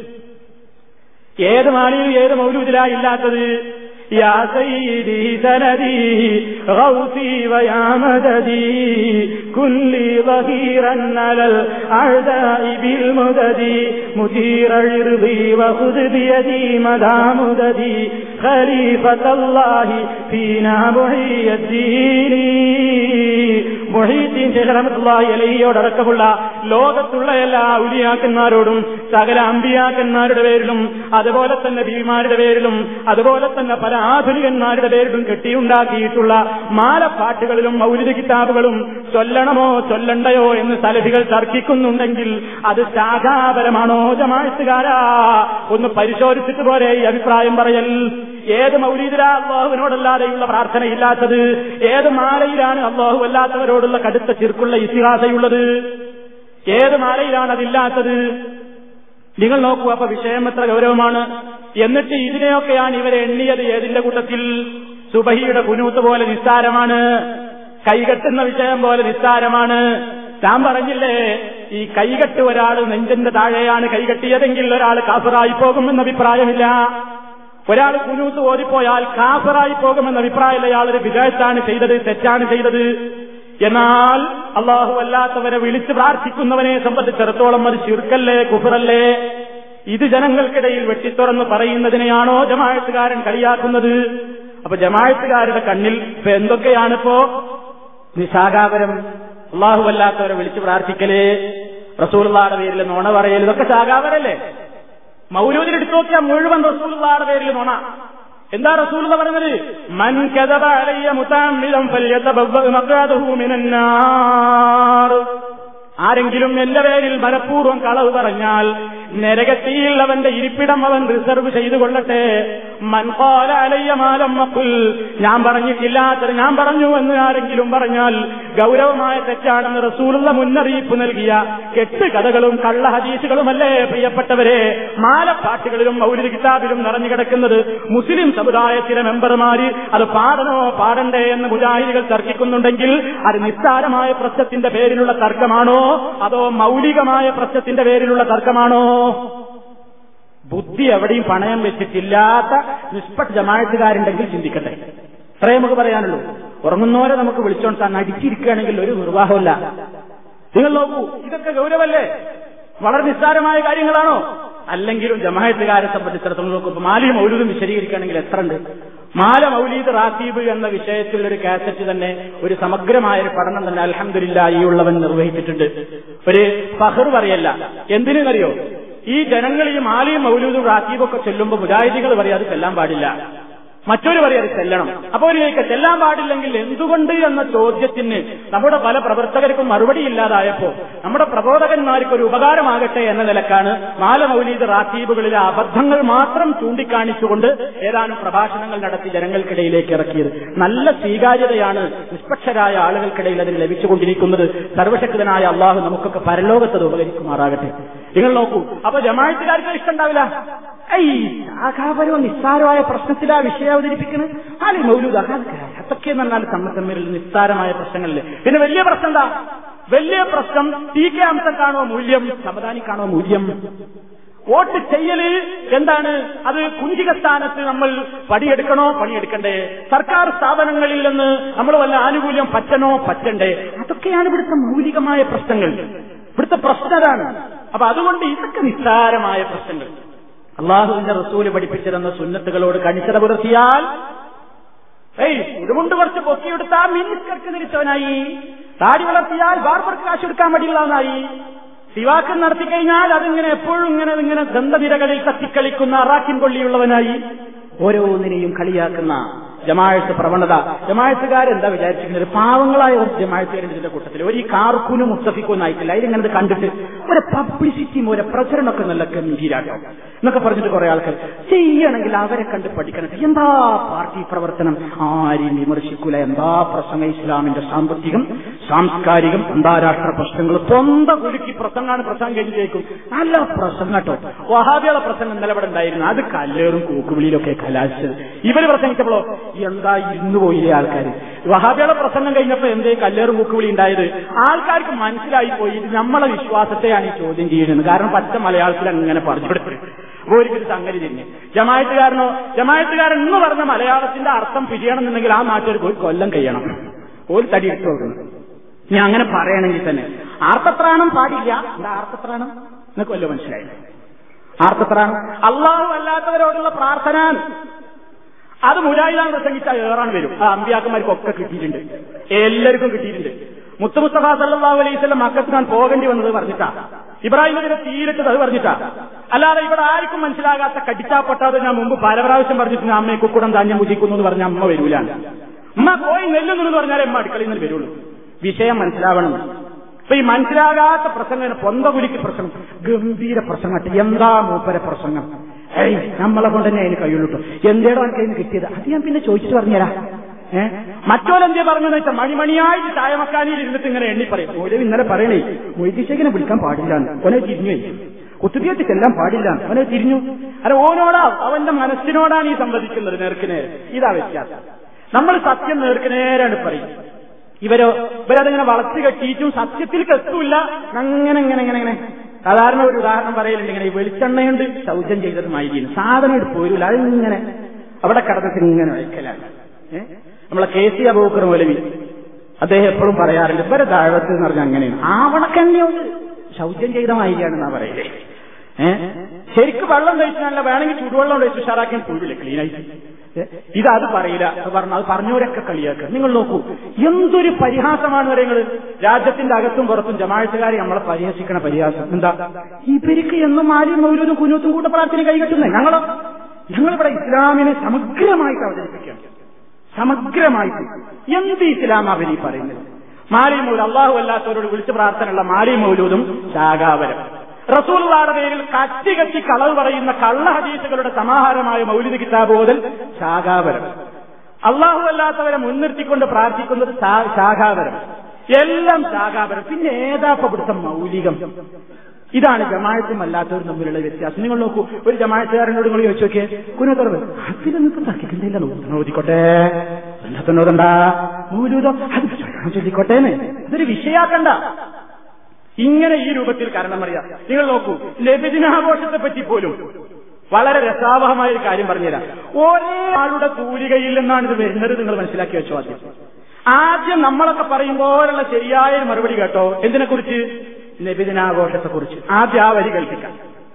ഏത് മാലിയിൽ ഏത് മൗലൂദിലാ ഇല്ലാത്തത്? യാ സയ്യിദി സനദി ഗൗസി വയാ മദദി കുല്ലി വഹീറൻ അലൽ അഅദാഇ ബിൽ മുദദി മുദീറ ഇർദി വഖുദ് ബിയദി മദാ മുദദി ഖലീഫത്തല്ലാഹി ഫീനാ മുഹിയദ്ദീനി. മുഹീദ്ദീൻ ശൈഖ് റഹ്മത്തുള്ളാഹി അലൈഹിയോടടക്കമുള്ള ലോകത്തുള്ള എല്ലാ ഔലിയാക്കന്മാരോടും സകല അമ്പിയാക്കന്മാരുടെ പേരിലും അതുപോലെ തന്നെ ബീവിമാരുടെ പേരിലും അതുപോലെ തന്നെ പല ആധുനികന്മാരുടെ പേരിലും കെട്ടിയുണ്ടാക്കിയിട്ടുള്ള മാലപ്പാട്ടുകളിലും മൗലിദ് കിതാബുകളും ചൊല്ലണമോ ചൊല്ലണ്ടയോ എന്ന് സലഫികൾ തർക്കിക്കുന്നുണ്ടെങ്കിൽ അത് ശാഖാപരമാണോ ജമാഅത്തുകാരാ? ഒന്ന് പരിശോധിച്ചിട്ട് പോരെ ഈ അഭിപ്രായം പറയൽ. ഏത് മൗലീദിലാ അള്ളാഹുവിനോടല്ലാതെയുള്ള പ്രാർത്ഥനയില്ലാത്തത്? ഏത് മാലയിലാണ് അള്ളാഹു അല്ലാത്തവരോടുള്ള കടുത്ത ശിർക്കുള്ള ഇസ്തിഗാസയുള്ളത്? ഏത് മാലയിലാണ് അതില്ലാത്തത്? നിങ്ങൾ നോക്കൂ. അപ്പൊ വിഷയം എത്ര ഗൗരവമാണ്. എന്നിട്ട് ഇതിനെയൊക്കെയാണ് ഇവരെ എണ്ണിയത് ഏതിന്റെ കൂട്ടത്തിൽ? സുബഹിയുടെ കുനൂത്ത് പോലെ നിസ്സാരമാണ്, കൈകെട്ടുന്ന വിഷയം പോലെ നിസ്സാരമാണ്. താൻ പറഞ്ഞില്ലേ, ഈ കൈകെട്ട് ഒരാൾ നെഞ്ചിന്റെ താഴെയാണ് കൈകെട്ടിയതെങ്കിൽ ഒരാൾ കാഫിറായി പോകുമെന്ന അഭിപ്രായമില്ല. ഒരാൾ കുനൂത്ത് ഓതിപ്പോയാൽ കാഫിറായി പോകുമെന്ന അഭിപ്രായമില്ല. അയാളൊരു വിദഅത്താണ് ചെയ്തത്, തെറ്റാണ് ചെയ്തത്. എന്നാൽ അള്ളാഹു അല്ലാത്തവരെ വിളിച്ച് പ്രാർത്ഥിക്കുന്നവനെ സംബന്ധിച്ചിടത്തോളം അത് ശിർക്കല്ലേ, കുഫറല്ലേ? ഇത് ജനങ്ങൾക്കിടയിൽ വെട്ടിത്തുറന്ന് പറയുന്നതിനെയാണോ ജമാഅത്തുകാരൻ കളിയാക്കുന്നത്? അപ്പൊ ജമാഅത്തുകാരുടെ കണ്ണിൽ ഇപ്പൊ എന്തൊക്കെയാണിപ്പോ? നിശാകാപരം, അള്ളാഹു അല്ലാത്തവരെ വിളിച്ച് പ്രാർത്ഥിക്കല്, റസൂലുള്ളാഹിയുടെ പേരിൽ നുണ പറയൽ, ഇതൊക്കെ ശാകാപരല്ലേ? മൗലൂദിൽ എടുത്തു നോക്കിയാൽ മുഴുവൻ റസൂലുള്ളാഹിയുടെ പേരിൽ നുണ. എന്താ റസൂലുള്ള പറഞ്ഞത്? മൻ കദബ അലയ്യ മുതഅമ്മിദൻ ഫൽയതബവ്വ മഖ്അദഹു മിനന്നാർ. ആരെങ്കിലും എന്റെ പേരിൽ മനഃപൂർവ്വം കളവ് പറഞ്ഞാൽ നരകത്തിൽ അവന്റെ ഇരിപ്പിടം അവൻ റിസർവ് ചെയ്തു കൊള്ളട്ടെ. മൻ ഖാല അലയ്യ മാ ലം അഖുൽ, ഞാൻ പറഞ്ഞിട്ടില്ലാത്തത് ഞാൻ പറഞ്ഞു എന്ന് ആരെങ്കിലും പറഞ്ഞാൽ ഗൗരവമായ തെറ്റാണെന്ന് റസൂലുള്ള മുന്നറിയിപ്പ് നൽകിയ കെട്ട് കഥകളും കള്ള ഹദീസുകളുമല്ലേ പ്രിയപ്പെട്ടവരെ മാലപ്പാട്ടുകളിലും മൗലിദ് കിതാബിലും നിറഞ്ഞു കിടക്കുന്നത്? മുസ്ലിം സമുദായത്തിലെ മെമ്പർമാര് അത് പാടണോ പാടണ്ടേ എന്ന് മുജാഹിദുകൾ തർക്കിക്കുന്നുണ്ടെങ്കിൽ അത് നിസ്സാരമായ പ്രശ്നത്തിന്റെ പേരിലുള്ള തർക്കമാണോ അതോ മൗലികമായ പ്രശ്നത്തിന്റെ പേരിലുള്ള തർക്കമാണോ? ബുദ്ധി എവിടെയും പണയം വെച്ചിട്ടില്ലാത്ത നിഷ്പക്ഷ ജമാഅത്തുകാരുണ്ടെങ്കിൽ ചിന്തിക്കട്ടെ. അത്രേ നമുക്ക് പറയാനുള്ളൂ. ഉറങ്ങുന്നവരെ നമുക്ക് വിളിച്ചോണ്ട് തന്നെ അടിച്ചിരിക്കുകയാണെങ്കിൽ ഒരു നിർവാഹമില്ല. നിങ്ങൾ നോക്കൂ, ഇതൊക്കെ ഗൗരവല്ലേ? വളരെ നിസ്സാരമായ കാര്യങ്ങളാണോ? അല്ലെങ്കിലും ജമാഅത്തുകാരെ സംബന്ധിച്ചിടത്തോളം നോക്കൂ, മാലി മൗലൂദും വിശദീകരിക്കുകയാണെങ്കിൽ എത്ര ഉണ്ട്? മാല മൗലീദ് റാത്തീബ് എന്ന വിഷയത്തിൽ ഒരു കാസറ്റ് തന്നെ, ഒരു സമഗ്രമായ ഒരു പഠനം തന്നെ അൽഹംദുലില്ലാഹ് ഈ ഉള്ളവൻ നിർവഹിച്ചിട്ടുണ്ട്. ഒരു ഫഖർ പറയല്ല. എന്തിനറിയോ? ഈ ജനങ്ങൾ ഈ മാലയും മൗലൂദും റാത്തീബൊക്കെ ചെല്ലുമ്പോൾ മുജാഹിദികൾ പറയും അത് ചെല്ലാൻ പാടില്ല, മറ്റൊരു പറയും അത് ചെല്ലണം. അപ്പൊ ഒരു ചോദിക്കുക, ചെല്ലാൻ പാടില്ലെങ്കിൽ എന്തുകൊണ്ട് എന്ന ചോദ്യത്തിന് നമ്മുടെ പല പ്രവർത്തകർക്കും മറുപടി ഇല്ലാതായപ്പോ നമ്മുടെ പ്രബോധകന്മാർക്ക് ഒരു ഉപകാരമാകട്ടെ എന്ന നിലക്കാണ് മാല മൗലീദ് റാത്തീബുകളിലെ അബദ്ധങ്ങൾ മാത്രം ചൂണ്ടിക്കാണിച്ചുകൊണ്ട് ഏതാനും പ്രഭാഷണങ്ങൾ നടത്തി ജനങ്ങൾക്കിടയിലേക്ക് ഇറക്കിയത്. നല്ല സ്വീകാര്യതയാണ് നിഷ്പക്ഷരായ ആളുകൾക്കിടയിൽ അതിന് ലഭിച്ചുകൊണ്ടിരിക്കുന്നത്. സർവശക്തനായ അള്ളാഹു നമുക്കൊക്കെ പരലോകത്തത് ഉപകരിക്കുമാറാകട്ടെ. നിങ്ങൾ നോക്കൂ, അപ്പൊ ജമാഅത്തുകാർക്ക് ഇഷ്ടമുണ്ടാവില്ല. ഈ ആകാപരവും നിസ്സാരമായ പ്രശ്നത്തിലാ വിഷയം അവതരിപ്പിക്കുന്നത്. ആലി മൗലൂദ് അതൊക്കെ എന്ന് പറഞ്ഞാൽ തമ്മിൽ തമ്മിൽ നിസ്സാരമായ പ്രശ്നങ്ങളില്ലേ? പിന്നെ വലിയ പ്രശ്നം എന്താ? വലിയ പ്രശ്നം ടി കെ അംസക്കാണോ മൂല്യം, സമദാനിക്കാണോ മൂല്യം? വോട്ട് ചെയ്യല് എന്താണ്? അത് കുഞ്ചിക സ്ഥാനത്ത് നമ്മൾ പണിയെടുക്കണോ പണിയെടുക്കണ്ടേ? സർക്കാർ സ്ഥാപനങ്ങളിൽ നിന്ന് നമ്മൾ വല്ല ആനുകൂല്യം പറ്റണോ പറ്റണ്ടേ? അതൊക്കെയാണ് ഇവിടുത്തെ മൗലികമായ പ്രശ്നങ്ങൾ. ഇവിടുത്തെ പ്രശ്നതാണ്. അപ്പൊ അതുകൊണ്ട് ഇതൊക്കെ നിസ്സാരമായ പ്രശ്നങ്ങൾ. അള്ളാഹുവിന്റെ റസൂല് പഠിപ്പിച്ചിരുന്ന സുന്നത്തുകളോട് കണിശത പുലർത്തിയാൽ, ഏയ് ഇതുകൊണ്ട് കുറച്ച് പൊക്കിയെടുത്താൽ മിനിസ്കർക്ക് തിരിച്ചവനായി, താടി വളർത്തിയാൽ ബാർബർക്ക് കാശ് എടുക്കാൻ മടിയുള്ളവനായി, സിവാക്ക് നടത്തിക്കഴിഞ്ഞാൽ അതിങ്ങനെ എപ്പോഴും ഇങ്ങനെ ഇങ്ങനെ ദന്തനിരകളിൽ തട്ടിക്കളിക്കുന്ന അറാക്കിൻ കൊള്ളിയുള്ളവനായി, ഓരോന്നിനെയും കളിയാക്കുന്ന ജമാഅത്ത് പ്രവണത. ജമാഅത്തുകാരെന്താ വിചാരിച്ചിരിക്കുന്നത്? പാവങ്ങളായ ഒരു ജമാഅത്തുകാരുടെ ഇതിന്റെ കൂട്ടത്തിൽ ഒരു കാർക്കൂനും മുസ്തഫിക്കൊന്നും ആയിട്ടില്ല. അതിലിങ്ങനെ കണ്ടിട്ട് ഒരു പബ്ലിസിറ്റിയും ഒരു പ്രചരണമൊക്കെ നല്ല ഗംഭീരാട്ടോ എന്നൊക്കെ പറഞ്ഞിട്ട് കുറെ ആൾക്കാർ ചെയ്യണമെങ്കിൽ അവരെ കണ്ട് പഠിക്കണം. എന്താ പാർട്ടി പ്രവർത്തനം, ആരെയും വിമർശിക്കൂല, എന്താ പ്രസംഗം, ഇസ്ലാമിന്റെ സാമ്പത്തികം സാംസ്കാരികം അന്താരാഷ്ട്ര പ്രശ്നങ്ങൾ പൊന്ത കുലുക്കി പ്രസംഗമാണ്. പ്രസംഗം കഴിഞ്ഞേക്കും നല്ല പ്രസംഗം കേട്ടോ. വഹാബിയുടെ പ്രസംഗം ഇന്നലെ ഇവിടെ ഉണ്ടായിരുന്നു. അത് കല്ലേറും കൂക്കുവിളിയിലൊക്കെ കലാശിച്ചത്. ഇവര് പ്രസംഗിച്ചപ്പോഴോ എന്താ ഇരുന്നു പോയില്ലേ ആൾക്കാർ? വഹാബിയുടെ പ്രസംഗം കഴിഞ്ഞപ്പോ എന്തേ കല്ലേറും കൂക്കുവിളി ഉണ്ടായത്? ആൾക്കാർക്ക് മനസ്സിലായി പോയി ഇത് നമ്മളെ വിശ്വാസത്തെയാണ് ഈ ചോദ്യം ചെയ്യുന്നത്. കാരണം പച്ച മലയാളത്തിൽ അങ്ങനെ പറഞ്ഞു ഒരിക്കലും സംഗതി തന്നെ. ജമാഅത്തുകാരനോ ജമാഅത്തുകാരൻ എന്ന് പറഞ്ഞ മലയാളത്തിന്റെ അർത്ഥം പിരിയണമെന്നുണ്ടെങ്കിൽ ആ നാട്ടിൽ പോയി കൊല്ലം കഴിയണം. ഒരു തടി ഇട്ട് കൊടുക്കണം. ഞാൻ അങ്ങനെ പറയണമെങ്കിൽ തന്നെ ആർത്തത്രാണം പാടില്ല. എന്താ ആർത്തത്രാണം? നിങ്ങൾക്ക് വല്ല മനസ്സിലായി? ആർത്തത്രാണം അള്ളാഹു അല്ലാത്തവരോടുള്ള പ്രാർത്ഥന. അത് മുജാഹിദാൻ പ്രസംഗിച്ചാൽ ഏറാൻ വരും. ആ അമ്പിയാക്കന്മാർക്കൊക്കെ കിട്ടിയിട്ടുണ്ട്, എല്ലാവർക്കും കിട്ടിയിട്ടുണ്ട്. മുത്ത് മുസ്തഫ സല്ലല്ലാഹു അലൈഹി വസല്ലം മക്കത്ത് ഞാൻ പോകേണ്ടി വന്നത് പറഞ്ഞിട്ടാ, ഇബ്രാഹിം നബിയെ തീരിട്ടത് അത് പറഞ്ഞിട്ടാ. അല്ലാതെ ഇവിടെ ആർക്കും മനസ്സിലാകാത്ത കടിച്ചാ പൊട്ടാതെ ഞാൻ മുമ്പ് പല പ്രാവശ്യം പറഞ്ഞിട്ട് ഞാൻ അമ്മയെ കുക്കുടം ധാന്യം പൂജിക്കുന്നു എന്ന് പറഞ്ഞ അമ്മ വരൂലാണ്. അമ്മ പോയി നെല്ലുന്നു എന്ന് പറഞ്ഞാലേ അമ്മ അടുക്കളയിൽ നിന്ന് വരുള്ളൂ. വിഷയം മനസ്സിലാവണം. അപ്പൊ ഈ മനസ്സിലാകാത്ത പ്രസംഗം പൊന്തകുലിക്ക് പ്രസംഗം ഗംഭീര പ്രസംഗം. എന്താ മൂപ്പര പ്രസംഗം? ഏയ് നമ്മളെ കൊണ്ട് തന്നെ അതിന് കഴിയുള്ളൂ. എന്തേടോ എനിക്ക് അതിന് കിട്ടിയത്? അത് ഞാൻ പിന്നെ ചോദിച്ചിട്ട് പറഞ്ഞുതരാം. ഏഹ് മറ്റോലെന്തേ പറഞ്ഞെന്ന് വെച്ചാൽ മണിമണിയായിട്ട് ചായമക്കാനിയിൽ ഇരുന്നിട്ട് ഇങ്ങനെ എണ്ണി പറയും. ഓരോ ഇന്നലെ പറയണേ മൊയ്തീശേഖനെ വിളിക്കാൻ പാടില്ലാന്ന്, ഓനെ തിരിഞ്ഞു കുത്തുബിയത്ത് ചെല്ലാൻ പാടില്ല, അവനെ തിരിഞ്ഞു. അല്ല, ഓനോടാ അവന്റെ മനസ്സിനോടാണ് ഈ സംവദിക്കുന്നത് നേർക്കുനേരെ. ഇതാ വ്യത്യാസം. നമ്മൾ സത്യം നേർക്കുനേരാണ് പറയും. ഇവരോ ഇവരതിങ്ങനെ വളച്ചു കെട്ടിയിട്ടും സത്യത്തിലേക്ക് എത്തൂല്ല. അങ്ങനെ ഇങ്ങനെ ഇങ്ങനെ ഇങ്ങനെ സാധാരണ ഒരു ഉദാഹരണം പറയലുണ്ട്, ഇങ്ങനെ ഈ വെളിച്ചെണ്ണയുണ്ട് ശൗചം ചെയ്തതുമായി സാധനം എടുത്ത് പോരൂല, അതിങ്ങനെ അവിടെ കടന്നിട്ട് ഇങ്ങനെ വയ്ക്കലാണ്. ഏഹ് നമ്മളെ കെ സി അബൂബക്കർ മൗലവി അദ്ദേഹം എപ്പോഴും പറയാറുണ്ട്, ഇവരെ ദഅവത്ത് എന്ന് പറഞ്ഞാൽ അങ്ങനെയാണ്, ആവണക്കെണ്ണയുണ്ട് ശൗചം ചെയ്ത മാതിരിയാണെന്നാ പറയലേ. ഏഹ് ശരിക്കും വെള്ളം കഴിച്ചാലല്ല, വേണമെങ്കിൽ ചൂടുവെള്ളം ഒഴിച്ച് ഉഷാറാക്കാൻ പോയില്ല ക്ലീനായിട്ട്. ഇത് അത് പറയില്ല, അത് പറഞ്ഞു അത് പറഞ്ഞവരൊക്കെ കളിയാക്കുക. നിങ്ങൾ നോക്കൂ, എന്തൊരു പരിഹാസമാണ് പറയുന്നത്. രാജ്യത്തിന്റെ അകത്തും പുറത്തും ജമാഅത്തുകാരെ നമ്മളെ പരിഹസിക്കണ പരിഹാസം എന്താ? ഇവർക്ക് എന്നും ആരും മൗലൂദും കുനൂത്തും കൂട്ട പ്രാർത്ഥന കൈകെട്ടുന്നേ. ഞങ്ങളോ ഞങ്ങളിവിടെ ഇസ്ലാമിനെ സമഗ്രമായിട്ട് അവതരിപ്പിക്കുകയാണ്. സമഗ്രമായിട്ട് എന്ത് ഇസ്ലാം അവരീ പറയുന്നത്? മാലി മൗലൂദ്, അള്ളാഹു അല്ലാത്തവരോട് വിളിച്ച് പ്രാർത്ഥനയുള്ള മാലി മൗലൂദും ശാഖാവരം, റസൂലുള്ളാഹിയുടെ പേരിൽ കത്തി കത്തി കളവ് പറയുന്ന കള്ള ഹദീസുകളുടെ സമാഹാരമായ മൗലിദ് കിതാബ് ഓതൽ ശാഖാവരം, അള്ളാഹു അല്ലാത്തവരെ മുൻനിർത്തിക്കൊണ്ട് പ്രാർത്ഥിക്കുന്നത് ശാഖാവരം, എല്ലാം ശാഖാവരം. പിന്നെ ഏതാപ്പടുത്തം മൗലികം? ഇതാണ് ജമാഅത്തും അല്ലാത്തവരും തമ്മിലുള്ള വ്യത്യാസം. നിങ്ങൾ നോക്കൂ, ഒരു ജമാഅത്തുകാരനോട് നിങ്ങൾ ചോദിച്ചു നോക്കിയേ, കുനത്തുറവ് അതിലൊന്നും തർക്കിക്കുന്നില്ല, നോദിക്കോട്ടെ എന്നോടണ്ടാ മൗലൂദോ അത് ചൊല്ലിക്കോട്ടേന്ന്, ഇതൊരു വിഷയാക്കണ്ട. ഇങ്ങനെ ഈ രൂപത്തിൽ കാരണം അറിയാം. നിങ്ങൾ നോക്കൂ, നബിദിനാഘോഷത്തെ പറ്റി പോലും വളരെ രസാവഹമായ ഒരു കാര്യം പറഞ്ഞുതരാം. ഒരേ ആളുടെ തൂലികയിൽ നിന്നാണ് ഇത് വരുന്നത്, നിങ്ങൾ മനസ്സിലാക്കി വെച്ചോ. ആദ്യം ആദ്യം നമ്മളൊക്കെ പറയുമ്പോഴുള്ള ശരിയായ മറുപടി കേട്ടോ. എന്തിനെക്കുറിച്ച്? നബിദിനാഘോഷത്തെക്കുറിച്ച്. ആദ്യം ആ വരി കേൾപ്പിക്കാം.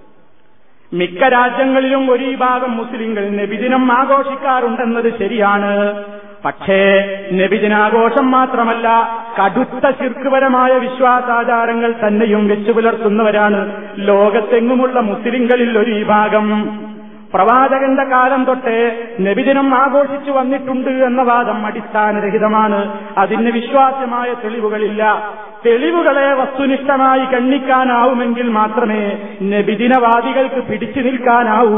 മിക്ക രാജ്യങ്ങളിലും ഒരു വിഭാഗം മുസ്ലിങ്ങൾ നബിദിനം ആഘോഷിക്കാറുണ്ടെന്നത് ശരിയാണ്. പക്ഷേ നബിദിനാഘോഷം മാത്രമല്ല, കടുത്ത ശിർക്കുപരമായ വിശ്വാസാചാരങ്ങൾ തന്നെയും വെച്ചു പുലർത്തുന്നവരാണ് ലോകത്തെങ്ങുമുള്ള മുസ്ലിങ്ങളിൽ ഒരു വിഭാഗം. പ്രവാചകന്റെ കാലം തൊട്ടേ നബിദിനം ആഘോഷിച്ചു വന്നിട്ടുണ്ട് എന്ന വാദം അടിസ്ഥാനരഹിതമാണ്. അതിന് വിശ്വാസ്യമായ തെളിവുകളില്ല. തെളിവുകളെ വസ്തുനിഷ്ഠമായി ഗണ്ണിക്കാനാവുമെങ്കിൽ മാത്രമേ നബിദിനവാദികൾക്ക് പിടിച്ചു നിൽക്കാനാവൂ.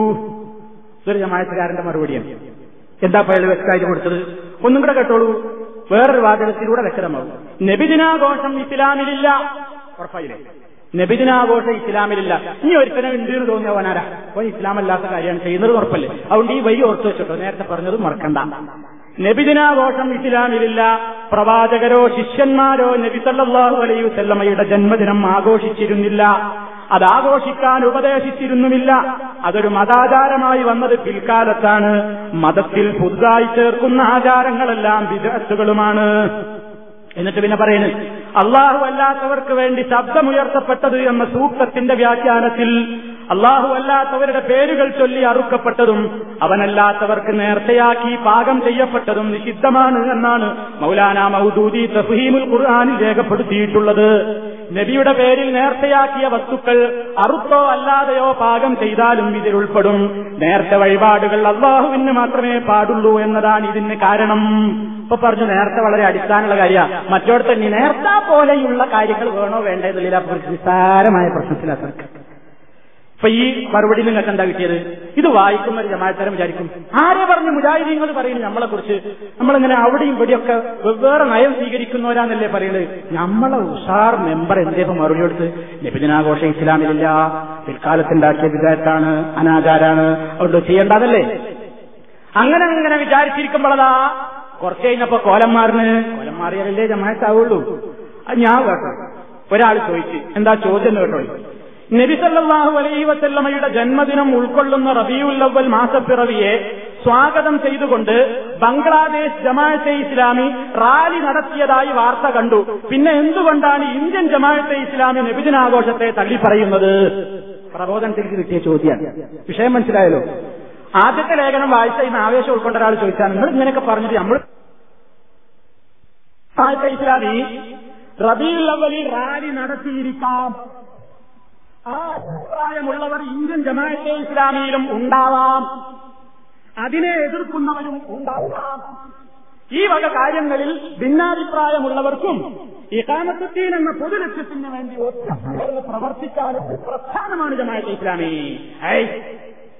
ഇതൊരു ജമാഅത്തുകാരന്റെ മറുപടിയാണ്. എന്താ പഴയ വ്യക്തമായിട്ട് കൊടുത്തത്? ഒന്നും കൂടെ കേട്ടോളൂ, വേറൊരു വാചകത്തിലൂടെ വ്യക്തമാവും. നബിദിനാഘോഷം ഇസ്ലാമിലില്ല, ഉറപ്പായില്ലേ? നബിദിനാഘോഷം ഇസ്ലാമിലില്ല. ഇനി ഒരുത്തനെ ഉണ്ട് എന്ന് തോന്നിയവനാരാ? അപ്പൊ ഇസ്ലാമല്ലാത്ത കാര്യമാണ് ചെയ്യുന്നത്, ഉറപ്പല്ലേ? അതുകൊണ്ട് ഈ വഴി ഓർത്തു വെച്ചിട്ടോ, നേരത്തെ പറഞ്ഞത് മറക്കണ്ട. നബിദിനാഘോഷം ഇസ്ലാമിലില്ല. പ്രവാചകരോ ശിഷ്യന്മാരോ നബി സല്ലല്ലാഹു അലൈഹി വസല്ലമയുടെ ജന്മദിനം ആഘോഷിച്ചിരുന്നില്ല, അതാഘോഷിക്കാൻ ഉപദേശിച്ചിരുന്നുമില്ല. അതൊരു മതാചാരമായി വന്നത് പിൽക്കാലത്താണ്. മതത്തിൽ പുതുതായി ചേർക്കുന്ന ആചാരങ്ങളെല്ലാം ബിദ്അത്തുകളുമാണ്. എന്നിട്ട് പിന്നെ പറയുന്നത്, അള്ളാഹു അല്ലാത്തവർക്ക് വേണ്ടി ശബ്ദമുയർത്തപ്പെട്ടത് എന്ന സൂക്തത്തിന്റെ വ്യാഖ്യാനത്തിൽ അള്ളാഹു അല്ലാത്തവരുടെ പേരുകൾ ചൊല്ലി അറുക്കപ്പെട്ടതും അവനല്ലാത്തവർക്ക് നേർച്ചയാക്കി പാകം ചെയ്യപ്പെട്ടതും നിഷിദ്ധമാണ് എന്നാണ് മൗലാന മൗദൂദി തഫ്ഹീമുൽ ഖുർആനിൽ രേഖപ്പെടുത്തിയിട്ടുള്ളത്. നബിയുടെ പേരിൽ നേർച്ചയാക്കിയ വസ്തുക്കൾ അറുത്തോ അല്ലാതെയോ പാകം ചെയ്താലും ഇതിൽ ഉൾപ്പെടും. നേർച്ച വഴിപാടുകൾ അള്ളാഹുവിന് മാത്രമേ പാടുള്ളൂ എന്നതാണ് ഇതിന് കാരണം. ഇപ്പൊ പറഞ്ഞു നേർച്ച വളരെ അടിസ്ഥാനമുള്ള കാര്യമാണ്. മറ്റോടത്ത് തന്നെ നേർച്ച പോലെയുള്ള കാര്യങ്ങൾ വേണോ വേണ്ടതില്ല, നിസ്സാരമായ പ്രശ്നത്തിലാണ്. ഇപ്പൊ ഈ മറുപടി നിങ്ങൾക്ക് എന്താ കിട്ടിയത്? ഇത് വായിക്കുന്ന ഒരു ജമാഅത്തുകാരൻ വിചാരിക്കും, ആരെ പറഞ്ഞു മുജാഹിദീങ്ങൾ പറയുന്നു നമ്മളെ കുറിച്ച്? നമ്മളിങ്ങനെ അവിടെയും ഇവിടെയൊക്കെ വെവ്വേറെ നയം സ്വീകരിക്കുന്നവരാന്നല്ലേ പറയുന്നത്. നമ്മളെ ഉഷാർ മെമ്പർ എന്തേപ്പം മറുപടി കൊടുത്ത്, നബിദിനാഘോഷം ഇസ്ലാമിലില്ല, പിൽക്കാലത്തുണ്ടാക്കിയ വിദഅത്താണ്, അനാചാരാണ്, അതുകൊണ്ട് ചെയ്യേണ്ടതല്ലേ? അങ്ങനെ അങ്ങനെ വിചാരിച്ചിരിക്കുമ്പോഴതാ കുറച്ച് കഴിഞ്ഞപ്പോ കോലം മാറിന് കോലം മാറിയാലല്ലേ ജമാഅത്താവുള്ളൂ. അത് ഞാൻ കേട്ടോ, ഒരാൾ ചോദിച്ചു, എന്താ ചോദ്യം കേട്ടോ? നബി സല്ലല്ലാഹു അലൈഹി വസല്ലമയുടെ ജന്മദിനം ഉൾക്കൊള്ളുന്ന റബീഉൽ അവ്വൽ മാസപ്പിറവിയെ സ്വാഗതം ചെയ്തുകൊണ്ട് ബംഗ്ലാദേശ് ജമാഅത്തെ ഇസ്ലാമി റാലി നടത്തിയതായി വാർത്ത കണ്ടു. പിന്നെ എന്തുകൊണ്ടാണ് ഇന്ത്യൻ ജമാഅത്തെ ഇസ്ലാമി നബിദിനാഘോഷത്തെ തള്ളിപ്പറയുന്നത്? പ്രബോധനത്തിലേക്ക് കിട്ടിയ ചോദ്യമാണ്. വിഷയം മനസ്സിലായല്ലോ? ആദ്യത്തെ ലേഖനം വായിച്ച ഇന്ന് ആവേശം ഉൾക്കൊണ്ട ഒരാൾ ചോദിച്ചാൽ, നിങ്ങൾ ഇങ്ങനെയൊക്കെ പറഞ്ഞിട്ട് നമ്മൾ ജമാഅത്തെ ഇസ്ലാമി റബീഉൽ അവ്വലിൽ റാലി നടത്തിയിരിക്കാം, ആ അഭിപ്രായമുള്ളവർ ഇന്ത്യൻ ജമാഅത്തെ ഇസ്ലാമിയിലും ഉണ്ടാവാം, അതിനെ എതിർക്കുന്നവരും ഉണ്ടാവാം. ഈ വക കാര്യങ്ങളിൽ ഭിന്നാഭിപ്രായമുള്ളവർക്കും ഇഖാമത്തുദ്ദീൻ എന്ന പൊതുലക്ഷ്യത്തിന് വേണ്ടി ഒറ്റ പ്രവർത്തിക്കാനും പ്രസ്ഥാനമാണ് ജമാഅത്തെ ഇസ്ലാമി.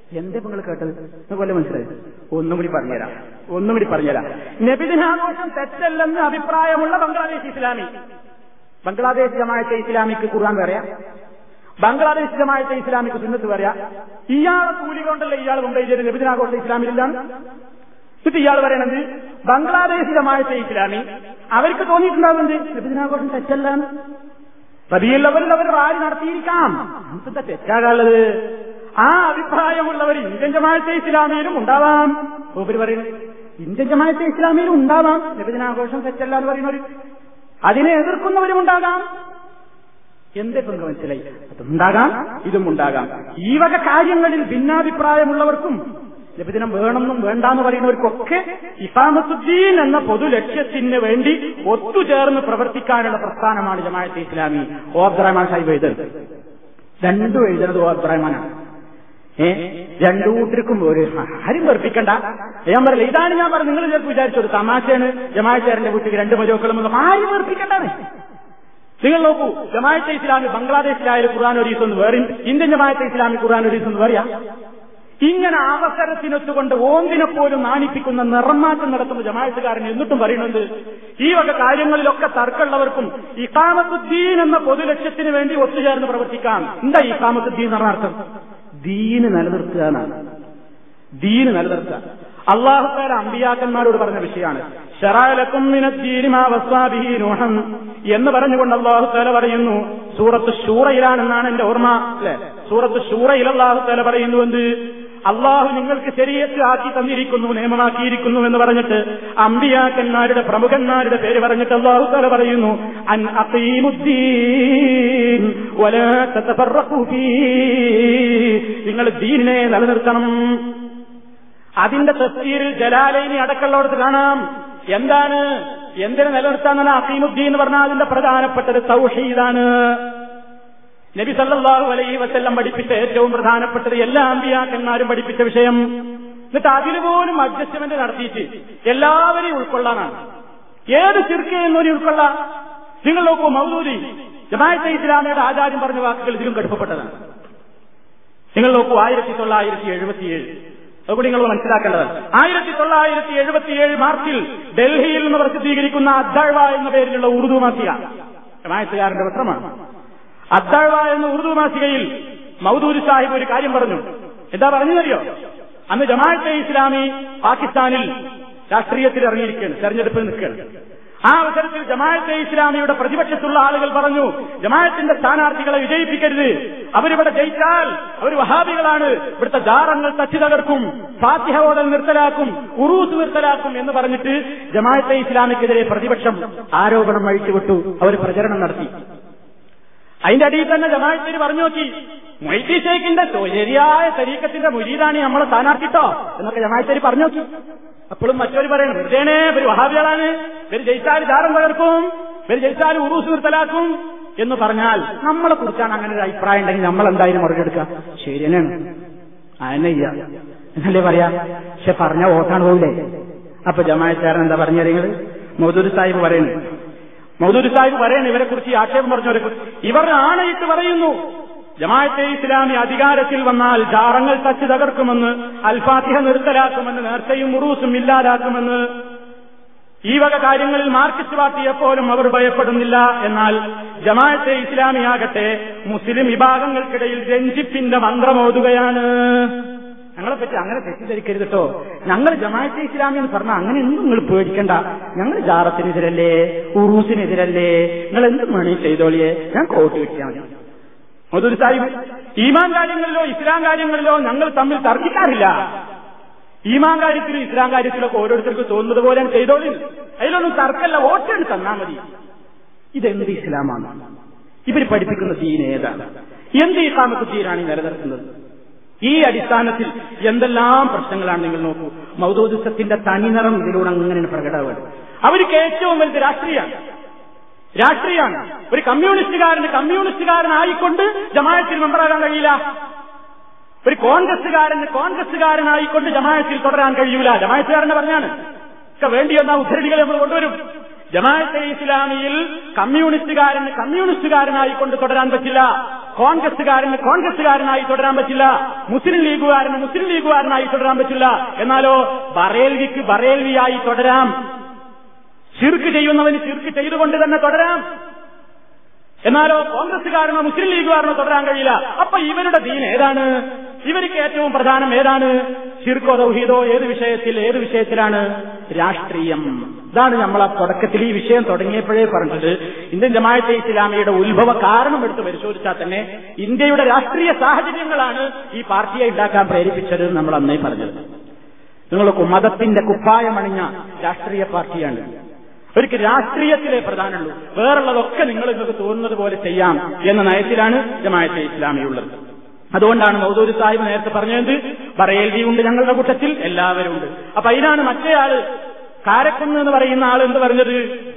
എന്താ നിങ്ങൾ കേട്ടത്? അതുപോലെ മനസ്സിലായി. ഒന്നും കൂടി പറഞ്ഞുതരാം ഒന്നും കൂടി പറഞ്ഞുതരാം നബിദിനാഘോഷം തെറ്റല്ലെന്ന് അഭിപ്രായമുള്ള ബംഗ്ലാദേശ് ഇസ്ലാമി, ബംഗ്ലാദേശ് ജമാഅത്തെ ഇസ്ലാമിക്ക് ഖുർആൻ പറയാം, ബംഗ്ലാദേശ് ജമാഅത്തെ ഇസ്ലാമിക്ക് സുന്നത്ത് പറയാം. ഇയാളെ കൂലി കൊണ്ടല്ല ഇയാൾ കൊണ്ടുപോയി നബിദിനാഘോഷം ഇസ്ലാമിലില്ലാണ്. എന്നിട്ട് ഇയാൾ പറയണത് ബംഗ്ലാദേശ് ജമാഅത്തെ ഇസ്ലാമി അവർക്ക് തോന്നിയിട്ടുണ്ടാവുന്നത് നബിദിനാഘോഷം തെറ്റല്ലാണ്. റബീഉൽ അവ്വലിൽ അവർ റാലി നടത്തിയിരിക്കാം, നമുക്കെന്താ തെറ്റാകാനുള്ളത്? ആ അഭിപ്രായമുള്ളവർ ഇന്ത്യൻ ജമാഅത്തെ ഇസ്ലാമിയിലും ഉണ്ടാവാം. മൂപ്പര് പറയുന്നത് ഇന്ത്യൻ ജമാഅത്തെ ഇസ്ലാമിയിലും ഉണ്ടാവാം നബിദിനാഘോഷം തെറ്റല്ല എന്ന് പറയുന്നവർ, അതിനെ എതിർക്കുന്നവരും ഉണ്ടാകാം. എന്തൊക്കെ മനസ്സിലായി? അതുണ്ടാകാം, ഇതും ഉണ്ടാകാം. ഈ വക കാര്യങ്ങളിൽ ഭിന്നാഭിപ്രായമുള്ളവർക്കും നബിദിനം വേണമെന്നും വേണ്ടാന്ന് പറയുന്നവർക്കൊക്കെ ഇഖാമത്തുദ്ദീൻ എന്ന പൊതു ലക്ഷ്യത്തിന് വേണ്ടി ഒത്തുചേർന്ന് പ്രവർത്തിക്കാനുള്ള പ്രസ്ഥാനമാണ് ജമാഅത്തെ ഇസ്ലാമി. ഓ അബ്ദുറഹ്മാൻ സാഹിബ് എഴുതുന്നത്, രണ്ടും എഴുതുന്നത് ഓ അബ്ദുറഹ്മാനാണ്. ഏ രണ്ടു കൂട്ടർക്കും ഒരു ആരും വെറുപ്പിക്കണ്ട. ഞാൻ പറയില്ല, ഇതാണ് ഞാൻ പറഞ്ഞു. നിങ്ങൾ ചിലപ്പോൾ വിചാരിച്ചത് തമാശയാണ് ജമാഅത്തുകാരന്റെ വീട്ടിൽ രണ്ട് മരുമക്കളും ആരും വെറുപ്പിക്കണ്ടാണ്. നിങ്ങൾ നോക്കൂ, ജമാഅത്തെ ഇസ്ലാമി ബംഗ്ലാദേശിലായാലും ഖുർആൻ ഹദീസ് ഒന്ന് വേറെ, ഇന്ത്യൻ ജമാഅത്തെ ഇസ്ലാമി ഖുർആൻ ഹദീസ് ഒന്ന് വേറെയാ. ഇങ്ങനെ അവസരത്തിനൊത്തുകൊണ്ട് ഓന്തിനെ പോലും നാണിപ്പിക്കുന്ന നിറമാറ്റം നടത്തുന്ന ജമാഅത്തുകാരൻ എന്നിട്ടും പറയുന്നത് ഈ വക കാര്യങ്ങളിലൊക്കെ തർക്കമുള്ളവർക്കും ഇഖാമത്തുദ്ദീൻ എന്ന പൊതുലക്ഷ്യത്തിന് വേണ്ടി ഒത്തുചേർന്ന് പ്രവർത്തിക്കാം. എന്താ ഇഖാമത്തുദ്ദീൻ എന്ന് പറഞ്ഞ അർത്ഥം? ദീന് നിലനിർത്തുക എന്നാണ്. ദീന് നിലനിർത്തുക. അല്ലാഹു തആല അമ്പിയാക്കന്മാരോട് പറഞ്ഞ വിഷയമാണ്. ശറഅ ലക്കും മിനദ്ദീനി മാ വസ്സാ ബിഹി നൂഹൻ എന്ന് പറഞ്ഞുകൊണ്ട് അല്ലാഹു തആല പറയുന്നു. സൂറത്ത് ശൂറയിലാണെന്നാണ് എന്റെ ഓർമ്മ, അല്ലെ? സൂറത്ത് ശൂറയിൽ അല്ലാഹു തആല പറയുന്നു എന്ത്? അള്ളാഹു നിങ്ങൾക്ക് ശരീഅത്ത് ആക്കി തന്നിരിക്കുന്നു, നിയമമാക്കിയിരിക്കുന്നു എന്ന് പറഞ്ഞിട്ട് അമ്പിയാക്കന്മാരുടെ പ്രമുഖന്മാരുടെ പേര് പറഞ്ഞിട്ട് അല്ലാഹു തആല പറയുന്നു അൻ അഖീമുദ്ദീൻ വലാ തതഫറഖൂ ഫീഹി, നിങ്ങൾ ദീനിനെ നിലനിർത്തണം. അതിന്റെ തഫ്സീറിൽ ജലാലൈനി അടക്കമുള്ളവർക്ക് കാണാം. എന്താണ് എന്തിനെ നിലനിർത്താൻ അഖീമുദ്ദീൻ എന്ന് പറഞ്ഞാൽ അതിന്റെ പ്രധാനപ്പെട്ടത് തൗഹീദാണ്. നബി സല്ലല്ലാഹു അലൈഹി വസല്ലം പഠിപ്പിച്ച ഏറ്റവും പ്രധാനപ്പെട്ടത് എല്ലാ അമ്പിയാക്കന്മാരും പഠിപ്പിച്ച വിഷയം. എന്നിട്ട് അതിന് പോലും അഡ്ജസ്റ്റ്മെന്റ് നടത്തിയിട്ട് എല്ലാവരെയും ഉൾക്കൊള്ളാനാണ്. ഏത് ശിർക്ക് എന്നൊരു ഉൾക്കൊള്ളാം. നിങ്ങൾ നോക്കൂ, മൗദൂദി ജമാഅത്തെ ഇസ്ലാമിയുടെ ആചാര്യം പറഞ്ഞ വാക്കുകൾ ഇതിലും കടുപ്പപ്പെട്ടതാണ്. നിങ്ങൾ നോക്കൂ, ആയിരത്തി തൊള്ളായിരത്തി എഴുപത്തിയേഴ് അതുകൂടി നിങ്ങൾ മനസ്സിലാക്കേണ്ടതാണ്. ആയിരത്തി തൊള്ളായിരത്തി എഴുപത്തിയേഴ് മാർച്ചിൽ ഡൽഹിയിൽ നിന്ന് പ്രസിദ്ധീകരിക്കുന്ന അദ്ദഅ്വ എന്ന പേരിലുള്ള ഉറുദു മാസിക ജമാഅത്തുകാരന്റെ പത്രമാണ്. അദ്ദഅ്വ എന്ന ഉറുദു മാസികയിൽ മൗദൂദി സാഹിബ് ഒരു കാര്യം പറഞ്ഞു. എന്താ പറഞ്ഞതറിയോ? അന്ന് ജമാഅത്തെ ഇസ്ലാമി പാകിസ്ഥാനിൽ രാഷ്ട്രീയത്തിൽ ഇറങ്ങിയിരിക്കുകയാണ്, തെരഞ്ഞെടുപ്പിൽ നിൽക്കുകയാണ്. ആ അവസരത്തിൽ ജമാഅത്തെ ഇസ്ലാമിയുടെ പ്രതിപക്ഷത്തുള്ള ആളുകൾ പറഞ്ഞു, ജമാഅത്തിന്റെ സ്ഥാനാർത്ഥികളെ വിജയിപ്പിക്കരുത്, അവരിവിടെ ജയിച്ചാൽ അവർ വഹാബികളാണ്, ഇവിടുത്തെ ജാറങ്ങൾ തച്ചു തകർക്കും, ഫാത്തിഹ ഓതൽ നിർത്തലാക്കും, ഉറൂസ് നിർത്തലാക്കും എന്ന് പറഞ്ഞിട്ട് ജമാഅത്തെ ഇസ്ലാമിക്കെതിരെ പ്രതിപക്ഷം ആരോപണം അഴിച്ചുവിട്ടു. അവർ പ്രചരണം നടത്തി. അതിന്റെ അടിയിൽ തന്നെ ജമാഅത്തിന് പറഞ്ഞു നോക്കി, മൊയ്തി ഷേഖിന്റെ ശരിയായ തരീക്കത്തിന്റെ മുരീദാണ് നമ്മളെ സ്ഥാനാർത്ഥിട്ടോ എന്നൊക്കെ ജമാഅത്തിന് പറഞ്ഞു നോക്കി. അപ്പോഴും മറ്റൊരു പറയണം, വെറുതേനെ ഇവര് വഹാബികളാണ്, ഇവര് ജയിച്ചാൽ ജാറം തകർക്കും, ഇവര് ജയിച്ചാൽ ഉറൂസ് നിർത്തലാക്കും എന്ന് പറഞ്ഞാൽ നമ്മളെ കുറിച്ചാണ് അങ്ങനെ ഒരു അഭിപ്രായം ഉണ്ടെങ്കിൽ നമ്മൾ എന്തായാലും മറുപടി എടുക്കുക. ശരി തന്നെയാണ്, അതന്നെ ഇല്ല എന്നല്ലേ പറയാ. പക്ഷെ പറഞ്ഞ വോട്ടാണ് പോകില്ലേ? അപ്പൊ ജമാഅത്തുകാരൻ എന്താ പറഞ്ഞു നിങ്ങൾ? മൗദൂദി സാഹിബ് പറയുന്നു മൗദൂദി സാഹിബ് പറയുന്നു ഇവരെ കുറിച്ച് ഈ ആക്ഷേപം പറഞ്ഞവരെ കുറിച്ച് ഇവർ ആണയിട്ട് പറയുന്നു, ജമാഅത്തെ ഇസ്ലാമി അധികാരത്തിൽ വന്നാൽ ജാറങ്ങൾ തച്ചു തകർക്കുമെന്ന്, അൽഫാത്തിഹ നിർത്തലാക്കുമെന്ന്, നേർച്ചയും ഉറൂസും ഇല്ലാതാക്കുമെന്ന്. ഈ വക കാര്യങ്ങളിൽ മാർക്സിസ്റ്റ് പാർട്ടിയെപ്പോലും അവർ ഭയപ്പെടുന്നില്ല. എന്നാൽ ജമാഅത്തെ ഇസ്ലാമിയാകട്ടെ മുസ്ലിം വിഭാഗങ്ങൾക്കിടയിൽ രഞ്ജിപ്പിന്റെ മന്ത്രമോതുകയാണ്. ഞങ്ങളെപ്പറ്റി അങ്ങനെ തെറ്റിദ്ധരിക്കരുത് കേട്ടോ. ഞങ്ങൾ ജമാഅത്തെ ഇസ്ലാമി എന്ന് പറഞ്ഞാൽ അങ്ങനെ ഒന്നും നിങ്ങൾ പേടിക്കണ്ട. ഞങ്ങൾ ജാറത്തിനെതിരല്ലേ, ഉറൂസിനെതിരല്ലേ, നിങ്ങൾ എന്തും വേണേ ചെയ്തോളിയേ, ഞാൻ കോട്ട് കിട്ടിയാൽ മതി. മൗദൂദി സാഹിബ് ഈമാൻ കാര്യങ്ങളിലോ ഇസ്ലാം കാര്യങ്ങളിലോ ഞങ്ങൾ തമ്മിൽ തർക്കിക്കാറില്ല. ഈമാൻ കാര്യത്തിലും ഇസ്ലാം കാര്യത്തിലൊക്കെ ഓരോരുത്തർക്ക് തോന്നുന്നത് പോലെയാണ് ചെയ്തോളി, അതിലൊന്നും തർക്കമല്ല, വോട്ടെടുത്ത് തന്നാൽ മതി. ഇതെന്ത് ഇസ്ലാമാണ്? ഇവർ പഠിപ്പിക്കുന്ന ദീൻ ഏതാണ്? എന്ത് ഇഖാമത്തുദ്ദീനാണ് നിലനിർത്തുന്നത്? ഈ അടിസ്ഥാനത്തിൽ എന്തെല്ലാം പ്രശ്നങ്ങളാണ് നിങ്ങൾ നോക്കൂ. മൗദൂദിസത്തിന്റെ തനിനിറം ഇതിലൂടെ അങ്ങനെ പ്രകടമാണ്. അവർക്ക് ഏറ്റവും വലുത് രാഷ്ട്രീയമാണ്. രാഷ്ട്രീയമാണ്. ഒരു കമ്മ്യൂണിസ്റ്റുകാരന് കമ്മ്യൂണിസ്റ്റുകാരനായിക്കൊണ്ട് ജമാഅത്തിൽ മെമ്പറാകാൻ കഴിയില്ല. ഒരു കോൺഗ്രസുകാരന് കോൺഗ്രസുകാരനായിക്കൊണ്ട് ജമാഅത്തിൽ തുടരാൻ കഴിയൂല. ജമാഅത്തുകാരനെ പറഞ്ഞാണ് ഒക്കെ വേണ്ടി വന്ന ഉദ്ധരണികൾ നമ്മൾ കൊണ്ടുവരും. ജമാഅത്തെ ഇസ്ലാമിയിൽ കമ്മ്യൂണിസ്റ്റുകാരന് കമ്മ്യൂണിസ്റ്റുകാരനായിക്കൊണ്ട് തുടരാൻ പറ്റില്ല, കോൺഗ്രസുകാരന് കോൺഗ്രസുകാരനായി തുടരാൻ പറ്റില്ല, മുസ്ലിം ലീഗുകാരന് മുസ്ലിം ലീഗുകാരനായി തുടരാൻ പറ്റില്ല. എന്നാലോ ബറേൽവിക്ക് ബറേൽവിയായി തുടരാം, ശിർക്ക് ചെയ്യുന്നവന് ശിർക്ക് ചെയ്തുകൊണ്ട് തന്നെ തുടരാം. എന്നാലോ കോൺഗ്രസുകാരനോ മുസ്ലിം ലീഗുകാരനോ തുടരാൻ കഴിയില്ല. അപ്പൊ ഇവരുടെ ദീൻ ഏതാണ്? ഇവർക്ക് ഏറ്റവും പ്രധാനം ഏതാണ്? ശിർക്കോ തൗഹീദോ? ഏത് വിഷയത്തിൽ ഏത് വിഷയത്തിലാണ്? രാഷ്ട്രീയം. ഇതാണ് നമ്മൾ ആ തുടക്കത്തിൽ ഈ വിഷയം തുടങ്ങിയപ്പോഴേ പറഞ്ഞത്. ഇന്ത്യൻ ജമാഅത്തെ ഇസ്ലാമിയുടെ ഉത്ഭവ കാരണം എടുത്ത് പരിശോധിച്ചാൽ തന്നെ ഇന്ത്യയുടെ രാഷ്ട്രീയ സാഹചര്യങ്ങളാണ് ഈ പാർട്ടിയെ ഉണ്ടാക്കാൻ പ്രേരിപ്പിച്ചത് നമ്മൾ അന്നേ പറഞ്ഞത്. നിങ്ങൾക്ക് മതത്തിന്റെ കുപ്പായമണിഞ്ഞ രാഷ്ട്രീയ പാർട്ടിയാണ്. ഒരിക്കൽ രാഷ്ട്രീയത്തിലെ പ്രധാനമുള്ളൂ, വേറുള്ളതൊക്കെ നിങ്ങൾ നിങ്ങൾക്ക് തോന്നുന്നത് പോലെ ചെയ്യാം എന്ന നയത്തിലാണ് ജമാഅത്തെ ഇസ്ലാമിയുള്ളത്. അതുകൊണ്ടാണ് മൗദൂദി സാഹിബ് നേരത്തെ പറഞ്ഞത് ബറേൽവി ഉണ്ട് ഞങ്ങളുടെ കൂട്ടത്തിൽ, എല്ലാവരും ഉണ്ട്. അപ്പൊ അതിനാണ് മറ്റേയാള് കാരക്കുന്ന് എന്ന് പറയുന്ന ആൾ എന്ത് പറഞ്ഞത്,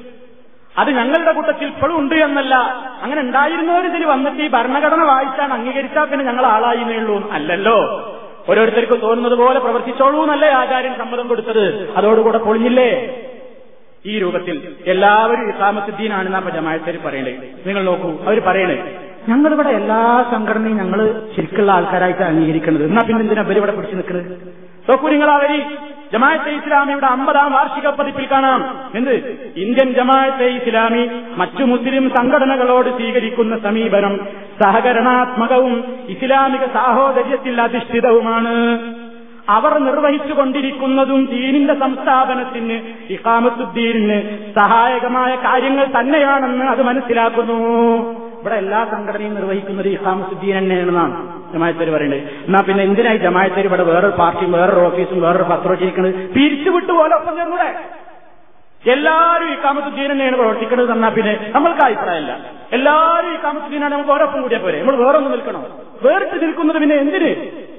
അത് ഞങ്ങളുടെ കൂട്ടത്തിൽ ഇപ്പോഴും ഉണ്ട് എന്നല്ല, അങ്ങനെ ഉണ്ടായിരുന്നവരിതിൽ വന്നിട്ട് ഈ ഭരണഘടന വായിച്ചാണ് അംഗീകരിച്ചാൽ പിന്നെ ഞങ്ങൾ ആളായിന്നേ ഉള്ളൂ. അല്ലല്ലോ, ഓരോരുത്തർക്ക് തോന്നുന്നത് പോലെ പ്രവർത്തിച്ചോളൂ എന്നല്ലേ ആചാര്യൻ സമ്മതം കൊടുത്തത്. അതോടുകൂടെ പൊളിഞ്ഞില്ലേ? ഈ രൂപത്തിൽ എല്ലാവരും ഇഖാമത്തുദ്ദീനാണെന്നാ ജമാഅത്തിൽ പറയണേ. നിങ്ങൾ നോക്കൂ, അവർ പറയണേ ഞങ്ങളിവിടെ എല്ലാ സംഘടനയും ഞങ്ങൾ ശരിക്കുള്ള ആൾക്കാരായിട്ട് അംഗീകരിക്കുന്നത്. എന്നാ പിന്നെ എന്തിനാ ഇവർ ഇവിടെ പിടിച്ചു നിൽക്കുന്നത്? നോക്കൂ നിങ്ങൾ, അവര് ജമാഅത്തെ ഇസ്ലാമിയുടെ അമ്പതാം വാർഷിക പതിപ്പിൽ കാണാം എന്ത്, ഇന്ത്യൻ ജമാഅത്തെ ഇസ്ലാമി മറ്റു മുസ്ലിം സംഘടനകളോട് സ്വീകരിക്കുന്ന സമീപനം സഹകരണാത്മകവും ഇസ്ലാമിക സാഹോദര്യത്തിൽ അധിഷ്ഠിതവുമാണ്. അവർ നിർവഹിച്ചുകൊണ്ടിരിക്കുന്നതും ദീനിന്റെ സംസ്ഥാപനത്തിന് ഇഖാമത്തുദ്ദീനിന് സഹായകമായ കാര്യങ്ങൾ തന്നെയാണെന്ന് അത് മനസ്സിലാക്കുന്നു. ഇവിടെ എല്ലാ സംഘടനയും നിർവഹിക്കുന്നത് ഇഖാമത്തുദ്ദീൻ തന്നെയാണെന്നാണ് ജമാഅത്തേര് പറയുന്നത്. എന്നാ പിന്നെ എന്തിനായി ജമാഅത്തേര് ഇവിടെ വേറൊരു പാർട്ടിയും വേറൊരു ഓഫീസും വേറൊരു പത്രവും ചെയ്യിക്കുന്നത്? പിരിച്ചുവിട്ടു പോലെ ഒപ്പം ചേർന്നൂടെ? എല്ലാവരും ഇഖാമത്തുദ്ദീൻ തന്നെയാണ് പ്രവർത്തിക്കുന്നത്. എന്നാ പിന്നെ നമ്മൾക്ക് അഭിപ്രായമല്ല, എല്ലാവരും ഇഖാമത്തുദ്ദീനാണ്, നമുക്ക് ഓരോപ്പം കൂടിയാ പോരെ? നമ്മൾ വേറൊന്നും നിൽക്കണോ? വേറിട്ട് നിൽക്കുന്നത് പിന്നെ എന്തിന്?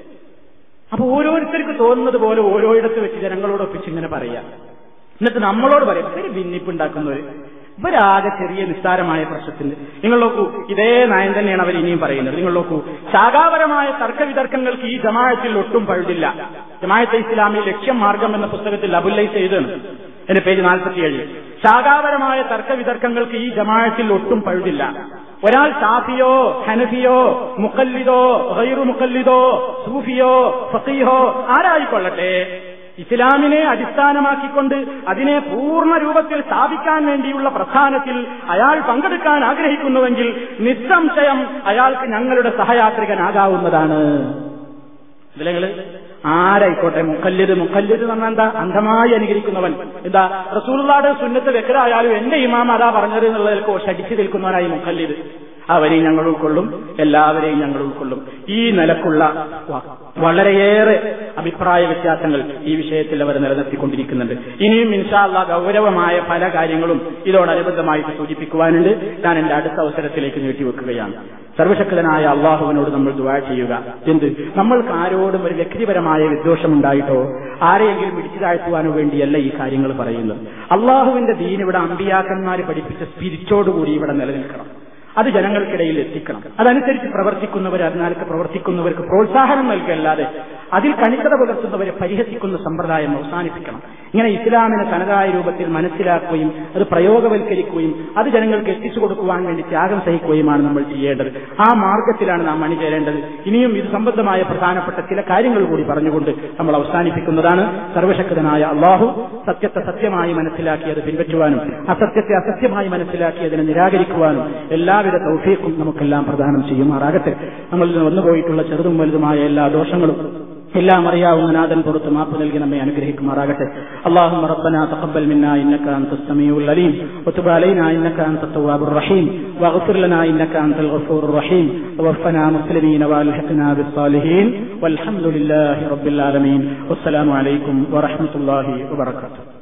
അപ്പൊ ഓരോരുത്തർക്ക് തോന്നുന്നത് പോലെ ഓരോയിടത്ത് വെച്ച് ജനങ്ങളോട് ഒപ്പിച്ച് ഇങ്ങനെ പറയാം. എന്നിട്ട് നമ്മളോട് പറയും ഇവര് ഭിന്നിപ്പുണ്ടാക്കുന്നവര്, ഇവരാകെ ചെറിയ നിസ്സാരമായ പ്രശ്നത്തിന്. നിങ്ങൾ നോക്കൂ, ഇതേ നയം തന്നെയാണ് അവർ ഇനിയും പറയുന്നത്. നിങ്ങൾ നോക്കൂ, ശാഖാപരമായ തർക്കവിതർക്കങ്ങൾക്ക് ഈ ജമാഅത്തിൽ ഒട്ടും പഴുതില്ല. ജമാഅത്തെ ഇസ്ലാമി ലക്ഷ്യം മാർഗം എന്ന പുസ്തകത്തിൽ അബുല്ലൈസ് എഴുതാണ്, എന്റെ പേജ് നാൽപ്പത്തിയേഴ്. ശാഖാപരമായ തർക്കവിതർക്കങ്ങൾക്ക് ഈ ജമാഅത്തിൽ ഒട്ടും പഴുതില്ല. ഒരാൾ ഷാഫിയോ ഹനഫിയോ മുഖല്ലിദോ ഗൈറു മുഖല്ലിദോ സൂഫിയോ ഫഖീഹോ ആരായിക്കൊള്ളട്ടെ, ഇസ്ലാമിനെ അടിസ്ഥാനമാക്കിക്കൊണ്ട് അതിനെ പൂർണ്ണ രൂപത്തിൽ സ്ഥാപിക്കാൻ വേണ്ടിയുള്ള പ്രസ്ഥാനത്തിൽ അയാൾ പങ്കെടുക്കാൻ ആഗ്രഹിക്കുന്നുവെങ്കിൽ നിസ്സംശയം അയാൾക്ക് ഞങ്ങളുടെ സഹയാത്രികനാകാവുന്നതാണ്. ഇതിലെങ്ങള് ആരായിക്കോട്ടെ, മുഖല്ലിദ് മുഖല്ലിദ് എന്ന് പറഞ്ഞാൽ എന്താ? അന്ധമായി അനുകരിക്കുന്നവൻ. എന്താ? റസൂലുള്ളാഹിയുടെ സുന്നത്ത് വെക്കലായാലും എന്റെ ഇമാം അതാ പറഞ്ഞത് എന്നുള്ളതിൽ ശഠിച്ചു നിൽക്കുന്നവനായി മുഖല്ലിദ്. അവരെയും ഞങ്ങൾ ഉൾക്കൊള്ളും, എല്ലാവരെയും ഞങ്ങൾ ഉൾക്കൊള്ളും. ഈ നിലക്കുള്ള വളരെയേറെ അഭിപ്രായ വ്യത്യാസങ്ങൾ ഈ വിഷയത്തിൽ അവർ നിലനിർത്തിക്കൊണ്ടിരിക്കുന്നുണ്ട്. ഇനിയും ഇൻഷാ അല്ലാഹ് ഗൗരവമായ പല കാര്യങ്ങളും ഇതോടനുബന്ധമായിട്ട് സൂചിപ്പിക്കുവാനുണ്ട്. ഞാൻ എന്റെ അടുത്ത അവസരത്തിലേക്ക് നീട്ടിവെക്കുകയാണ്. സർവശക്തനായ അള്ളാഹുവിനോട് നമ്മൾ ദുആ ചെയ്യുക. എന്ത്? നമ്മൾക്ക് ആരോടും ഒരു വ്യക്തിപരമായ വിദ്വേഷമുണ്ടായിട്ടോ ആരെയെങ്കിലും ഇടിച്ചു താഴ്ത്തുവാനോ വേണ്ടിയല്ല ഈ കാര്യങ്ങൾ പറയുന്നത്. അള്ളാഹുവിന്റെ ദീൻ ഇവിടെ അമ്പിയാക്കന്മാർ പഠിപ്പിച്ച സ്പിരിറ്റോടുകൂടി ഇവിടെ നിലനിൽക്കണം. അത് ജനങ്ങൾക്കിടയിൽ എത്തിക്കണം. അതനുസരിച്ച് പ്രവർത്തിക്കുന്നവർ അതിനാൾക്ക് പ്രവർത്തിക്കുന്നവർക്ക് പ്രോത്സാഹനം നൽകല്ലാതെ അതിൽ കണിക്കത പുലർത്തുന്നവരെ പരിഹസിക്കുന്ന സമ്പ്രദായം അവസാനിപ്പിക്കണം. ഇങ്ങനെ ഇസ്ലാമിനെ തനതായ രൂപത്തിൽ മനസ്സിലാക്കുകയും അത് പ്രയോഗവൽക്കരിക്കുകയും അത് ജനങ്ങൾക്ക് എത്തിച്ചു കൊടുക്കുവാൻ വേണ്ടി ത്യാഗം സഹിക്കുകയുമാണ് നമ്മൾ ചെയ്യേണ്ടത്. ആ മാർഗത്തിലാണ് നാം അണിചേരേണ്ടത്. ഇനിയും ഇത് സംബന്ധമായ പ്രധാനപ്പെട്ട ചില കാര്യങ്ങൾ കൂടി പറഞ്ഞുകൊണ്ട് നമ്മൾ അവസാനിപ്പിക്കുന്നതാണ്. സർവശക്തനായ അള്ളാഹു സത്യത്തെ സത്യമായി മനസ്സിലാക്കി അത് പിൻപറ്റുവാനും അസത്യത്തെ അസത്യമായി മനസ്സിലാക്കി അതിനെ നിരാകരിക്കുവാനും എല്ലാ വിധ തൗഫീഖും നമുക്കെല്ലാം പ്രദാനം ചെയ്യുമാറാകട്ടെ. നമ്മളിൽ വന്നുപോയിട്ടുള്ള ചെറുതും വലുതുമായ എല്ലാ ദോഷങ്ങളും എല്ലാം അറിയാവുന്ന നാഥൻ പുറത്ത് മാപ്പ് നൽകി നമ്മെ അനുഗ്രഹിക്കുമാറാകട്ടെ. അല്ലാഹുമ്മ റബ്ബനാ തഖബ്ബൽ മിന്നാ ഇന്നക അൻതസ് സമീഉൽ അലീം വതുബ് അലൈനാ ഇന്നക അൻതത് തവ്വാബുർ റഹീം വഗ്ഫിർ ലനാ ഇന്നക അൻതൽ ഗഫൂറുർ റഹീം വവഫനാ മുസ്ലിമീന വഅൽഹിഖ്നാ ബിസ്സാലിഹീൻ വൽഹംദുലില്ലാഹി റബ്ബിൽ ആലമീൻ. വസ്സലാമു അലൈക്കും വറഹ്മത്തുള്ളാഹി വബറകാതുഹു.